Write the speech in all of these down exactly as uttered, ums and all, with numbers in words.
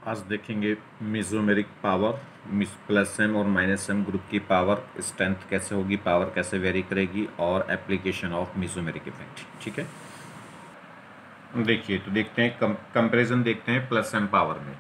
आज देखेंगे mesomeric power, plus M और माइनस एम ग्रुप की पावर स्ट्रेंथ कैसे होगी, पावर कैसे वेरी करेगी और एप्लीकेशन ऑफ मेसोमेरिक इफेक्ट। ठीक है, देखिए तो देखते हैं कम, कंपैरिजन देखते हैं प्लस एम पावर में।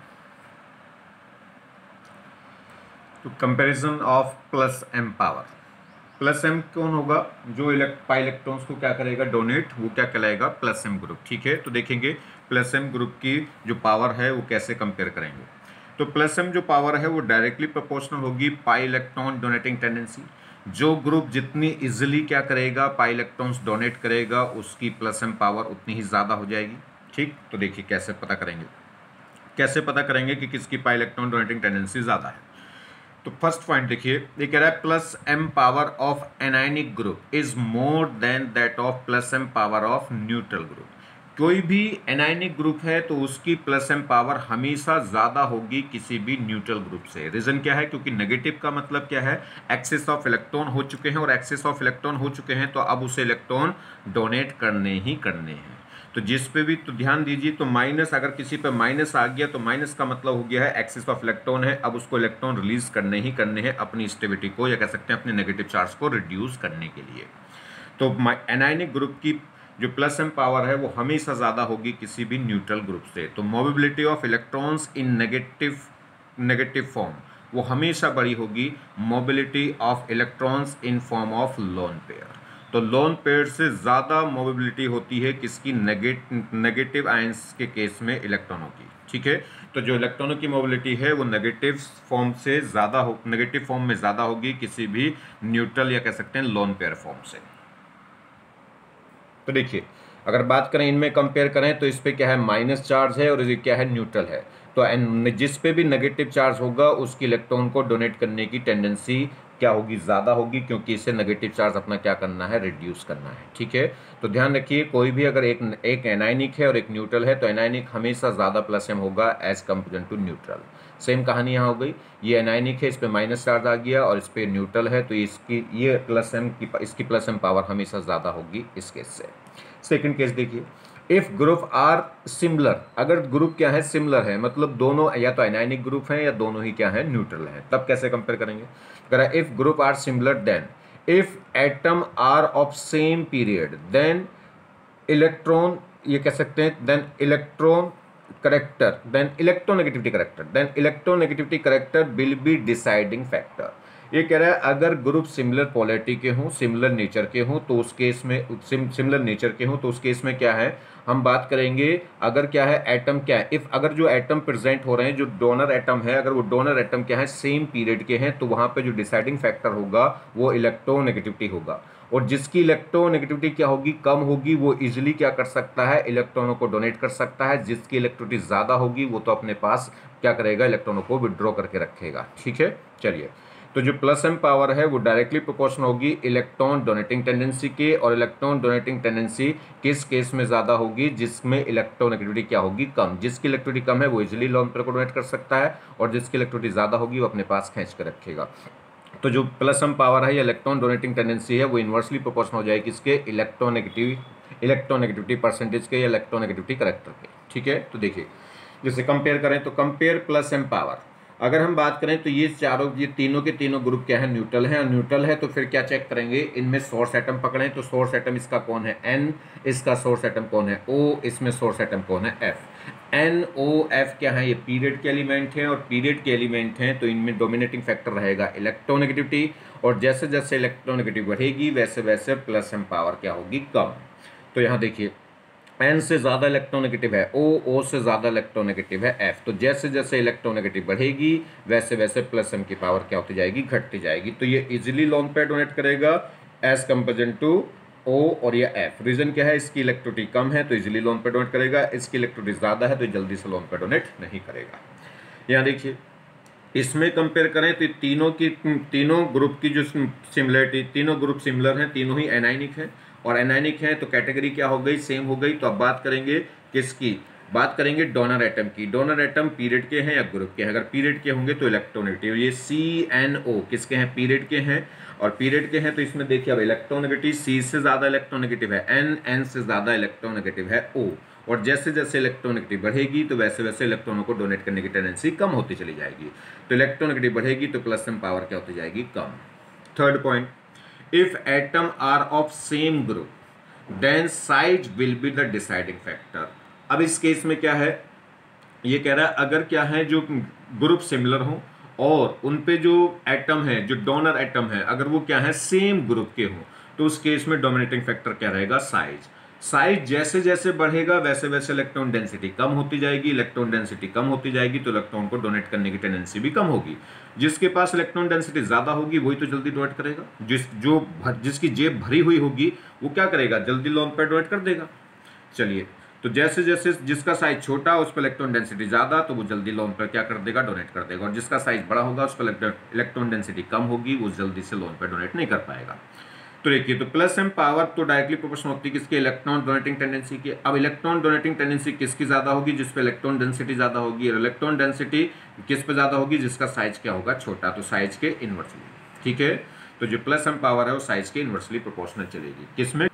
तो comparison of plus M power, plus M कौन होगा, जो इलेक्ट पाई इलेक्ट्रॉन्स को क्या करेगा डोनेट, वो क्या कहलाएगा प्लस एम ग्रुप। ठीक है, तो देखेंगे प्लस एम ग्रुप की जो पावर है वो कैसे कंपेयर करेंगे। तो प्लस एम जो पावर है वो डायरेक्टली प्रोपोर्शनल होगी पाई इलेक्ट्रॉन डोनेटिंग टेंडेंसी। जो ग्रुप जितनी इजिली क्या करेगा पाई इलेक्ट्रॉन्स डोनेट करेगा उसकी प्लस एम पावर उतनी ही ज़्यादा हो जाएगी। ठीक, तो देखिए कैसे पता करेंगे, कैसे पता करेंगे कि किसकी पाई इलेक्ट्रॉन डोनेटिंग टेंडेंसी ज़्यादा है। तो फर्स्ट पॉइंट देखिए, ये कह रहा है plus M power of anionic group is more than that of plus M power of neutral group. कोई भी एनायनिक ग्रुप है तो उसकी प्लस एम पावर हमेशा ज़्यादा होगी किसी भी न्यूट्रल ग्रुप से। रीज़न क्या है, क्योंकि नेगेटिव का मतलब क्या है, एक्सेस ऑफ इलेक्ट्रॉन हो चुके हैं, और एक्सेस ऑफ इलेक्ट्रॉन हो चुके हैं तो अब उसे इलेक्ट्रॉन डोनेट करने ही करने हैं। तो जिस पे भी तो ध्यान दीजिए, तो माइनस, अगर किसी पे माइनस आ गया तो माइनस का मतलब हो गया है एक्सिस ऑफ इलेक्ट्रॉन है, अब उसको इलेक्ट्रॉन रिलीज करने ही करने हैं अपनी स्टेबिलिटी को, या कह सकते हैं अपने नेगेटिव चार्ज को रिड्यूस करने के लिए। तो एनायनिक ग्रुप की जो प्लस एम पावर है वो हमेशा ज़्यादा होगी किसी भी न्यूट्रल ग्रुप से। तो mobility of electrons in negative negative form वो हमेशा बड़ी होगी mobility of electrons in form of lone pair. तो लोन पेयर से ज़्यादा मोबिलिटी होती है किसकी, नेगेटिव आयंस के केस में इलेक्ट्रॉनों की। ठीक है, तो जो इलेक्ट्रॉनों की मोबिलिटी है वो नेगेटिव फॉर्म से ज़्यादा हो, नेगेटिव फॉर्म में ज़्यादा होगी किसी भी न्यूट्रल या कह सकते हैं लोन पेयर फॉर्म से। तो देखिए अगर बात करें इनमें कंपेयर करें तो इस पे क्या है माइनस चार्ज है और ये क्या है न्यूट्रल है। तो जिस पे भी नेगेटिव चार्ज होगा उसकी इलेक्ट्रॉन को डोनेट करने की टेंडेंसी क्या होगी, ज़्यादा होगी, क्योंकि इसे नेगेटिव चार्ज अपना क्या करना है, रिड्यूस करना है। ठीक है, तो ध्यान रखिए कोई भी अगर एक एक एनायनिक है और एक न्यूट्रल है तो एनायनिक हमेशा ज़्यादा प्लस एम होगा as compare to neutral. Same कहानी यहाँ हो गई, ये एनायनिक है, इस पर माइनस चार्ज आ गया और इस पर न्यूट्रल है, तो इसकी ये प्लस एम की इसकी प्लस एम पावर हमेशा ज़्यादा होगी इस केस से। सेकंड केस देखिए, इफ ग्रुप आर सिमिलर, अगर ग्रुप क्या है सिमिलर है, मतलब दोनों या तो एनायनिक ग्रुप हैं या दोनों ही क्या है न्यूट्रल हैं, तब कैसे कंपेयर करेंगे। करा if group are similar then if atom are of same period then electron, ये कह सकते हैं then electron character then electronegativity character then electronegativity character will be deciding factor. ये कह रहा है अगर ग्रुप सिमिलर पोलैरिटी के हों, सिमिलर नेचर के हों, तो उस केस में सिमिलर नेचर के हों तो उस केस में क्या है, हम बात करेंगे अगर क्या है एटम क्या है, इफ अगर जो एटम प्रेजेंट हो रहे हैं, जो डोनर एटम है, अगर वो डोनर एटम क्या है सेम पीरियड के हैं, तो वहां पे जो डिसाइडिंग फैक्टर होगा वो इलेक्ट्रोनेगेटिविटी होगा, और जिसकी इलेक्ट्रोनेगेटिविटी क्या होगी, कम होगी, वो इजिली क्या कर सकता है, इलेक्ट्रॉनों को डोनेट कर सकता है। जिसकी इलेक्ट्रिसिटी ज़्यादा होगी वो तो अपने पास क्या करेगा, इलेक्ट्रॉनों को विड्रॉ करके रखेगा। ठीक है, चलिए, तो जो प्लस एम पावर है वो डायरेक्टली प्रोपोर्शनल होगी इलेक्ट्रॉन डोनेटिंग टेंडेंसी के, और इलेक्ट्रॉन डोनेटिंग टेंडेंसी किस केस में ज़्यादा होगी, जिसमें इलेक्ट्रोनेगेटिविटी क्या होगी, कम। जिसकी इलेक्ट्रिसिटी कम है वो इजिली लोन पेयर को डोनेट कर सकता है, और जिसकी इलेक्ट्रिसिटी ज़्यादा होगी वो अपने पास खींच कर रखेगा। तो जो प्लस एम पावर है या इलेक्ट्रॉन डोनेटिंग टेंडेंसी है वो इन्वर्सली प्रोपोर्शनल हो जाएगी किसके, इलेक्ट्रोनेगेटिव इलेक्ट्रोनेगेटिविटी परसेंटेज के या इलेक्ट्रोनेगेटिविटी करेक्टर के। ठीक है, तो देखिए जैसे कंपेयर करें तो कंपेयर प्लस एम पावर, अगर हम बात करें तो ये चारों, ये तीनों के तीनों ग्रुप क्या है, न्यूट्रल है, और न्यूट्रल है तो फिर क्या चेक करेंगे, इनमें सोर्स एटम पकड़ें तो सोर्स एटम इसका कौन है, एन, इसका सोर्स एटम कौन है, ओ, इसमें सोर्स एटम कौन है, एफ। एन ओ एफ क्या है, ये पीरियड के एलिमेंट हैं, और पीरियड के एलिमेंट हैं तो इनमें डोमिनेटिंग फैक्टर रहेगा इलेक्ट्रोनेगेटिविटी, और जैसे जैसे इलेक्ट्रोनेगेटिव बढ़ेगी वैसे वैसे प्लस एम पावर क्या होगी, कम। तो यहाँ देखिए एन से ज़्यादा इलेक्ट्रोनेगेटिव है ओ, ओ से ज़्यादा इलेक्ट्रोनेगेटिव है एफ, तो जैसे जैसे इलेक्ट्रोनेगेटिव बढ़ेगी वैसे वैसे प्लस एम की पावर क्या होती जाएगी, घटती जाएगी। तो ये इजीली लोन पेयर डोनेट करेगा एज कंपेरिजन टू ओ और ये एफ। रीजन क्या है, इसकी इलेक्ट्रिसिटी कम है तो इजीली लोन पेयर डोनेट करेगा, इसकी इलेक्ट्रिसिटी ज़्यादा है तो जल्दी से लोन पेयर डोनेट नहीं करेगा। यहाँ देखिए इसमें कंपेयर करें तो तीनों की तीनों ग्रुप की जो सिमिलरिटी, तीनों ग्रुप सिमिलर हैं, तीनों ही एनायनिक हैं, और एनायनिक है तो कैटेगरी क्या हो गई, सेम हो गई। तो अब बात करेंगे किसकी, बात करेंगे डोनर एटम की। डोनर एटम पीरियड के हैं या ग्रुप के हैं, अगर पीरियड के होंगे तो इलेक्ट्रोनेगेटिव, ये सी एन ओ किसके हैं, पीरियड के हैं, और पीरियड के हैं तो इसमें देखिए अब इलेक्ट्रोनेगेटिव सी से ज़्यादा इलेक्ट्रोनेगेटिव है एन, एन से ज़्यादा इलेक्ट्रोनेगेटिव है ओ, और जैसे जैसे इलेक्ट्रोनेगेटिव बढ़ेगी तो वैसे वैसे इलेक्ट्रॉनों को डोनेट करने की टेंडेंसी कम होती चली जाएगी। तो इलेक्ट्रोनेगेटिव बढ़ेगी तो प्लस एम पावर क्या होती जाएगी, कम। Third point, if atom are of same group then size will be the deciding factor. अब इस केस में क्या है, ये कह रहा है अगर क्या है जो ग्रुप सिमिलर हो और उन पे जो एटम है, जो डोनर एटम है, अगर वो क्या है सेम ग्रुप के हो, तो उस केस में डोमिनेटिंग फैक्टर क्या रहेगा, साइज। साइज जैसे जैसे बढ़ेगा वैसे वैसे इलेक्ट्रॉन डेंसिटी कम होती जाएगी, इलेक्ट्रॉन डेंसिटी कम होती जाएगी तो इलेक्ट्रॉन को डोनेट करने की टेंडेंसी भी कम होगी। जिसके पास इलेक्ट्रॉन डेंसिटी ज्यादा होगी वही तो जल्दी डोनेट करेगा, जिस जो भर, जिसकी जेब भरी हुई होगी वो क्या करेगा, जल्दी लोन पर डोनेट कर देगा। चलिए, तो जैसे जैसे जिसका साइज छोटा उस पर इलेक्ट्रॉन डेंसिटी ज्यादा, तो वो जल्दी लोन पर क्या कर देगा, डोनेट कर देगा। और जिसका साइज बड़ा होगा उस पर इलेक्ट्रॉन डेंसिटी कम होगी, वो जल्दी से लोन पर डोनेट नहीं कर पाएगा। तो देखिए, तो प्लस एम पावर तो डायरेक्टली प्रोपोर्शनल होती है किसके, इलेक्ट्रॉन डोनेटिंग टेंडेंसी की। अब इलेक्ट्रॉन डोनेटिंग टेंडेंसी किसकी ज्यादा होगी, जिस पे इलेक्ट्रॉन डेंसिटी ज्यादा होगी, और इलेक्ट्रॉन डेंसिटी किस पे ज्यादा होगी, जिसका साइज क्या होगा, छोटा, तो साइज के इनवर्सली। ठीक है, तो जो प्लस एम पावर है वो साइज के इनवर्सली प्रोपोर्शनल चलेगी, किसमें,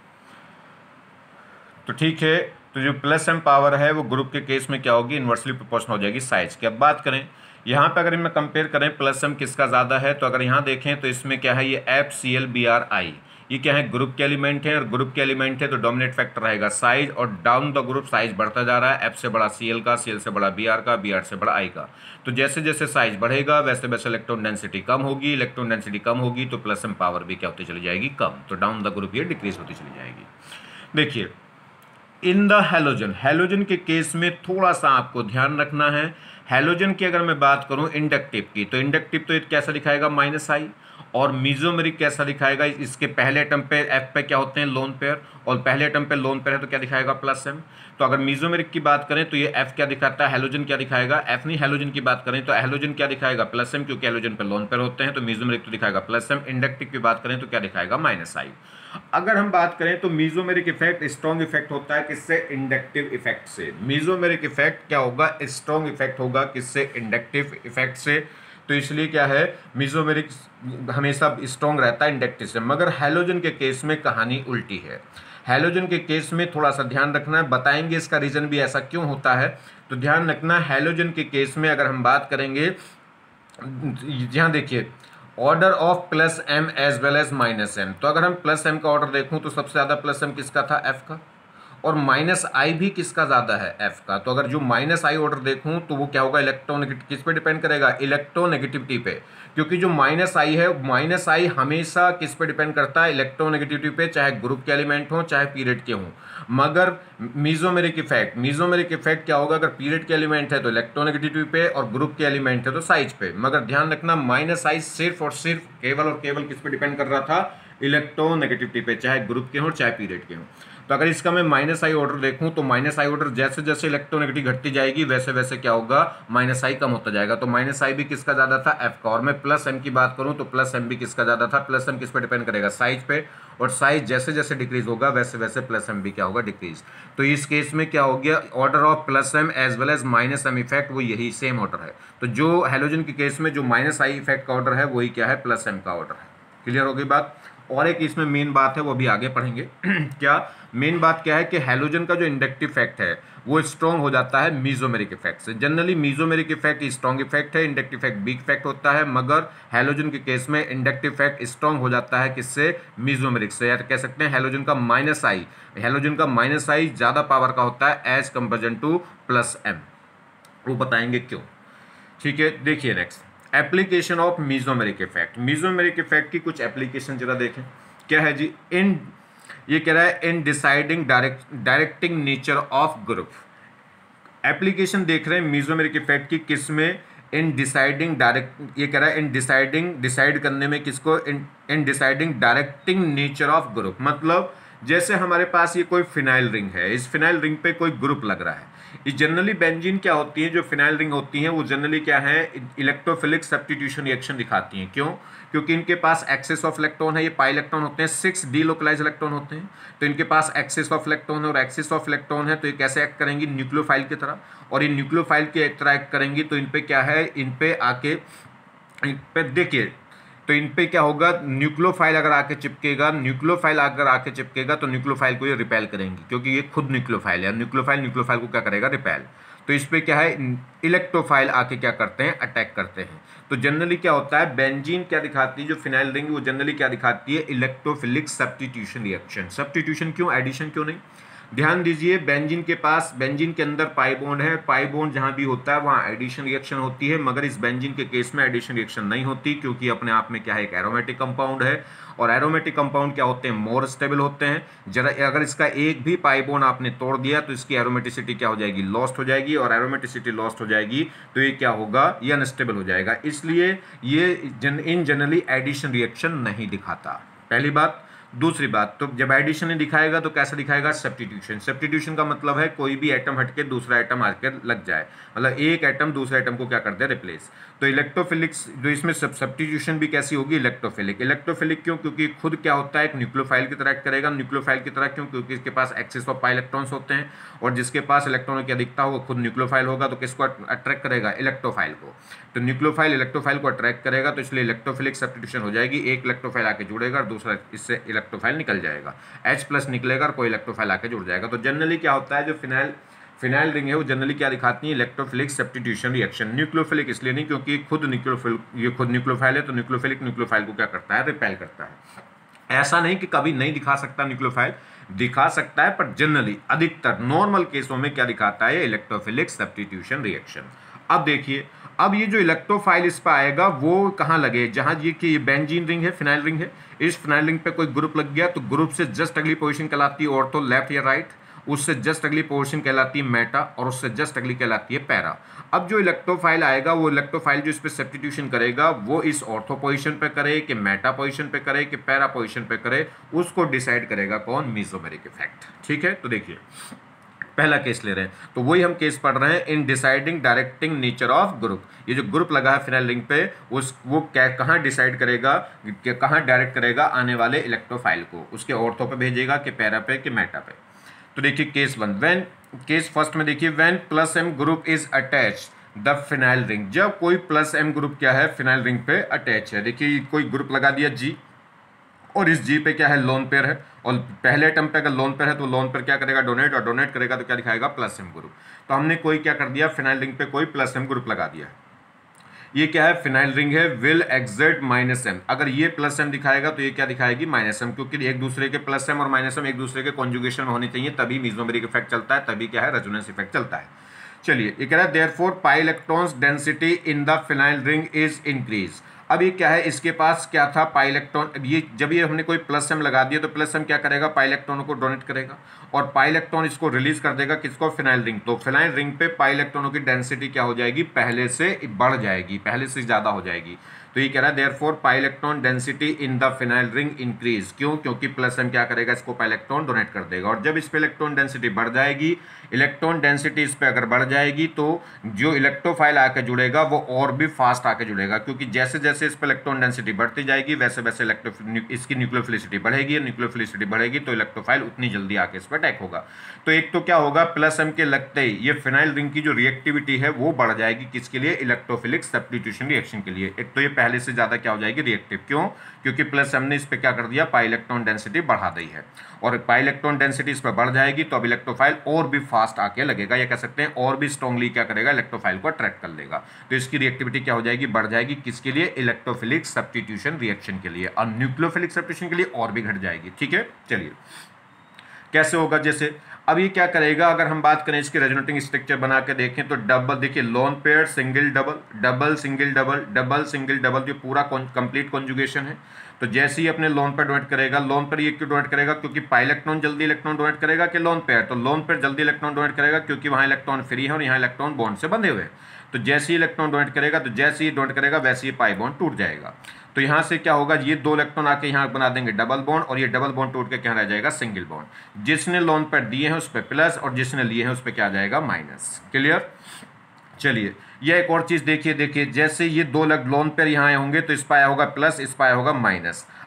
तो ठीक है, तो जो प्लस एम पावर है वो ग्रुप के केस में क्या होगी, इनवर्सली प्रोपोर्शनल हो जाएगी साइज की। अब बात करें यहाँ पे, अगर मैं कंपेयर करें प्लस एम किसका ज़्यादा है, तो अगर यहाँ देखें तो इसमें क्या है, ये F C L B R I, ये क्या है, ग्रुप के एलिमेंट है, और ग्रुप के एलिमेंट है तो डोमिनेट फैक्टर रहेगा साइज, और डाउन द ग्रुप साइज बढ़ता जा रहा है, एफ से बड़ा सी एल का, सी एल से बड़ा बी आर का, बी आर से बड़ा आई का। तो जैसे जैसे साइज बढ़ेगा वैसे वैसे इलेक्ट्रॉन डेंसिटी कम होगी, इलेक्ट्रॉन डेंसिटी कम होगी तो प्लस एम पावर भी क्या होती चली जाएगी, कम। तो डाउन द ग्रुप ये डिक्रीज होती चली जाएगी। देखिए, इन द हैलोजन, हैलोजन के केस में थोड़ा सा आपको ध्यान रखना है। हैलोजन की अगर मैं बात करूं इंडक्टिव की, तो इंडक्टिव तो कैसा दिखाएगा, माइनस आई, और मीजोमेरिक कैसा दिखाएगा, इसके पहले एटम पे एफ पे क्या होते हैं, लोन पेयर, और पहले एटम पे लोन पेयर है तो क्या दिखाएगा, प्लस एम। तो अगर मीजोमेरिक की बात करें तो ये एफ क्या दिखाता है, हैलोजन क्या दिखाएगा, एफ नहीं, हैलोजन की बात करें तो हैलोजन क्या दिखाएगा, प्लस एम, क्योंकि हैलोजन पे लोन पेयर होते हैं, तो मीजोमेरिक तो दिखाएगा प्लस एम। इंडक्टिव की बात करें तो क्या दिखाएगा, माइनस आई। अगर हम बात करें तो मीजोमेरिक इफेक्ट स्ट्रॉन्ग इफेक्ट होता है किससे, इंडक्टिव इफेक्ट से। मीजोमेरिक इफेक्ट क्या होगा, स्ट्रॉन्ग इफेक्ट होगा किससे, इंडक्टिव इफेक्ट से। तो इसलिए क्या है, मीजोमेरिक हमेशा स्ट्रॉन्ग रहता है इंडक्टिव से। मगर हैलोजन के केस में कहानी उल्टी है। हैलोजन के केस में थोड़ा सा ध्यान रखना है, बताएंगे इसका रीजन भी ऐसा क्यों होता है। तो ध्यान रखना, हैलोजन के केस में अगर हम बात करेंगे, यहाँ देखिए, order of plus M as well as minus M. तो अगर हम प्लस एम का ऑर्डर देखूं तो सबसे ज़्यादा प्लस एम किसका था, एफ का, और माइनस आई भी किसका ज़्यादा है, एफ का। तो अगर जो माइनस आई ऑर्डर देखूं तो वो क्या होगा, इलेक्ट्रोनेगेटिव, किस पे डिपेंड करेगा, इलेक्ट्रोनेगेटिविटी पे, क्योंकि जो माइनस आई है, माइनस आई हमेशा किस पे डिपेंड करता है, इलेक्ट्रोनेगेटिविटी पे, चाहे ग्रुप के एलिमेंट हो चाहे पीरियड के हों। मगर मीजोमेरिक इफेक्ट, मीजोमेरिक इफेक्ट क्या होगा, अगर पीरियड के एलिमेंट है तो इलेक्ट्रोनेगेटिविटी पे, और ग्रुप के एलिमेंट है तो साइज पे। मगर ध्यान रखना, माइनस आई सिर्फ और सिर्फ केवल और केवल किस पे डिपेंड कर रहा था, इलेक्ट्रोनेगेटिविटी पे, चाहे ग्रुप के हों चाहे पीरियड के हों। तो अगर इसका मैं माइनस आई ऑर्डर देखूं तो माइनस आई ऑर्डर जैसे जैसे इलेक्ट्रोनेगेटिव घटती जाएगी वैसे वैसे क्या होगा, माइनस आई कम होता जाएगा। तो माइनस आई भी किसका ज्यादा था, एफ का। और मैं प्लस एम की बात करूं तो प्लस एम भी किसका ज्यादा था, प्लस एम किस पे डिपेंड करेगा, साइज पे, और साइज जैसे जैसे डिक्रीज होगा वैसे वैसे प्लस एम भी क्या होगा, डिक्रीज। तो इस केस में क्या हो गया, order of plus M as well as minus M effect वो यही सेम ऑर्डर है। तो जो हैलोजन के केस में जो माइनस आई इफेक्ट का ऑर्डर है वही क्या है, प्लस एम का ऑर्डर है। क्लियर हो गई बात। और एक इसमें मेन बात है वो भी आगे पढ़ेंगे क्या मेन बात क्या है कि हैलोजन का जो इंडक्टिव इफेक्ट है वो स्ट्रॉन्ग हो जाता है मीजोमेरिक इफेक्ट से। Generally mesomeric effect strong effect है, इंडक्टिव इफेक्ट वीक इफेक्ट होता है, मगर हैलोजन के केस में इंडक्टिव इफेक्ट स्ट्रॉन्ग हो जाता है किससे, मीजोमेरिक से। या कह सकते हैं हैलोजन का माइनस आई, हैलोजन का माइनस आई ज्यादा पावर का होता है as comparison to plus M, वो बताएंगे क्यों। ठीक है, देखिए next, application of mesomeric effect. Mesomeric effect की कुछ एप्लीकेशन जरा देखें, क्या है जी, इन ये कह रहा है in deciding direct directing nature of group. Application देख रहे हैं मीजोमेरिक इफेक्ट की किस में, इन डिसाइडिंग डायरेक्ट, ये कह रहा है इन डिसाइडिंग, डिसाइड करने में किसको, in in deciding directing nature of group. मतलब जैसे हमारे पास ये कोई फिनाइल रिंग है, इस फिनाइल रिंग पे कोई ग्रुप लग रहा है। ये जनरली बेंजीन क्या होती है, जो फिनाइल रिंग होती हैं वो जनरली क्या है, इलेक्ट्रोफिलिक सब्स्टिट्यूशन रिएक्शन दिखाती हैं। क्यों, क्योंकि इनके पास एक्सेस ऑफ इलेक्ट्रॉन है, ये पाई इलेक्ट्रॉन होते हैं, सिक्स डीलोकलाइज इलेक्ट्रॉन होते हैं। तो इनके पास एक्सेस ऑफ इलेक्ट्रॉन है, और एक्सेस ऑफ इलेक्ट्रॉन है तो ये कैसे एक्ट करेंगी, न्यूक्लियोफाइल की तरह। और ये न्यूक्लियोफाइल की तरह एक्ट करेंगी तो इन पे क्या है, इन पे आके, इन पे देखिए तो इन पे क्या होगा, न्यूक्लियोफाइल अगर आके चिपकेगा, न्यूक्लियोफाइल अगर आके चिपकेगा तो न्यूक्लियोफाइल को ये रिपेल करेंगे, क्योंकि ये खुद न्यूक्लियोफाइल है। न्यूक्लियोफाइल न्यूक्लियोफाइल को क्या करेगा, रिपेल। तो इस पे क्या है, इलेक्ट्रोफाइल आके क्या करते हैं, अटैक करते हैं। तो जनरली क्या होता है, बेंजीन क्या दिखाती है, जो फिनाइल रिंग वो जनरली क्या दिखाती है, इलेक्ट्रोफिलिक सब्स्टिट्यूशन रिएक्शन। सब्स्टिट्यूशन क्यों, एडिशन क्यों नहीं। ध्यान दीजिए, बेंजीन के पास, बेंजीन के अंदर पाई बॉन्ड है, पाई बॉन्ड जहां भी होता है वहां एडिशन रिएक्शन होती है, मगर इस बेंजीन के केस में एडिशन रिएक्शन नहीं होती, क्योंकि अपने आप में क्या है, एक एरोमेटिक कंपाउंड है। और एरोमेटिक कंपाउंड क्या होते हैं, मोर स्टेबल होते हैं। जरा अगर इसका एक भी पाई बॉन्ड आपने तोड़ दिया तो इसकी एरोमेटिसिटी क्या हो जाएगी, लॉस्ट हो जाएगी, और एरोमेटिसिटी लॉस्ट हो जाएगी तो ये क्या होगा, ये अनस्टेबल हो जाएगा। इसलिए ये जन, इन जनरली एडिशन रिएक्शन नहीं दिखाता, पहली बात। दूसरी बात, तो जब एडिशन नहीं दिखाएगा तो कैसे दिखाएगा, सब्स्टिट्यूशन। सब्स्टिट्यूशन का मतलब है कोई भी एटम हटके दूसरा एटम आकर लग जाए, मतलब एक एटम दूसरे एटम को क्या कर दे, रिप्लेस। तो इलेक्ट्रोफिलिक्स जो इसमें सब्स्टिट्यूशन भी कैसी होगी, इलेक्ट्रोफिलिक। इलेक्ट्रोफिलिक क्यों, क्योंकि खुद क्या होता है, एक न्यूक्लियोफाइल की तरह एक्ट करेगा। न्यूक्लियोफाइल की तरह क्यों, क्योंकि इसके पास एक्सेस ऑफ पाई इलेक्ट्रॉन्स होते हैं, और जिसके पास इलेक्ट्रॉनों की अधिकता हो वो खुद न्यूक्लियोफाइल होगा, तो किसको अट्रैक्ट करेगा, इलेक्ट्रोफाइल को। तो न्यूक्लियोफाइल इलेक्ट्रोफाइल को अट्रैक्ट करेगा, तो इसलिए इलेक्ट्रोफिलिक सब्स्टिट्यूशन हो जाएगी। एक इलेक्ट्रोफाइल आके जुड़ेगा और दूसरा इससे इलेक्ट्रोफाइल निकल जाएगा, H प्लस निकलेगा और कोई इलेक्ट्रोफाइल आके जुड़ जाएगा। तो जनरली क्या होता है, जो फिनाइल फिनाइल रिंग है वो जनरली क्या दिखाती है, इलेक्ट्रोफिलिक सब्स्टिट्यूशन रिएक्शन। न्यूक्लियोफिलिक इसलिए नहीं क्योंकि खुद न्यूक्लियोफिल ये खुद न्यूक्लियोफाइल है, तो न्यूक्लियोफिलिक न्यूक्लियोफाइल को क्या करता है, रिपेल करता है। ऐसा नहीं कि कभी नहीं दिखा सकता, न्यूक्लियोफाइल दिखा सकता है, पर जनरली अधिकतर नॉर्मल केसों में क्या दिखाता है, इलेक्ट्रोफिलिक सब्स्टिट्यूशन रिएक्शन। अब देखिए, अब ये जो इलेक्ट्रोफाइल इस पर आएगा वो कहाँ लगे, जहां ये कि ये बेंजीन रिंग है, फिनाइल रिंग है, इस फिनाइल रिंग पे कोई ग्रुप लग गया तो ग्रुप से जस्ट अगली पोजीशन कहलाती है ऑर्थो, लेफ्ट या राइट। उससे जस्ट अगली पोजीशन कहलाती है मेटा, और उससे जस्ट अगली कहलाती है पैरा। अब जो इलेक्ट्रोफाइल आएगा, वो इलेक्ट्रोफाइल जो इस पे सब्स्टिट्यूशन करेगा वो इस ऑर्थो पोजीशन पे करे कि मेटा पोजीशन पे करे कि पैरा पोजीशन पे करे, उसको डिसाइड करेगा कौन, मेसोमेरिक इफेक्ट। ठीक है, तो देखिए पहला केस ले रहे हैं, तो वही हम केस पढ़ रहे हैं, in deciding directing nature of group. ये जो ग्रुप लगा है फिनाइल रिंग पे, उस वो क्या कहाँ डिसाइड करेगा, कि कहाँ डायरेक्ट करेगा आने वाले इलेक्ट्रोफाइल को, उसके ऑर्थो पे भेजेगा कि पैरा पे कि मेटा पे। तो देखिए case one, when case first में देखिए, when plus M group is attached the phenyl ring. जब कोई प्लस एम ग्रुप क्या है, फिनाइल रिंग पे अटैच है। देखिए कोई ग्रुप लगा दिया जी, और इस जी पे क्या है, लोन पेयर है, और पहले एटम पे अगर लोन पेयर है तो लोन पेयर क्या करेगा, डोनेट, और डोनेट करेगा तो क्या दिखाएगा, प्लस एम ग्रुप। तो हमने कोई क्या कर दिया, फिनाइल रिंग पे कोई प्लस एम ग्रुप लगा दिया। ये क्या है, फिनाइल रिंग है, विल एक्सर्ट माइनस एम। अगर ये प्लस एम दिखाएगा तो ये क्या दिखाएगी, माइनस एम, क्योंकि एक दूसरे के प्लस एम और माइनस एम एक दूसरे के कॉन्जुगेशन में होने चाहिए, तभी मेसोमेरिक इफेक्ट चलता है, तभी क्या है, रेजोनेंस इफेक्ट चलता है। चलिए ये कह रहा है, therefore pi electrons density in the phenyl ring is increase. अब ये क्या है, इसके पास क्या था, पाई इलेक्ट्रॉन। ये जब ये हमने कोई प्लस एम लगा दिया तो प्लस एम क्या करेगा, पाई इलेक्ट्रॉनों को डोनेट करेगा, और पाई इलेक्ट्रॉन इसको रिलीज कर देगा, किसको, फिनाइल रिंग। तो फिनाइल रिंग पे पाई इलेक्ट्रॉनों की डेंसिटी क्या हो जाएगी, पहले से बढ़ जाएगी, पहले से ज़्यादा हो जाएगी। तो ये कह रहा है, therefore pi electron density in the phenyl ring increase. क्यों, क्योंकि प्लस एम क्या करेगा, इसको पाई इलेक्ट्रॉन डोनेट कर देगा, और जब इस पे इलेक्ट्रॉन डेंसिटी बढ़ जाएगी, इलेक्ट्रॉन डेंसिटी इस पे अगर बढ़ जाएगी तो जो इलेक्ट्रोफाइल आके जुड़ेगा वो और भी फास्ट आके जुड़ेगा, क्योंकि जैसे जैसे इस पे इलेक्ट्रॉन डेंसिटी बढ़ती जाएगी वैसे वैसे इलेक्ट्रो इसकी न्यूक्लियोफिलिसिटी बढ़ेगी, न्यूक्लियोफिलिसिटी बढ़ेगी तो इलेक्ट्रोफाइल उतनी जल्दी आके इस पर अटैक होगा। तो एक तो क्या होगा, प्लस एम के लगते ही ये फिनाइल रिंग की जो रिएक्टिविटी है वो बढ़ जाएगी, किसके लिए, इलेक्ट्रोफिलिक सब्स्टिट्यूशन रिएक्शन के लिए। एक तो ये पहले से ज्यादा क्या हो जाएगी, रिएक्टिव। क्यों, क्योंकि प्लस एम ने इस पे क्या कर दिया, पाई इलेक्ट्रॉन डेंसिटी बढ़ा दी है, और पाई इलेक्ट्रॉन डेंसिटी इस पर बढ़ जाएगी तो अब इलेक्ट्रोफाइल और भी फास्ट आके लगेगा, या कह सकते हैं और भी स्ट्रांगली क्या करेगा, इलेक्ट्रोफाइल को अट्रैक्ट कर लेगा। तो इसकी रिएक्टिविटी क्या हो जाएगी, बढ़ जाएगी, किसके लिए, इलेक्ट्रोफिलिक सब्स्टिट्यूशन रिएक्शन के लिए, और न्यूक्लियोफिलिक सब्स्टिट्यूशन के लिए और भी घट जाएगी। ठीक है, चलिए कैसे होगा, जैसे अब ये क्या करेगा, अगर हम बात करें इसके रेजोनेटिंग स्ट्रक्चर बना के देखें तो डबल, देखिए lone pair, single double, double single double, double single double, जो पूरा कंप्लीट कॉन्जुगेशन है। तो जैसे ही अपने लोन पर डोनेट करेगा, लोन पर ये क्यों डोनेट करेगा, क्योंकि पाई इलेक्ट्रॉन जल्दी इलेक्ट्रॉन डोनेट करेगा कि लोन पेयर, तो लोन पेयर जल्दी इलेक्ट्रॉन डोनेट करेगा क्योंकि वहाँ इलेक्ट्रॉन फ्री है और यहाँ इलेक्ट्रॉन बॉन्ड से बंधे हुए हैं। तो जैसे ही इलेक्ट्रॉन डोनेट करेगा, तो जैसे ही डोनेट करेगा वैसे ही पाई बॉन्ड टूट जाएगा। तो यहाँ से क्या होगा, ये दो इलेक्ट्रॉन आके यहाँ बना देंगे डबल बॉन्ड, और ये डबल बॉन्ड टूट के क्या रह जाएगा, सिंगल बॉन्ड। जिसने लोन पर दिए हैं उस पर प्लस, और जिसने लिए हैं उस पर क्या आ जाएगा, माइनस। क्लियर। चलिए यह एक और चीज देखिए, देखिए जैसे ये दो लोन पेयर यहाँ आए होंगे तो इस पर आया होगा प्लस, इस पर आया होगा माइनस।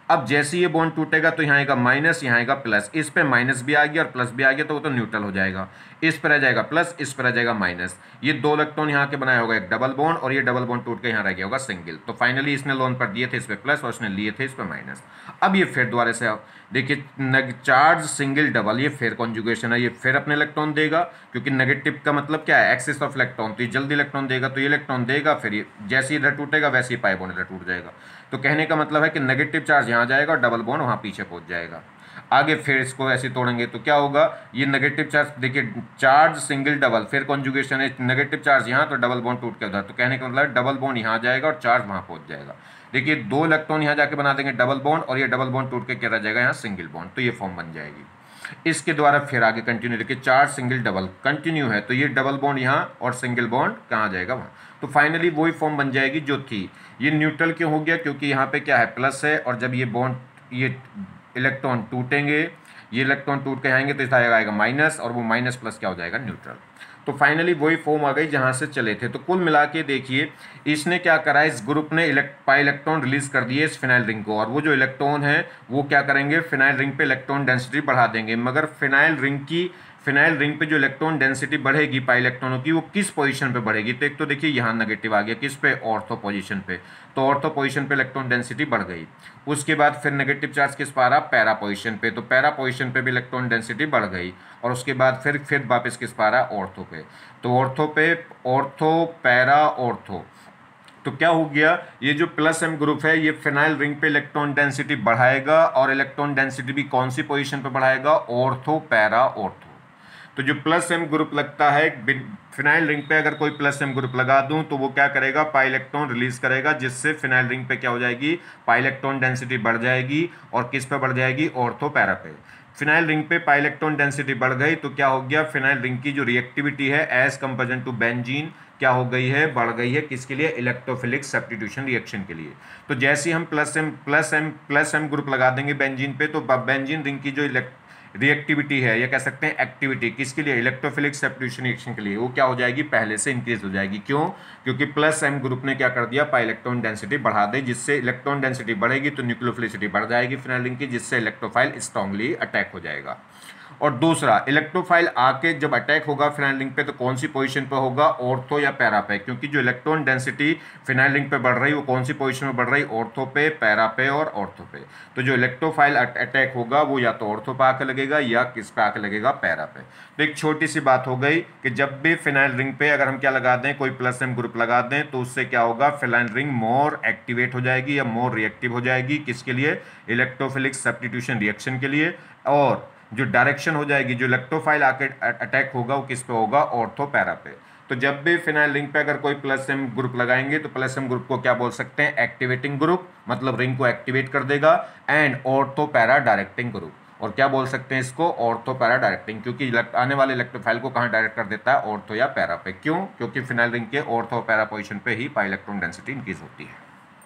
अब जैसे ये बॉन्ड टूटेगा तो यहाँ आएगा माइनस, यहाँ आएगा प्लस, इस पे माइनस भी आ गया और प्लस भी आ गया तो वो तो न्यूट्रल हो जाएगा। इस पर रह जाएगा प्लस, इस पर रह जाएगा माइनस। ये दो इलेक्ट्रॉन यहाँ के बनाया होगा एक डबल बॉन्ड, और ये डबल बॉन्ड टूट के यहाँ रह गया होगा सिंगल। तो फाइनली इसने लोन पर दिए थे इस पे प्लस और इसने लिए थे इस पे माइनस। अब ये फिर दोबारा से देखिए, चार्ज सिंगल डबल, ये फिर कॉन्जुगेशन है, ये फिर अपने इलेक्ट्रॉन देगा, क्योंकि नेगेटिव का मतलब क्या है, एक्सिस ऑफ इलेक्ट्रॉन, तो ये जल्दी इलेक्ट्रॉन देगा, तो ये इलेक्ट्रॉन देगा, फिर ये जैसे ही इधर टूटेगा वैसे ही पाई बॉन्ड इधर टूट जाएगा। तो कहने का मतलब है कि नेगेटिव चार्ज यहाँ जाएगा और डबल बॉन्ड वहाँ पीछे पहुँच जाएगा। आगे फिर इसको ऐसे तोड़ेंगे तो क्या होगा, ये नेगेटिव चार्ज, देखिए चार्ज सिंगल डबल, फिर कॉन्जुगेशन है, नेगेटिव चार्ज यहाँ तो डबल बॉन्ड टूट के उधर, तो कहने का मतलब डबल बॉन्ड यहाँ जाएगा और चार्ज वहाँ पहुँच जाएगा। देखिए दो इलेक्ट्रॉन यहाँ जाके बना देंगे डबल बॉन्ड, और ये डबल बॉन्ड टूट के क्या रह जाएगा यहाँ सिंगल बॉन्ड, तो ये फॉर्म बन जाएगी। इसके द्वारा फिर आगे कंटिन्यू, देखिए चार्ज सिंगल डबल कंटिन्यू है, तो ये डबल बॉन्ड यहाँ और सिंगल बॉन्ड कहाँ जाएगा वहाँ, तो फाइनली वही फॉर्म बन जाएगी जो थी। ये न्यूट्रल क्यों हो गया, क्योंकि यहाँ पे क्या है प्लस है, और जब ये बॉन्ड ये इलेक्ट्रॉन टूटेंगे, ये इलेक्ट्रॉन टूट के आएंगे तो इस आएगा माइनस, और वो माइनस प्लस क्या हो जाएगा न्यूट्रल। तो फाइनली वही फॉर्म आ गई जहाँ से चले थे। तो कुल मिला के देखिए इसने क्या करा, इस ग्रुप ने पाई इलेक्ट्रॉन रिलीज कर दिए इस फिनाइल रिंग को, और वो जो इलेक्ट्रॉन है वो क्या करेंगे, फिनाइल रिंग पे इलेक्ट्रॉन डेंसिटी बढ़ा देंगे। मगर फिनाइल रिंग की फिनाइल रिंग पे जो इलेक्ट्रॉन डेंसिटी बढ़ेगी पाई इलेक्ट्रॉनों की, वो किस पोजीशन पे बढ़ेगी, तो एक तो देखिए यहाँ नेगेटिव आ गया, किस पे, ऑर्थो पोजीशन पे, तो ऑर्थो पोजीशन पे इलेक्ट्रॉन डेंसिटी बढ़ गई। उसके बाद फिर नेगेटिव चार्ज किस पा रहा, पैरा पोजीशन पे, तो पैरा पोजीशन पे भी इलेक्ट्रॉन डेंसिटी बढ़ गई, और उसके बाद फिर फिर वापस किस पा रहा, ऑर्थो पे, तो ऑर्थो पे ऑर्थो पैरा ऑर्थो, तो क्या हो गया, ये जो प्लस एम ग्रुप है ये फिनाइल रिंग पे इलेक्ट्रॉन डेंसिटी बढ़ाएगा, और इलेक्ट्रॉन डेंसिटी भी कौन सी पोजीशन पे बढ़ाएगा, ऑर्थो पैरा ऑर्थो। तो जो प्लस एम ग्रुप लगता है फिनाइल रिंग पे, अगर कोई प्लस एम ग्रुप लगा दूं तो वो क्या करेगा, पाई इलेक्ट्रॉन रिलीज करेगा, जिससे फिनाइल रिंग पे क्या हो जाएगी, पाई इलेक्ट्रॉन डेंसिटी बढ़ जाएगी, और किस पे बढ़ जाएगी, ऑर्थो पैरा पे। फिनाइल रिंग पे पाई इलेक्ट्रॉन डेंसिटी बढ़ गई तो क्या हो गया, फिनाइल रिंग की जो रिएक्टिविटी है एज कंपेरिजन टू बेंजीन क्या हो गई है, बढ़ गई है, किसके लिए, इलेक्ट्रोफिलिक सब्स्टिट्यूशन रिएक्शन के लिए। तो जैसे ही हम plus M plus M plus M group लगा देंगे बेंजीन पे, तो बेंजीन रिंग की जो रिएक्टिविटी है, या कह सकते हैं एक्टिविटी, किसके लिए, इलेक्ट्रोफिलिक सब्स्टिट्यूशन रिएक्शन के लिए, वो क्या हो जाएगी, पहले से इंक्रीज हो जाएगी। क्यों, क्योंकि प्लस एम ग्रुप ने क्या कर दिया, पाई इलेक्ट्रॉन डेंसिटी बढ़ा दे, जिससे इलेक्ट्रॉन डेंसिटी बढ़ेगी तो न्यूक्लियोफिलिसिटी बढ़ जाएगी फिनाइल रिंग की, जिससे इलेक्ट्रोफाइल स्ट्रांगली अटैक हो जाएगा। और दूसरा, इलेक्ट्रोफाइल आके जब अटैक होगा फिनाइल रिंग पे तो कौन सी पोजीशन पे होगा, ऑर्थो या पैरा पे, क्योंकि जो इलेक्ट्रॉन डेंसिटी फिनाइल रिंग पे बढ़ रही है वो कौन सी पोजीशन में बढ़ रही है, ऑर्थो पे, पैरा पे और ऑर्थो पे। तो जो इलेक्ट्रोफाइल अटैक होगा वो या तो ऑर्थो पे आके लगेगा या किस पे आके लगेगा, पैरा पे। तो एक छोटी सी बात हो गई कि जब भी फिनाइल रिंग पे अगर हम क्या लगा दें, कोई प्लस एम ग्रुप लगा दें, तो उससे क्या होगा, फिनाइल रिंग मोर एक्टिवेट हो जाएगी या मोर रिएक्टिव हो जाएगी, किसके लिए, इलेक्ट्रोफिलिक सब्स्टिट्यूशन रिएक्शन के लिए। और जो डायरेक्शन हो जाएगी, जो इलेक्ट्रोफाइल आके अटैक होगा वो किस पे होगा, ऑर्थो पैरा पे। तो जब भी फिनाइल रिंग पे अगर कोई प्लस एम ग्रुप लगाएंगे तो प्लस एम ग्रुप को क्या बोल सकते हैं, एक्टिवेटिंग ग्रुप, मतलब रिंग को एक्टिवेट कर देगा, and ortho para directing group, और क्या बोल सकते हैं इसको, ऑर्थो पैरा डायरेक्टिंग, क्योंकि आने वाले इलेक्ट्रोफाइल को कहाँ डायरेक्ट कर देता है, ऑर्थो या पैरा पे। क्यों, क्योंकि फिनाइल रिंग के ऑर्थो पैरा पोजिशन पे ही पाई इलेक्ट्रॉन डेंसिटी इंक्रीज होती है।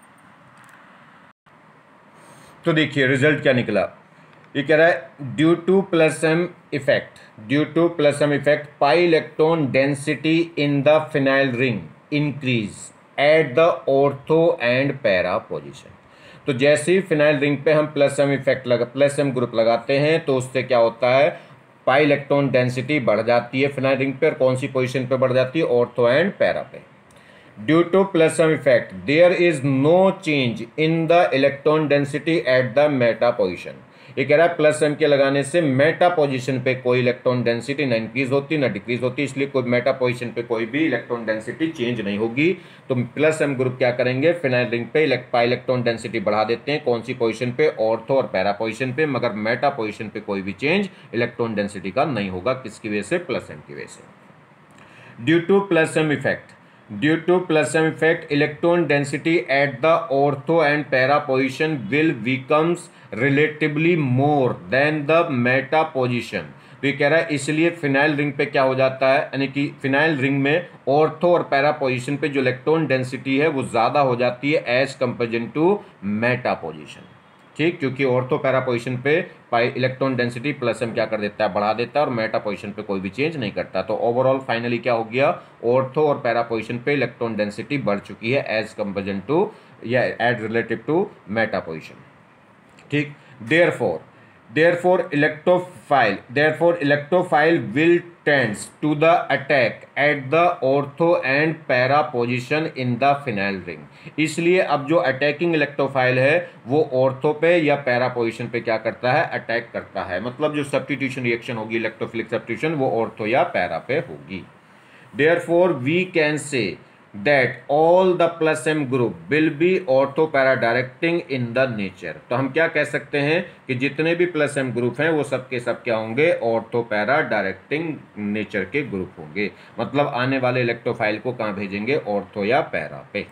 तो देखिए रिजल्ट क्या निकला, ये कह रहा है due to plus M effect, due to plus M effect pi electron density in the phenyl ring increase at the ortho and para position. तो जैसे ही फिनाइल रिंग पे हम प्लस एम इफेक्ट लगा प्लस एम ग्रुप लगाते हैं तो उससे क्या होता है, पाई इलेक्ट्रॉन डेंसिटी बढ़ जाती है फिनाइल रिंग पे, और कौन सी पोजीशन पे बढ़ जाती है, ऑर्थो एंड पैरा पे। Due to plus sum effect, there is no change in the electron density at the meta position. ये कह रहा है प्लस एम के लगाने से मेटा पोजीशन पे कोई इलेक्ट्रॉन डेंसिटी ना इंक्रीज होती ना डिक्रीज होती, इसलिए कोई मेटा पोजीशन पे कोई भी इलेक्ट्रॉन डेंसिटी चेंज नहीं होगी। तो प्लस एम ग्रुप क्या करेंगे, फिनाइल रिंग पे पाई इलेक्ट्रॉन डेंसिटी बढ़ा देते हैं, कौन सी पोजीशन पे, ऑर्थो और पैरा पोजीशन पे, मगर मेटा पोजीशन पे कोई भी चेंज इलेक्ट्रॉन डेंसिटी का नहीं होगा, किसकी वजह से, प्लस एम की वजह से। Due to plus M effect Due to plus m effect, electron density at the ortho and para position will becomes relatively more than the meta position. तो ये कह रहा है इसलिए फिनाइल रिंग पे क्या हो जाता है, यानी कि फिनाइल रिंग में ऑर्थो और पैरा पोजीशन पे जो इलेक्ट्रॉन डेंसिटी है वो ज़्यादा हो जाती है as comparison to meta position. ठीक, क्योंकि ऑर्थो पैरा पोजीशन पे pi electron density plus M क्या कर देता है, बढ़ा देता है, और मेटा पोजीशन पे कोई भी चेंज नहीं करता। तो ओवरऑल फाइनली क्या हो गया, ऑर्थो और पैरा पोजीशन पे इलेक्ट्रॉन डेंसिटी बढ़ चुकी है एज कंपेरिजन टू या as relative to meta position. ठीक। Therefore therefore electrophile therefore electrophile will tends to the attack at the ortho and para position in the phenyl ring. इसलिए अब जो attacking electrophile है वो ऑर्थो पे या para position पे क्या करता है, अटैक करता है। मतलब जो सब्स्टिट्यूशन रिएक्शन होगी इलेक्ट्रोफिलिक सब्स्टिट्यूशन वो ऑर्थो या पैरा पे होगी। Therefore we can say that all the plus m group will be ortho para directing in the nature। तो हम क्या कह सकते हैं कि जितने भी प्लस m ग्रुप हैं वो सब के सब क्या होंगे, ऑर्थो पैरा डायरेक्टिंग नेचर के ग्रुप होंगे। मतलब आने वाले इलेक्ट्रोफाइल को कहाँ भेजेंगे, ऑर्थो या पैरा पे।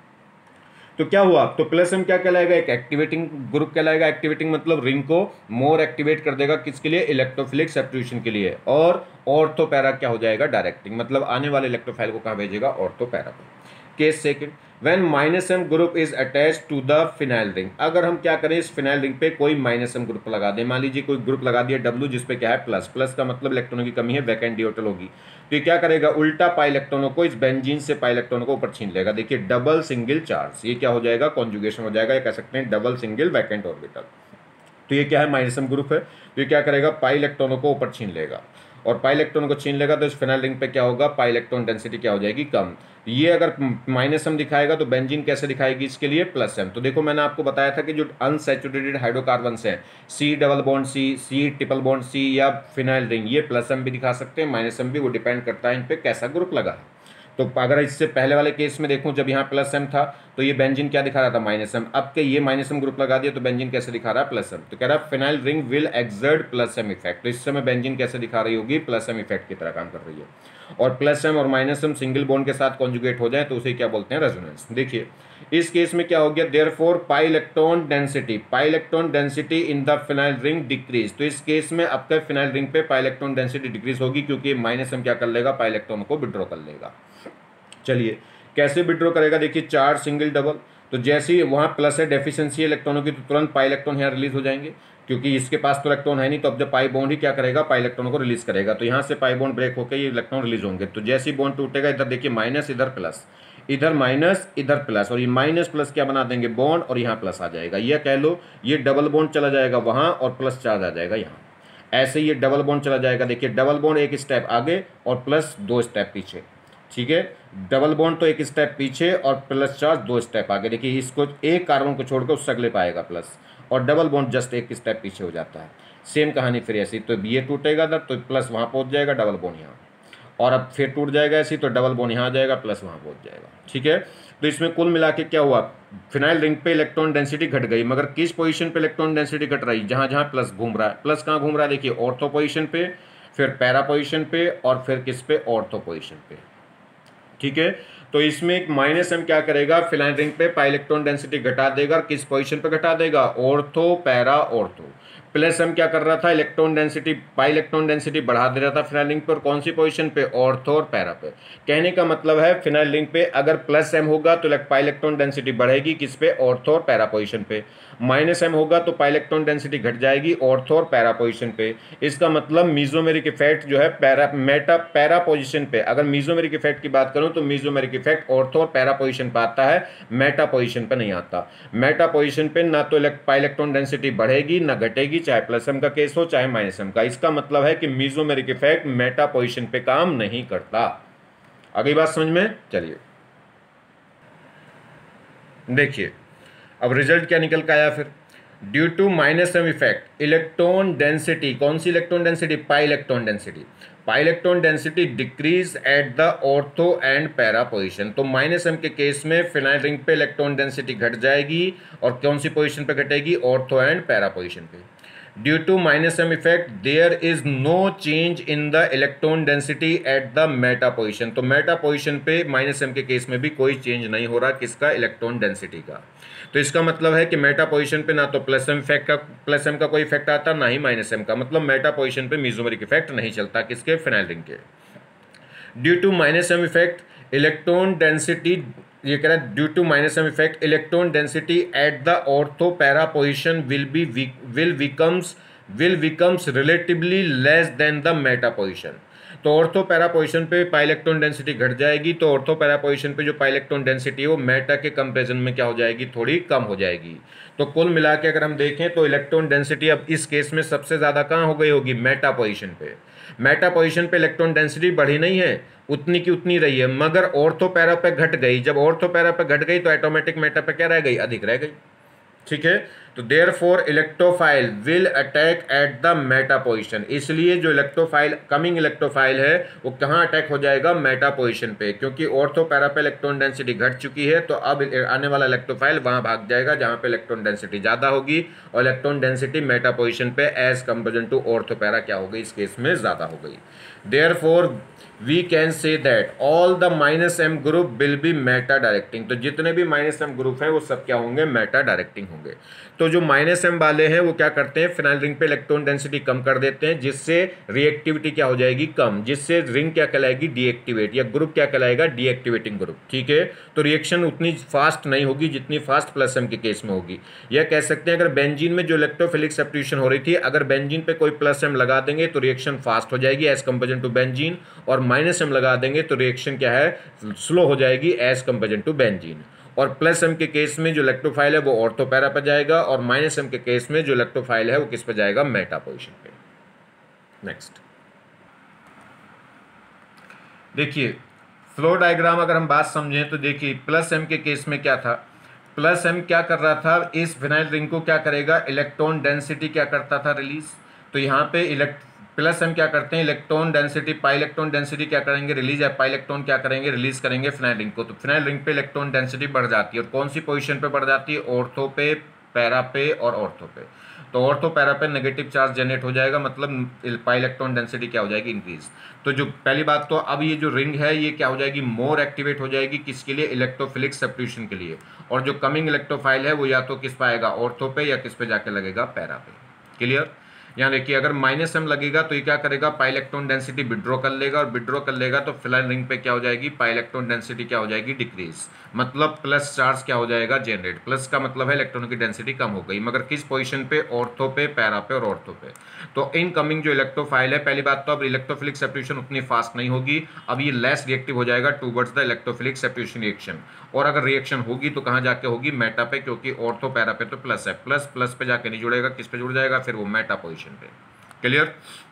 तो क्या हुआ, तो प्लस m क्या कहलाएगा, एक एक्टिवेटिंग ग्रुप कहलाएगा। एक्टिवेटिंग मतलब रिंग को मोर एक्टिवेट कर देगा, किसके लिए, इलेक्ट्रोफिलिक सब्स्टिट्यूशन के लिए। और ऑर्थो पैरा क्या हो जाएगा, डायरेक्टिंग, मतलब आने वाले इलेक्ट्रोफाइल को कहाँ भेजेगा, ऑर्थो पैरा पे। Case second, when minus M group is attach to the phenyl ring. अगर हम क्या करें, इस फिनाइल रिंग पे कोई माइनस एम ग्रुप लगा दें, मान लीजिए कोई ग्रुप लगा दिया डब्ल्यू जिसपे क्या है प्लस, प्लस का मतलब इलेक्ट्रॉनों की कमी है, वैकेंट डी ऑर्बिटल होगी। तो ये क्या करेगा, उल्टा पाई इलेक्ट्रॉनों को, इस बेंजीन से पाई इलेक्ट्रॉनों को ऊपर छीन लेगा। देखिए डबल सिंगल चार्ज, ये क्या हो जाएगा, कॉन्जुगेशन हो जाएगा, या कह सकते हैं डबल सिंगल वैकेंट ऑर्बिटल। तो ये क्या है, माइनस एम ग्रुप है। तो ये क्या करेगा, पाई इलेक्ट्रॉनों को ऊपर छीन लेगा, और पाई इलेक्ट्रॉन को छीन लेगा तो इस फिनाइल रिंग पे क्या होगा, पाई इलेक्ट्रॉन डेंसिटी क्या हो जाएगी, कम। ये अगर माइनस एम दिखाएगा तो बेंजीन कैसे दिखाएगी, इसके लिए प्लस एम। तो देखो मैंने आपको बताया था कि जो अनसैचुरेटेड हाइड्रोकार्बन्स हैं, C double bond C, C triple bond C या फिनाइल रिंग, ये प्लस एम भी दिखा सकते हैं, माइनस एम भी, वो डिपेंड करता है इन पे कैसा ग्रुप लगा है। तो अगर इससे पहले वाले केस में देखूं, जब यहाँ प्लस एम था तो ये बेंजीन क्या दिखा रहा था, माइनस एम। अब के ये माइनस एम ग्रुप लगा दिया तो बेंजीन कैसे दिखा रहा है, प्लस एम। तो कह रहा है phenyl ring will exert plus M effect. तो इस समय बेंजीन कैसे दिखा रही होगी, प्लस एम इफेक्ट की तरह काम कर रही है। और प्लस एम और माइनस एम सिंगल बॉन्ड के साथ कॉन्जुगेट हो जाए तो उसे क्या बोलते हैं, रेजोनेंस। देखिए इस केस में क्या हो गया, therefore pi electron density pi electron density in the phenyl ring decrease. तो इस केस में आपका फिनाइल रिंग पे पाई इलेक्ट्रॉन डेंसिटी डिक्रीज होगी, क्योंकि माइनस एम क्या कर लेगा, पाई इलेक्ट्रॉन को विड्रॉ कर लेगा। चलिए कैसे विड्रॉ करेगा, देखिए चार सिंगल डबल। तो जैसे ही वहाँ प्लस है, डेफिशिएंसी इलेक्ट्रॉनों की, तो तुरंत पाई इलेक्ट्रॉन यहाँ रिलीज हो जाएंगे, क्योंकि इसके पास तो इलेक्ट्रॉन है नहीं। तो अब जब पाई बॉन्ड ही क्या करेगा, पाई इलेक्ट्रॉनों को रिलीज करेगा। तो यहाँ से पाई बॉन्ड ब्रेक होकर ये इलेक्ट्रॉन रिलीज होंगे। तो जैसे ही बॉन्ड टूटेगा, इधर देखिए माइनस, इधर प्लस, इधर माइनस, इधर प्लस, और ये माइनस प्लस क्या बना देंगे, बॉन्ड, और यहाँ प्लस आ जाएगा। ये कह लो ये डबल बॉन्ड चला जाएगा वहाँ, और प्लस चार्ज आ जाएगा यहाँ। ऐसे ये डबल बॉन्ड चला जाएगा, देखिए डबल बॉन्ड एक स्टेप आगे और प्लस दो स्टेप पीछे। ठीक है, डबल बॉन्ड तो एक स्टेप पीछे और प्लस चार्ज दो स्टेप आगे। देखिए इसको एक कार्बन को छोड़कर उससे अगले पाएगा प्लस, और डबल बॉन्ड जस्ट एक स्टेप पीछे हो जाता है। सेम कहानी फिर ऐसी, तो ये टूटेगा इधर तो प्लस वहाँ पहुँच जाएगा, डबल बॉन्ड यहाँ, और अब फिर टूट जाएगा ऐसी, तो डबल बॉन्ड यहाँ आ जाएगा, प्लस वहाँ पहुँच जाएगा। ठीक है, तो इसमें कुल मिला के क्या हुआ, फिनाइल रिंग पे इलेक्ट्रॉन डेंसिटी घट गई, मगर किस पोजीशन पे इलेक्ट्रॉन डेंसिटी घट रही, जहाँ जहाँ प्लस घूम रहा है। प्लस कहाँ घूम रहा है, देखिए ऑर्थो पोजीशन पे, फिर पैरा पोजीशन पे, और फिर किस पे, ऑर्थो पोजीशन पे। ठीक है, तो इसमें एक माइनस एम क्या करेगा, फिनाइल रिंग पे पाई इलेक्ट्रॉन डेंसिटी घटा देगा, और किस पोजीशन पे घटा देगा, ortho para ortho. Plus M क्या कर रहा था, electron density, pi electron density बढ़ा दे रहा था फिनाइल रिंग पे, और कौन सी पोजीशन पे, ऑर्थो और पैरा पे। कहने का मतलब है फिनाइल रिंग पे अगर प्लस एम होगा तो पाई इलेक्ट्रॉन डेंसिटी बढ़ेगी, किस पे, ऑर्थो और पैरा पोजीशन पे। माइनस एम होगा तो पाई इलेक्ट्रॉन डेंसिटी घट जाएगी, ऑर्थो और पैरा पोजीशन पे। इसका मतलब मीजोमेरिक इफेक्ट जो है पैरा मेटा पैरा पोजीशन पे, अगर मीजोमेरिक इफेक्ट की बात करूं तो मीजोमेरिक इफेक्ट ऑर्थो और पैरा पोजीशन पे आता है, मेटा पोजीशन पे नहीं आता। मेटा पोजीशन पे ना तो पाई इलेक्ट्रॉन डेंसिटी बढ़ेगी ना घटेगी, चाहे प्लस एम का केस हो चाहे माइनस एम का। इसका मतलब है कि मीजोमेरिक इफेक्ट मेटा पोजीशन पे काम नहीं करता। अगली बात समझ में, चलिए देखिए अब रिजल्ट क्या निकल के आया फिर। Due to minus M effect electron density, कौन सी electron density, pi electron density, pi electron density decrease at the ortho and para position. तो माइनस एम के केस में फिनाइल रिंग पे इलेक्ट्रॉन डेंसिटी घट जाएगी, और कौन सी पोजीशन पे घटेगी, ऑर्थो एंड पैरा पोजीशन पे। Due to minus M effect there is no change in the electron density at the meta position. तो मेटा पोजीशन पे माइनस एम के केस में भी कोई चेंज नहीं हो रहा, किसका, इलेक्ट्रॉन डेंसिटी का। तो इसका मतलब है कि मेटा पोजीशन पे ना तो प्लस एम इफेक्ट का प्लस एम का कोई इफेक्ट आता, ना ही माइनस एम का। मतलब मेटा पोजीशन पे मीजोमेरिक इफेक्ट नहीं चलता, किसके, फिनाइल रिंग के। Due to minus M effect electron density, ये कह रहा है due to minus M effect electron density at the ortho para position will be will becomes will becomes relatively less than the meta position. तो ortho para position पे pi electron density घट जाएगी, तो ortho para position पे जो पाई electron density है वो Meta के कंपेरिजन में क्या हो जाएगी, थोड़ी कम हो जाएगी। तो कुल मिला के अगर हम देखें तो इलेक्ट्रॉन डेंसिटी अब इस केस में सबसे ज़्यादा कहाँ हो गई होगी, मेटा पोजीशन पे। मेटा पोजीशन पे इलेक्ट्रॉन डेंसिटी बढ़ी नहीं है, उतनी की उतनी रही है, मगर ऑर्थो पैरा पे घट गई। जब ऑर्थो पैरा पे घट गई तो ऑटोमेटिक मेटा पे क्या रह गई, अधिक रह गई। ठीक है, तो therefore electrophile will attack at the meta position, इसलिए जो इलेक्ट्रोफाइल कमिंग इलेक्ट्रोफाइल है वो कहाँ अटैक हो जाएगा, मेटा पोजिशन पे, क्योंकि ऑर्थो पैरा पे इलेक्ट्रॉन डेंसिटी घट चुकी है, तो अब आने वाला इलेक्ट्रोफाइल वहाँ भाग जाएगा जहाँ पे इलेक्ट्रॉन डेंसिटी ज़्यादा होगी, और इलेक्ट्रॉन डेंसिटी मेटा पोजिशन पे as comparison to ortho para क्या हो गई, इस केस में ज़्यादा हो गई। Therefore we can say that all the minus m group will be meta directing, तो जितने भी माइनस एम ग्रुप हैं वो सब क्या होंगे, मेटा डायरेक्टिंग होंगे। तो जो माइनस एम वाले हैं वो क्या करते हैं, फिनाइल रिंग पे इलेक्ट्रॉन डेंसिटी कम कर देते हैं, जिससे रिएक्टिविटी क्या हो जाएगी, कम, जिससे रिंग क्या कहलाएगी, डीएक्टिवेट, या ग्रुप क्या कहलाएगा, डीएक्टिवेटिंग ग्रुप। ठीक है, तो रिएक्शन उतनी फास्ट नहीं होगी जितनी फास्ट प्लस एम के केस में होगी। यह कह सकते हैं अगर बेंजीन में जो इलेक्ट्रोफिलिक सब्स्टिट्यूशन हो रही थी, अगर बेंजीन पे कोई प्लस एम लगा देंगे तो रिएक्शन फास्ट हो जाएगी एज कंपेरिजन टू बेंजीन, और माइनस एम लगा देंगे तो रिएक्शन क्या है, स्लो हो जाएगी एज कंपेरिजन टू बेंजीन। और प्लस एम के केस में जो इलेक्ट्रोफाइल है वो ऑर्थो पैरा पर जाएगा, और माइनस एम के केस में जो इलेक्ट्रोफाइल है वो किस पर जाएगा, मेटा पोजीशन पे। नेक्स्ट देखिए फ्लो डायग्राम अगर हम बात समझें तो देखिए प्लस एम के केस में क्या था, प्लस एम क्या कर रहा था, इस फिनाइल रिंग को क्या करेगा, इलेक्ट्रॉन डेंसिटी क्या करता था, रिलीज। तो यहाँ पे इलेक्ट प्लस हम क्या करते हैं, electron density pi electron density क्या करेंगे, रिलीज है, पाई इलेक्ट्रॉन क्या करेंगे, रिलीज करेंगे फिनाइल रिंग को। तो फिनाइल रिंग पे इलेक्ट्रॉन डेंसिटी बढ़ जाती है, और कौन सी पोजीशन पे बढ़ जाती है, ऑर्थो पे, पैरा पे और ऑर्थो पे। तो ऑर्थो पैरा पे नेगेटिव चार्ज जनरेट हो जाएगा, मतलब पाई इलेक्ट्रॉन डेंसिटी क्या हो जाएगी, इंक्रीज। तो जो पहली बात तो अब ये जो रिंग है ये क्या हो जाएगी, मोर एक्टिवेट हो जाएगी, किसके लिए, इलेक्ट्रोफिलिक सब्स्टिट्यूशन के लिए। और जो कमिंग इलेक्ट्रोफाइल है वो या तो किस पे आएगा, ऑर्थो पे, या किस पे जाके लगेगा, पैरा पे। क्लियर। यहाँ देखिए अगर माइनस एम लगेगा तो ये क्या करेगा, पाई इलेक्ट्रॉन डेंसिटी विड्रॉ कर लेगा, और विड्रॉ कर लेगा तो फिनाइल रिंग पे क्या हो जाएगी, पाई इलेक्ट्रॉन डेंसिटी क्या हो जाएगी, डिक्रीज, मतलब प्लस चार्ज क्या हो जाएगा, जनरेट। प्लस का मतलब है इलेक्ट्रॉन की डेंसिटी कम हो गई, मगर किस पोजीशन पे, ऑर्थो पे, पैरा पे और ऑर्थो पे। तो इनकमिंग जो इलेक्ट्रोफाइल है, पहली बात तो अब इलेक्ट्रोफिलिक सब्स्टिट्यूशन उतनी फास्ट नहीं होगी, अब ये लेस रिएक्टिव हो जाएगा towards the electrophilic substitution reaction. और अगर रिएक्शन होगी तो कहाँ जाके होगी, मेटा पे, क्योंकि ऑर्थो पैरा पे तो प्लस है, प्लस प्लस पे जाके नहीं जुड़ेगा, किस पे जुड़ जाएगा, फिर वो मेटा पोजीशन पे। क्लियर।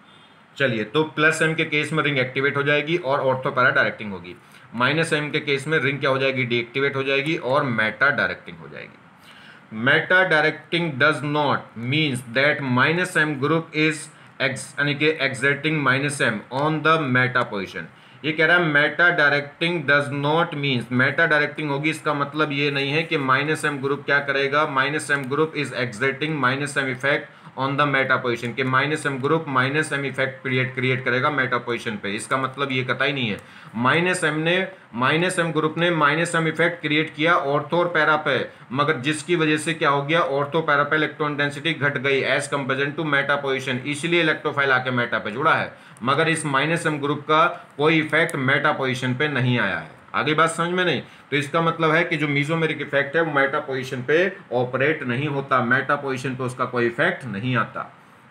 चलिए तो प्लस एम के केस में रिंग एक्टिवेट हो जाएगी और ऑर्थो पैरा डायरेक्टिंग होगी, माइनस एम के केस में रिंग क्या हो जाएगी, डीएक्टिवेट हो जाएगी और मेटा डायरेक्टिंग हो जाएगी। Meta directing does not means that minus M group is यानी कि exerting minus M on the meta position. ये कह रहा है meta directing does not means, meta directing होगी इसका मतलब ये नहीं है कि माइनस एम ग्रुप क्या करेगा, minus M group is exerting minus M effect on the meta position, के minus M group minus M effect create create करेगा मेटा पोजिशन पे। इसका मतलब ये कतई नहीं है, माइनस एम ने माइनस एम ग्रुप ने माइनस एम इफेक्ट क्रिएट किया ऑर्थो और पैरा पे, मगर जिसकी वजह से क्या हो गया, ऑर्थो पैरा पे इलेक्ट्रॉन डेंसिटी घट गई as comparison to meta position, इसलिए इलेक्ट्रोफाइल आके मेटा पे जुड़ा है, मगर इस माइनस एम ग्रुप का कोई इफेक्ट मेटा पोजिशन पे नहीं आया है। आगे बात समझ में नहीं, तो इसका मतलब है कि जो मीजोमेरिक इफेक्ट है वो मेटा पोजीशन पे ऑपरेट नहीं होता, मेटा पोजीशन पे उसका कोई इफेक्ट नहीं आता।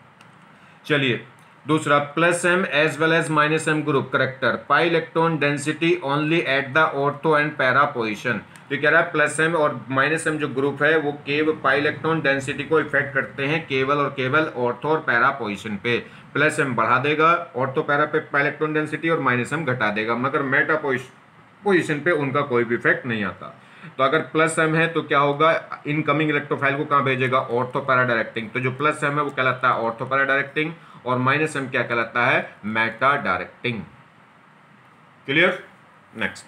चलिए दूसरा, plus M as well as minus M group character pi electron density only at the ortho and para position. तो कह रहा है प्लस एम और माइनस एम जो ग्रुप है वो केवल पाई इलेक्ट्रॉन डेंसिटी को इफेक्ट करते हैं केवल और केवल ऑर्थो और पैरा पोजीशन पे। प्लस एम बढ़ा देगा ऑर्थो पैरा पे पाई इलेक्ट्रॉन डेंसिटी और माइनस एम घटा देगा, मगर मेटा पोजीशन पे उनका कोई भी इफेक्ट नहीं आता। तो अगर प्लस एम है तो क्या होगा, इनकमिंग इलेक्ट्रोफाइल को कहाँ भेजेगा, ऑर्थो पैरा डायरेक्टिंग। तो जो प्लस एम है वो कहलाता है ऑर्थो पैरा डायरेक्टिंग और माइनस एम क्या कहलाता है, मेटा डायरेक्टिंग। क्लियर। नेक्स्ट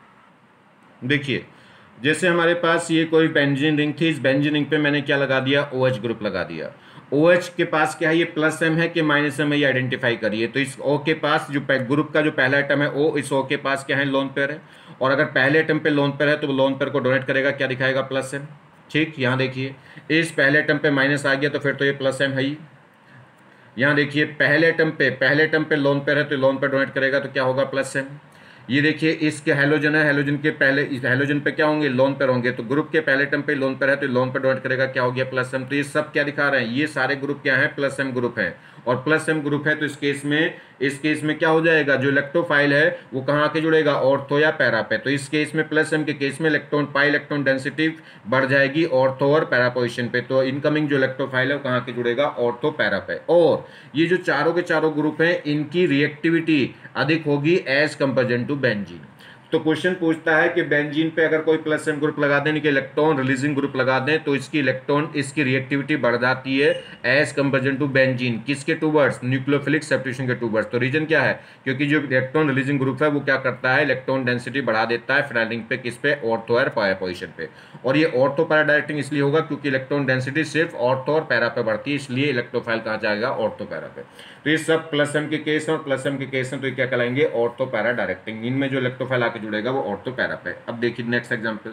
देखिए, जैसे हमारे पास ये कोई बेंजीन रिंग थी, इस बेंजीन रिंग पे मैंने क्या लगा दिया, OH ग्रुप लगा दिया। OH के पास क्या है, ये प्लस एम है कि माइनस एम है, ये आइडेंटिफाई करिए। तो इस O के पास जो ग्रुप का जो पहला आइटम है O, इस O के पास क्या है, लोन पेयर है, और अगर पहले आइटम पे लोन पेयर है तो वो लोन पेयर को डोनेट करेगा, क्या दिखाएगा, प्लस एम। ठीक, यहाँ देखिए इस पहले आइटम पे माइनस आ गया तो फिर तो ये प्लस एम है ही। यहाँ देखिए पहले आइटम पे पहले आइटम पे लोन पेयर है तो लोन पेयर डोनेट करेगा तो क्या होगा, प्लस एम। ये देखिए इसके हेलोजन है, हेलोजन के पहले इस हेलोजन पे क्या होंगे, लोन पेयर होंगे, तो ग्रुप के पहले टर्म पे लोन पेयर है तो लोन पेयर डोनेट करेगा, क्या हो गया, प्लस एम। तो ये सब क्या दिखा रहे हैं, ये सारे ग्रुप क्या है, प्लस एम ग्रुप है, और प्लस एम ग्रुप है तो इस केस में इस केस में क्या हो जाएगा, जो इलेक्ट्रोफाइल है वो कहाँ के जुड़ेगा, ऑर्थो या पैरा पे। तो इस केस में प्लस एम के केस में इलेक्ट्रॉन पाई इलेक्ट्रॉन डेंसिटी बढ़ जाएगी ऑर्थो और पैरा पोजिशन पे। तो इनकमिंग जो इलेक्ट्रोफाइल है वो कहाँ के जुड़ेगा, ऑर्थो पैरा पे। और ये जो चारों के चारों ग्रुप हैं इनकी रिएक्टिविटी अधिक होगी एज कंपेरिजन टू बेंजीन। तो क्वेश्चन पूछता है कि बेंजीन पे अगर कोई प्लस एम ग्रुप लगा दें, इलेक्ट्रॉन रिलीजिंग ग्रुप लगा दें, तो इसकी इलेक्ट्रॉन इसकी रिएक्टिविटी बढ़ जाती है एज कंपेरिजन टू बेंजीन। किसके टूवर्ड्स, न्यूक्लियोफिलिक सब्स्टिट्यूशन के टूवर्ड्स। तो रीजन क्या है, क्योंकि जो इलेक्ट्रॉन रिलीजिंग ग्रुप है वो क्या करता है, इलेक्ट्रॉन डेंसिटी बढ़ा देता है फिनाइल रिंग पे, किस पे, ऑर्थो और पैरा पोजीशन पे। और ये ऑर्थो पैरा डायरेक्टिंग इसलिए होगा क्योंकि इलेक्ट्रॉन डेंसिटी सिर्फ ऑर्थो और पैरा पे बढ़ती है, इसलिए इलेक्ट्रोफाइल कहाँ जाएगा, ऑर्थो पैरा पे। तो ये सब प्लस एम के केस और प्लस एम के केस हैं, तो ये क्या कहलाएंगे, ऑर्थो पैरा डायरेक्टिंग। इनमें जो इलेक्ट्रोफाइल आके जुड़ेगा वो ऑर्थो पैरा पे। अब देखिए नेक्स्ट एग्जांपल,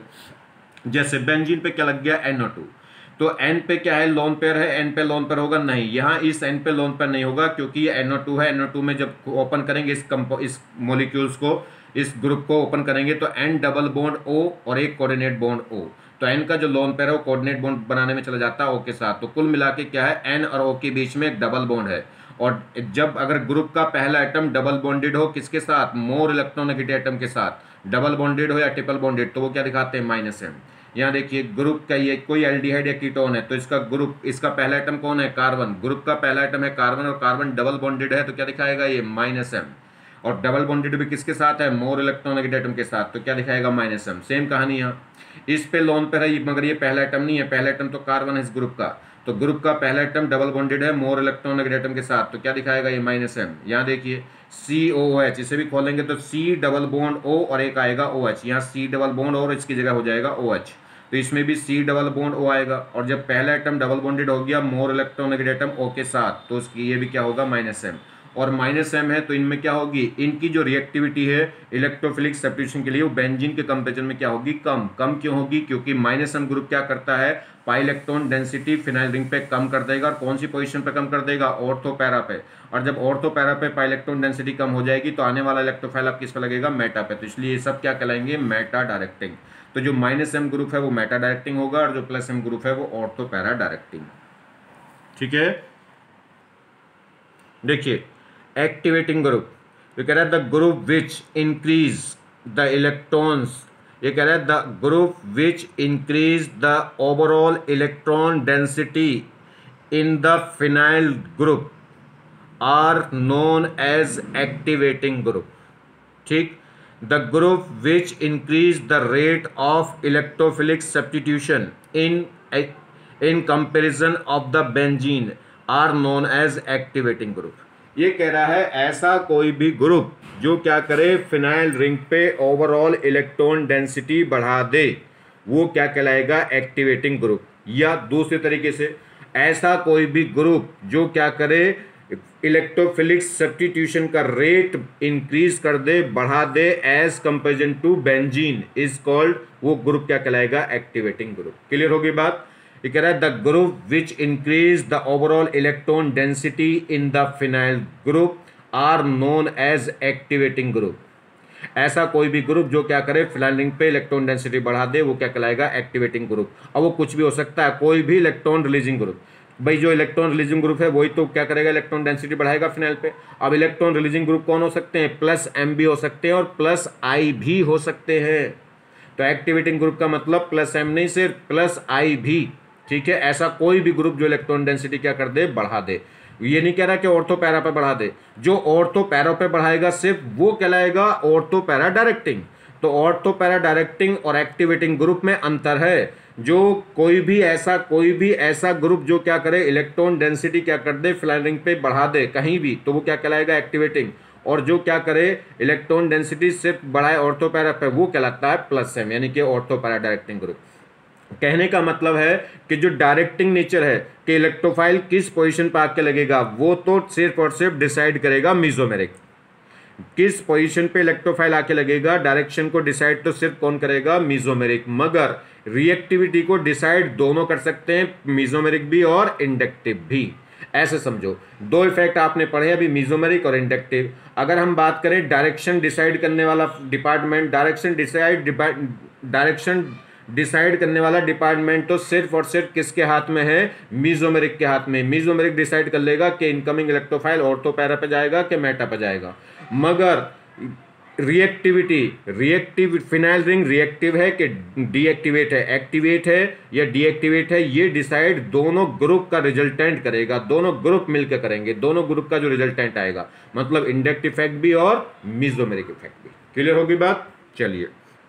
जैसे बेंजीन पे क्या लग गया, एन ओ टू। तो एन पे क्या है, लोन पेयर है, एन पे लोन पेयर होगा नहीं, यहाँ इस एन पे लोन पेयर नहीं होगा क्योंकि ये एन ओ टू है। एन ओ टू में जब ओपन करेंगे इस कंपो इस मॉलिक्यूल्स को, इस ग्रुप को ओपन करेंगे तो एन डबल बॉन्ड ओ और एक कोऑर्डिनेट बॉन्ड ओ। तो एन का जो लोन पेयर है वो कोऑर्डिनेट बॉन्ड बनाने में चला जाता है ओ के साथ। तो कुल मिला के क्या है, एन और ओ के बीच में एक डबल बॉन्ड है। और जब अगर ग्रुप का पहला एटम डबल बॉन्डेड हो किसके साथ, मोर इलेक्ट्रोनेगेटिव एटम के साथ, डबल बॉन्डेड हो या ट्रिपल बॉन्डेड, तो वो क्या दिखाते हैं, माइनस एम। यहाँ देखिए ग्रुप का ये कोई एल्डिहाइड या कीटोन है तो इसका ग्रुप, इसका पहला एटम कौन है, कार्बन। ग्रुप का पहला एटम है कार्बन और कार्बन डबल बॉन्डेड है तो क्या दिखाएगा, ये माइनस एम। और डबल बॉन्डेड भी किसके साथ है, मोर इलेक्ट्रोनेगेटिव एटम के साथ, तो क्या दिखाएगा, माइनस एम। सेम कहानी यहाँ, इस पे लोन पर है मगर ये पहला एटम नहीं है, पहला एटम तो कार्बन है इस ग्रुप का। तो ग्रुप का पहला एटम डबल बॉन्डेड है मोर इलेक्ट्रोनेगेटिव एटम के साथ, तो क्या दिखाएगा, ये माइनस एम। यहाँ देखिए सी ओ एच, इसे भी खोलेंगे तो सी डबल बॉन्ड ओ और एक आएगा ओ एच। यहाँ सी डबल बॉन्ड और इसकी जगह हो जाएगा ओ एच, तो इसमें भी सी डबल बॉन्ड ओ आएगा। और जब पहला एटम डबल बॉन्डेड हो गया मोर इलेक्ट्रोनेगेटिव एटम ओ के साथ, तो उसकी ये भी क्या होगा, माइनस एम। और माइनस एम है तो इनमें क्या होगी, इनकी जो रिएक्टिविटी है इलेक्ट्रोफिलिक सब्स्टिट्यूशन के लिए वो बेंजीन के कंपेरिजन में क्या होगी, कम। कम क्यों होगी, क्योंकि माइनस एम ग्रुप क्या करता है, pi electron density phenyl ring पे कम कर देगा। और कौन सी पोजीशन पे कम कर देगा, ऑर्थो पैरा पे। और जब ऑर्थो पैरा पे पाई इलेक्ट्रॉन डेंसिटी कम हो जाएगी तो आने वाला इलेक्ट्रोफाइल अब किस पे लगेगा, मेटा पे। तो इसलिए ये सब क्या कहलाएंगे, मेटा डायरेक्टिंग। तो जो माइनस एम ग्रुप है वो मेटा डायरेक्टिंग होगा और जो प्लस एम ग्रुप है वो ऑर्थो पैरा डायरेक्टिंग। ठीक है, देखिए एक्टिवेटिंग ग्रुप, ये कह रहा है the group which increase the electrons, ये कह रहा है the group which increase the overall electron density in the phenyl group are known as activating group. ठीक, the group which increase the rate of electrophilic substitution in in comparison of the benzene are known as activating group. ये कह रहा है ऐसा कोई भी group जो क्या करे, फिनाइल रिंग पे ओवरऑल इलेक्ट्रॉन डेंसिटी बढ़ा दे, वो क्या कहलाएगा, एक्टिवेटिंग ग्रुप। या दूसरे तरीके से ऐसा कोई भी ग्रुप जो क्या करे, इलेक्ट्रोफिलिक सब्स्टिट्यूशन का रेट इंक्रीज कर दे, बढ़ा दे as comparison to benzene, is called, वो ग्रुप क्या कहलाएगा, एक्टिवेटिंग ग्रुप। क्लियर होगी बात। ये कह रहा है the group which increase the overall electron density in the phenyl group are known as activating group. ऐसा कोई भी ग्रुप जो क्या करे, फिनाइल रिंग पे इलेक्ट्रॉन डेंसिटी बढ़ा दे, वो क्या कहलाएगा, एक्टिवेटिंग ग्रुप। अब वो कुछ भी हो सकता है, कोई भी इलेक्ट्रॉन रिलीजिंग ग्रुप। भाई जो इलेक्ट्रॉन रिलीजिंग ग्रुप है वही तो क्या करेगा, इलेक्ट्रॉन डेंसिटी बढ़ाएगा फिनाइल पे। अब इलेक्ट्रॉन रिलीजिंग ग्रुप कौन हो सकते हैं, प्लस एम भी हो सकते हैं और प्लस आई भी हो सकते हैं। तो एक्टिवेटिंग ग्रुप का मतलब प्लस एम नहीं, सिर्फ प्लस आई भी। ठीक है, ऐसा कोई भी ग्रुप जो इलेक्ट्रॉन डेंसिटी क्या कर दे, बढ़ा दे। ये नहीं कह रहा कि ऑर्थो पैरा पे बढ़ा दे, जो ऑर्थो पैरा पे बढ़ाएगा सिर्फ वो कहलाएगा ऑर्थो पैरा डायरेक्टिंग। तो ऑर्थो पैरा डायरेक्टिंग और एक्टिवेटिंग ग्रुप में अंतर है। जो कोई भी ऐसा कोई भी ऐसा ग्रुप जो क्या करे, इलेक्ट्रॉन डेंसिटी क्या कर दे, फिनाइल रिंग पे बढ़ा दे कहीं भी, तो वो क्या कहलाएगा, एक्टिवेटिंग। और जो क्या करे, इलेक्ट्रॉन डेंसिटी सिर्फ बढ़ाए ऑर्थो पैरा पे, वो कहलाता है प्लस एम, यानी कि ऑर्थो पैरा डायरेक्टिंग ग्रुप। कहने का मतलब है कि जो डायरेक्टिंग नेचर है कि इलेक्ट्रोफाइल किस पोजीशन पर आके लगेगा, वो तो सिर्फ और सिर्फ डिसाइड करेगा मीजोमेरिक। किस पोजीशन पे इलेक्ट्रोफाइल आके लगेगा, डायरेक्शन को डिसाइड तो सिर्फ कौन करेगा, मीजोमेरिक। मगर रिएक्टिविटी को डिसाइड दोनों कर सकते हैं, मीजोमेरिक भी और इंडक्टिव भी। ऐसे समझो, दो इफेक्ट आपने पढ़े अभी, मीजोमेरिक और इंडक्टिव। अगर हम बात करें डायरेक्शन डिसाइड करने वाला department, direction decide direction decide करने वाला डिपार्टमेंट तो सिर्फ और सिर्फ किसके हाथ में है, मीजोमेरिक के हाथ में। मीजोमेरिक डिसाइड कर लेगा कि इनकमिंग इलेक्ट्रोफाइल ऑर्थो पैरा पे जाएगा कि मेटा पे जाएगा। मगर reactivity, reactive phenyl ring reactive है कि डीएक्टिवेट है, एक्टिवेट है या डीएक्टिवेट है, ये डिसाइड दोनों ग्रुप का रिजल्टेंट करेगा, दोनों ग्रुप मिलकर करेंगे, दोनों ग्रुप का जो रिजल्टेंट आएगा, मतलब इंडक्ट इफेक्ट भी और मीजोमेरिक इफेक्ट भी। क्लियर होगी बात? चलिए,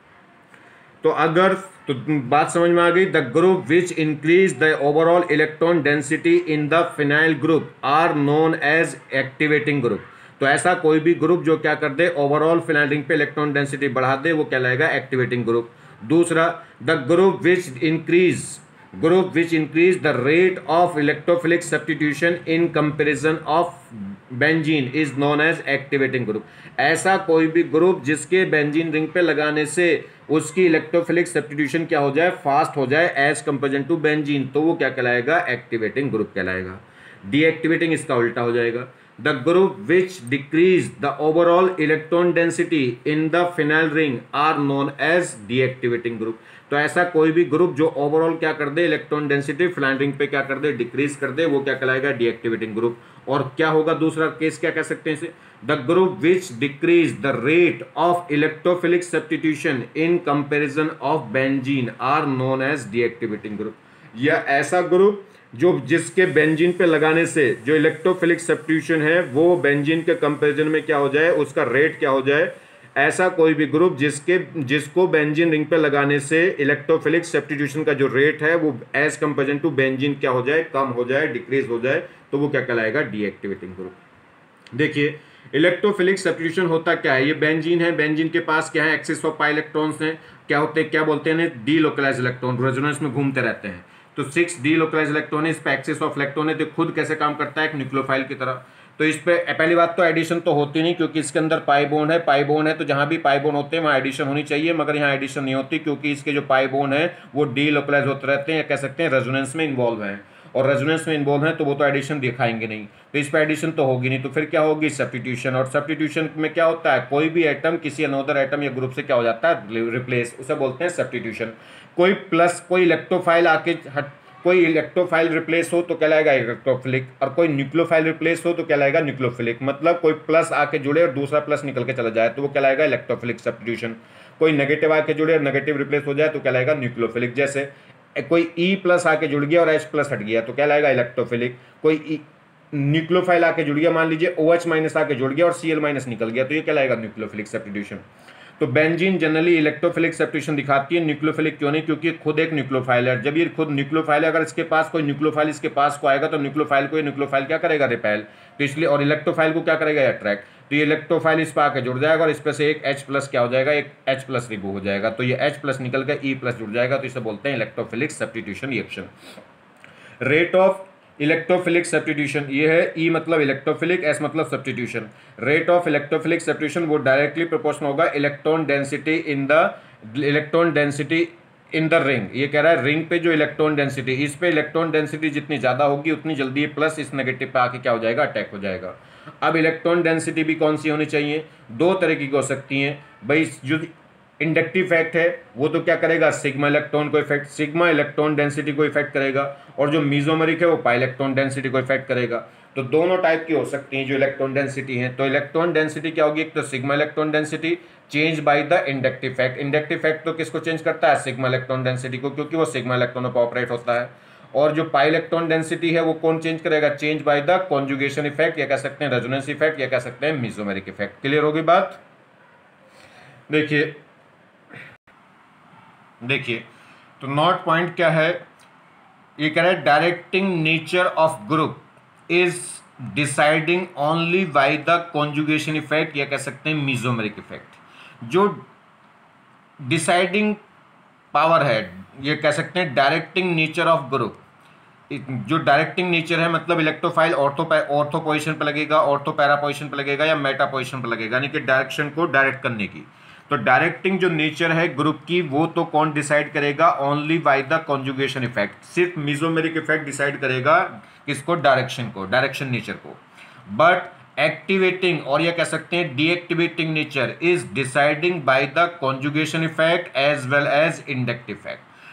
तो अगर तो बात समझ में आ गई। The group which increase the overall electron density in the phenyl group are known as activating group. तो ऐसा कोई भी ग्रुप जो क्या कर दे, ओवरऑल फिनाइल रिंग पे इलेक्ट्रॉन डेंसिटी बढ़ा दे, वो कहलाएगा एक्टिवेटिंग ग्रुप। दूसरा, the group which increase group which increase the rate of electrophilic substitution in comparison of benzene is known as activating group. ऐसा कोई भी ग्रुप जिसके बेंजीन रिंग पे लगाने से उसकी इलेक्ट्रोफिलिक सब्स्टिट्यूशन क्या हो जाए, फास्ट हो जाए एज कंपेरिजन टू बेंजीन, तो वो क्या कहलाएगा, एक्टिवेटिंग ग्रुप कहलाएगा। डीएक्टिवेटिंग इसका उल्टा हो जाएगा। The group which decrease the overall electron density in the phenyl ring are known as deactivating group. तो ऐसा कोई भी ग्रुप जो ओवरऑल क्या कर दे, इलेक्ट्रॉन डेंसिटी फिनाइल रिंग पे क्या कर दे, डिक्रीज कर दे, वो क्या कहलाएगा, डीएक्टिवेटिंग ग्रुप। और क्या होगा दूसरा केस, क्या कह सकते हैं इसे, the group which decrease the rate of electrophilic substitution in comparison of benzene are known as deactivating group. या ऐसा ग्रुप जो जिसके बेंजीन पे लगाने से जो इलेक्ट्रोफिलिक सब्स्टिट्यूशन है वो बेंजीन के कंपैरिजन में क्या हो जाए, उसका रेट क्या हो जाए। ऐसा कोई भी ग्रुप जिसके जिसको बेंजीन रिंग पे लगाने से इलेक्ट्रोफिलिक सब्स्टिट्यूशन का जो रेट है वो एज कंपैरिजन टू बेंजीन क्या हो जाए, कम हो जाए, डिक्रीज हो जाए, तो वो क्या कहलाएगा, डीएक्टिवेटिंग ग्रुप। देखिए, इलेक्ट्रोफिलिक सब्स्टिट्यूशन होता क्या है, ये बेंजीन है, बेंजीन के पास क्या है, एक्सिस ऑफ पाई इलेक्ट्रॉन्स हैं, क्या होते हैं, क्या बोलते हैं, डी लोकलाइज इलेक्ट्रॉन, रेजोनेंस में घूमते रहते हैं। तो सिक्स डी लोकलाइज इलेक्ट्रॉन है, इस पे एक्सिस ऑफ इलेक्ट्रॉन है, तो खुद कैसे काम करता है, एक न्यूक्लियोफाइल की तरह। तो इस पे पहली बात तो एडिशन तो होती नहीं, क्योंकि इसके अंदर पाई बोन है, पाई बोन है तो जहां भी पाई बोन होते हैं वहां एडिशन होनी चाहिए, मगर यहाँ एडिशन नहीं होती, क्योंकि इसके जो पाई बोन है वो डी लोकलाइज होते रहते हैं, या कह सकते हैं रेजोनेंस में इन्वॉल्व है, और रेजोनेंस में इन्वॉल्व है तो वो तो एडिशन दिखाएंगे नहीं, तो इस पर एडिशन तो होगी नहीं, तो फिर क्या होगी, सब्स्टिट्यूशन। और सब्स्टिट्यूशन में क्या होता है, कोई भी एटम किसी अनदर एटम या ग्रुप से क्या हो जाता है, रिप्लेस, उसे बोलते हैं सब्स्टिट्यूशन। कोई प्लस कोई इलेक्ट्रोफाइल आके हट कोई इलेक्ट्रोफाइल रिप्लेस हो तो कहलाएगा इलेक्ट्रोफिलिक, और कोई न्यूक्लियोफाइल रिप्लेस हो तो कहलाएगा न्यूक्लियोफिलिक। मतलब कोई प्लस आके जुड़े और दूसरा प्लस निकल के चला जाए तो वो कहलाएगा इलेक्ट्रोफिलिक सब्स्टिट्यूशन। कोई नेगेटिव आके जुड़े और नेगेटिव रिप्लेस हो जाए तो कहलाएगा न्यूक्लियोफिलिक। जैसे कोई ई प्लस आके जुड़ गया और एच प्लस हट गया तो कहलाएगा इलेक्ट्रोफिलिक। कोई न्यूक्लियोफाइल आके जुड़ गया, मान लीजिए ओ एच माइनस आके जुड़ गया और सी एल माइनस निकल गया, तो ये कहलाएगा न्यूक्लियोफिलिक सब्स्टिट्यूशन। तो बेंजीन जनरली इलेक्ट्रोफिलिक सब्स्टिट्यूशन दिखाती है, न्यूक्लियोफिलिक क्यों नहीं, क्योंकि खुद एक न्यूक्लियोफाइल है। जब ये खुद न्यूक्लियोफाइल है, अगर इसके पास कोई न्यूक्लियोफाइल इसके पास को आएगा तो न्यूक्लियोफाइल को ये न्यूक्लियोफाइल क्या करेगा, रिपेल, तो इसलिए, और इलेक्ट्रोफाइल को क्या करेगा, अट्रैक्ट। तो ये इलेक्ट्रोफाइल इस पर आके जुड़ जाएगा और इस पर से एक H प्लस क्या हो जाएगा, एक H प्लस रिमूव हो जाएगा, तो ये H प्लस निकल कर E प्लस जुड़ जाएगा, तो इसे बोलते हैं electrophilic substitution reaction. Rate of electrophilic substitution ये है, ई मतलब इलेक्ट्रोफिलिक, एस मतलब substitution. Rate of electrophilic substitution वो डायरेक्टली प्रोपोर्शनल होगा electron density in the electron density in the ring. ये कह रहा है रिंग पे जो इलेक्ट्रॉन डेंसिटी, इस पे इलेक्ट्रॉन डेंसिटी जितनी ज्यादा होगी उतनी जल्दी ये प्लस इस नेगेटिव पे आके क्या हो जाएगा, अटैक हो जाएगा। अब इलेक्ट्रॉन डेंसिटी भी कौन सी होनी चाहिए, दो तरह की हो सकती हैं भाई। जो इंडक्टिव इफेक्ट है वो तो क्या करेगा, सिग्मा इलेक्ट्रॉन को इफेक्ट, सिग्मा इलेक्ट्रॉन डेंसिटी को इफेक्ट करेगा, और जो मीजोमेरिक है वो पाई इलेक्ट्रॉन डेंसिटी को इफेक्ट करेगा। तो दोनों टाइप की हो सकती हैं जो इलेक्ट्रॉन डेंसिटी है। तो इलेक्ट्रॉन डेंसिटी क्या होगी, एक तो sigma electron density change by the inductive effect. Inductive effect तो किसको चेंज करता है, सिग्मा इलेक्ट्रॉन डेंसिटी को, क्योंकि वो सिग्मा इलेक्ट्रॉनों पर ऑपरेट होता है। और जो पाई इलेक्ट्रॉन डेंसिटी है वो कौन चेंज करेगा, change by the conjugation effect, या कह सकते हैं रेजोनेंस इफेक्ट, या कह सकते हैं मीजोमेरिक इफेक्ट। क्लियर होगी बात? देखिए देखिए तो नॉट पॉइंट क्या है, ये कह रहा है directing nature of group is deciding only by the conjugation effect, या कह सकते हैं मीजोमेरिक इफेक्ट। जो डिसाइडिंग पावर है, ये कह सकते हैं डायरेक्टिंग नेचर ऑफ ग्रुप। जो डायरेक्टिंग नेचर है मतलब इलेक्ट्रोफाइल ऑर्थो ऑर्थो पोजिशन पर लगेगा, ऑर्थो पैरा पोजिशन पर लगेगा, या मेटा पोजिशन पर लगेगा, यानी कि डायरेक्शन को डायरेक्ट करने की। तो डायरेक्टिंग जो नेचर है ग्रुप की वो तो कौन डिसाइड करेगा, only by the conjugation effect. सिर्फ मीजोमेरिक इफेक्ट डिसाइड करेगा किसको, डायरेक्शन को, डायरेक्शन नेचर को। बट एक्टिवेटिंग और यह कह सकते हैं deactivating nature is deciding by the conjugation effect as well as inductive effect.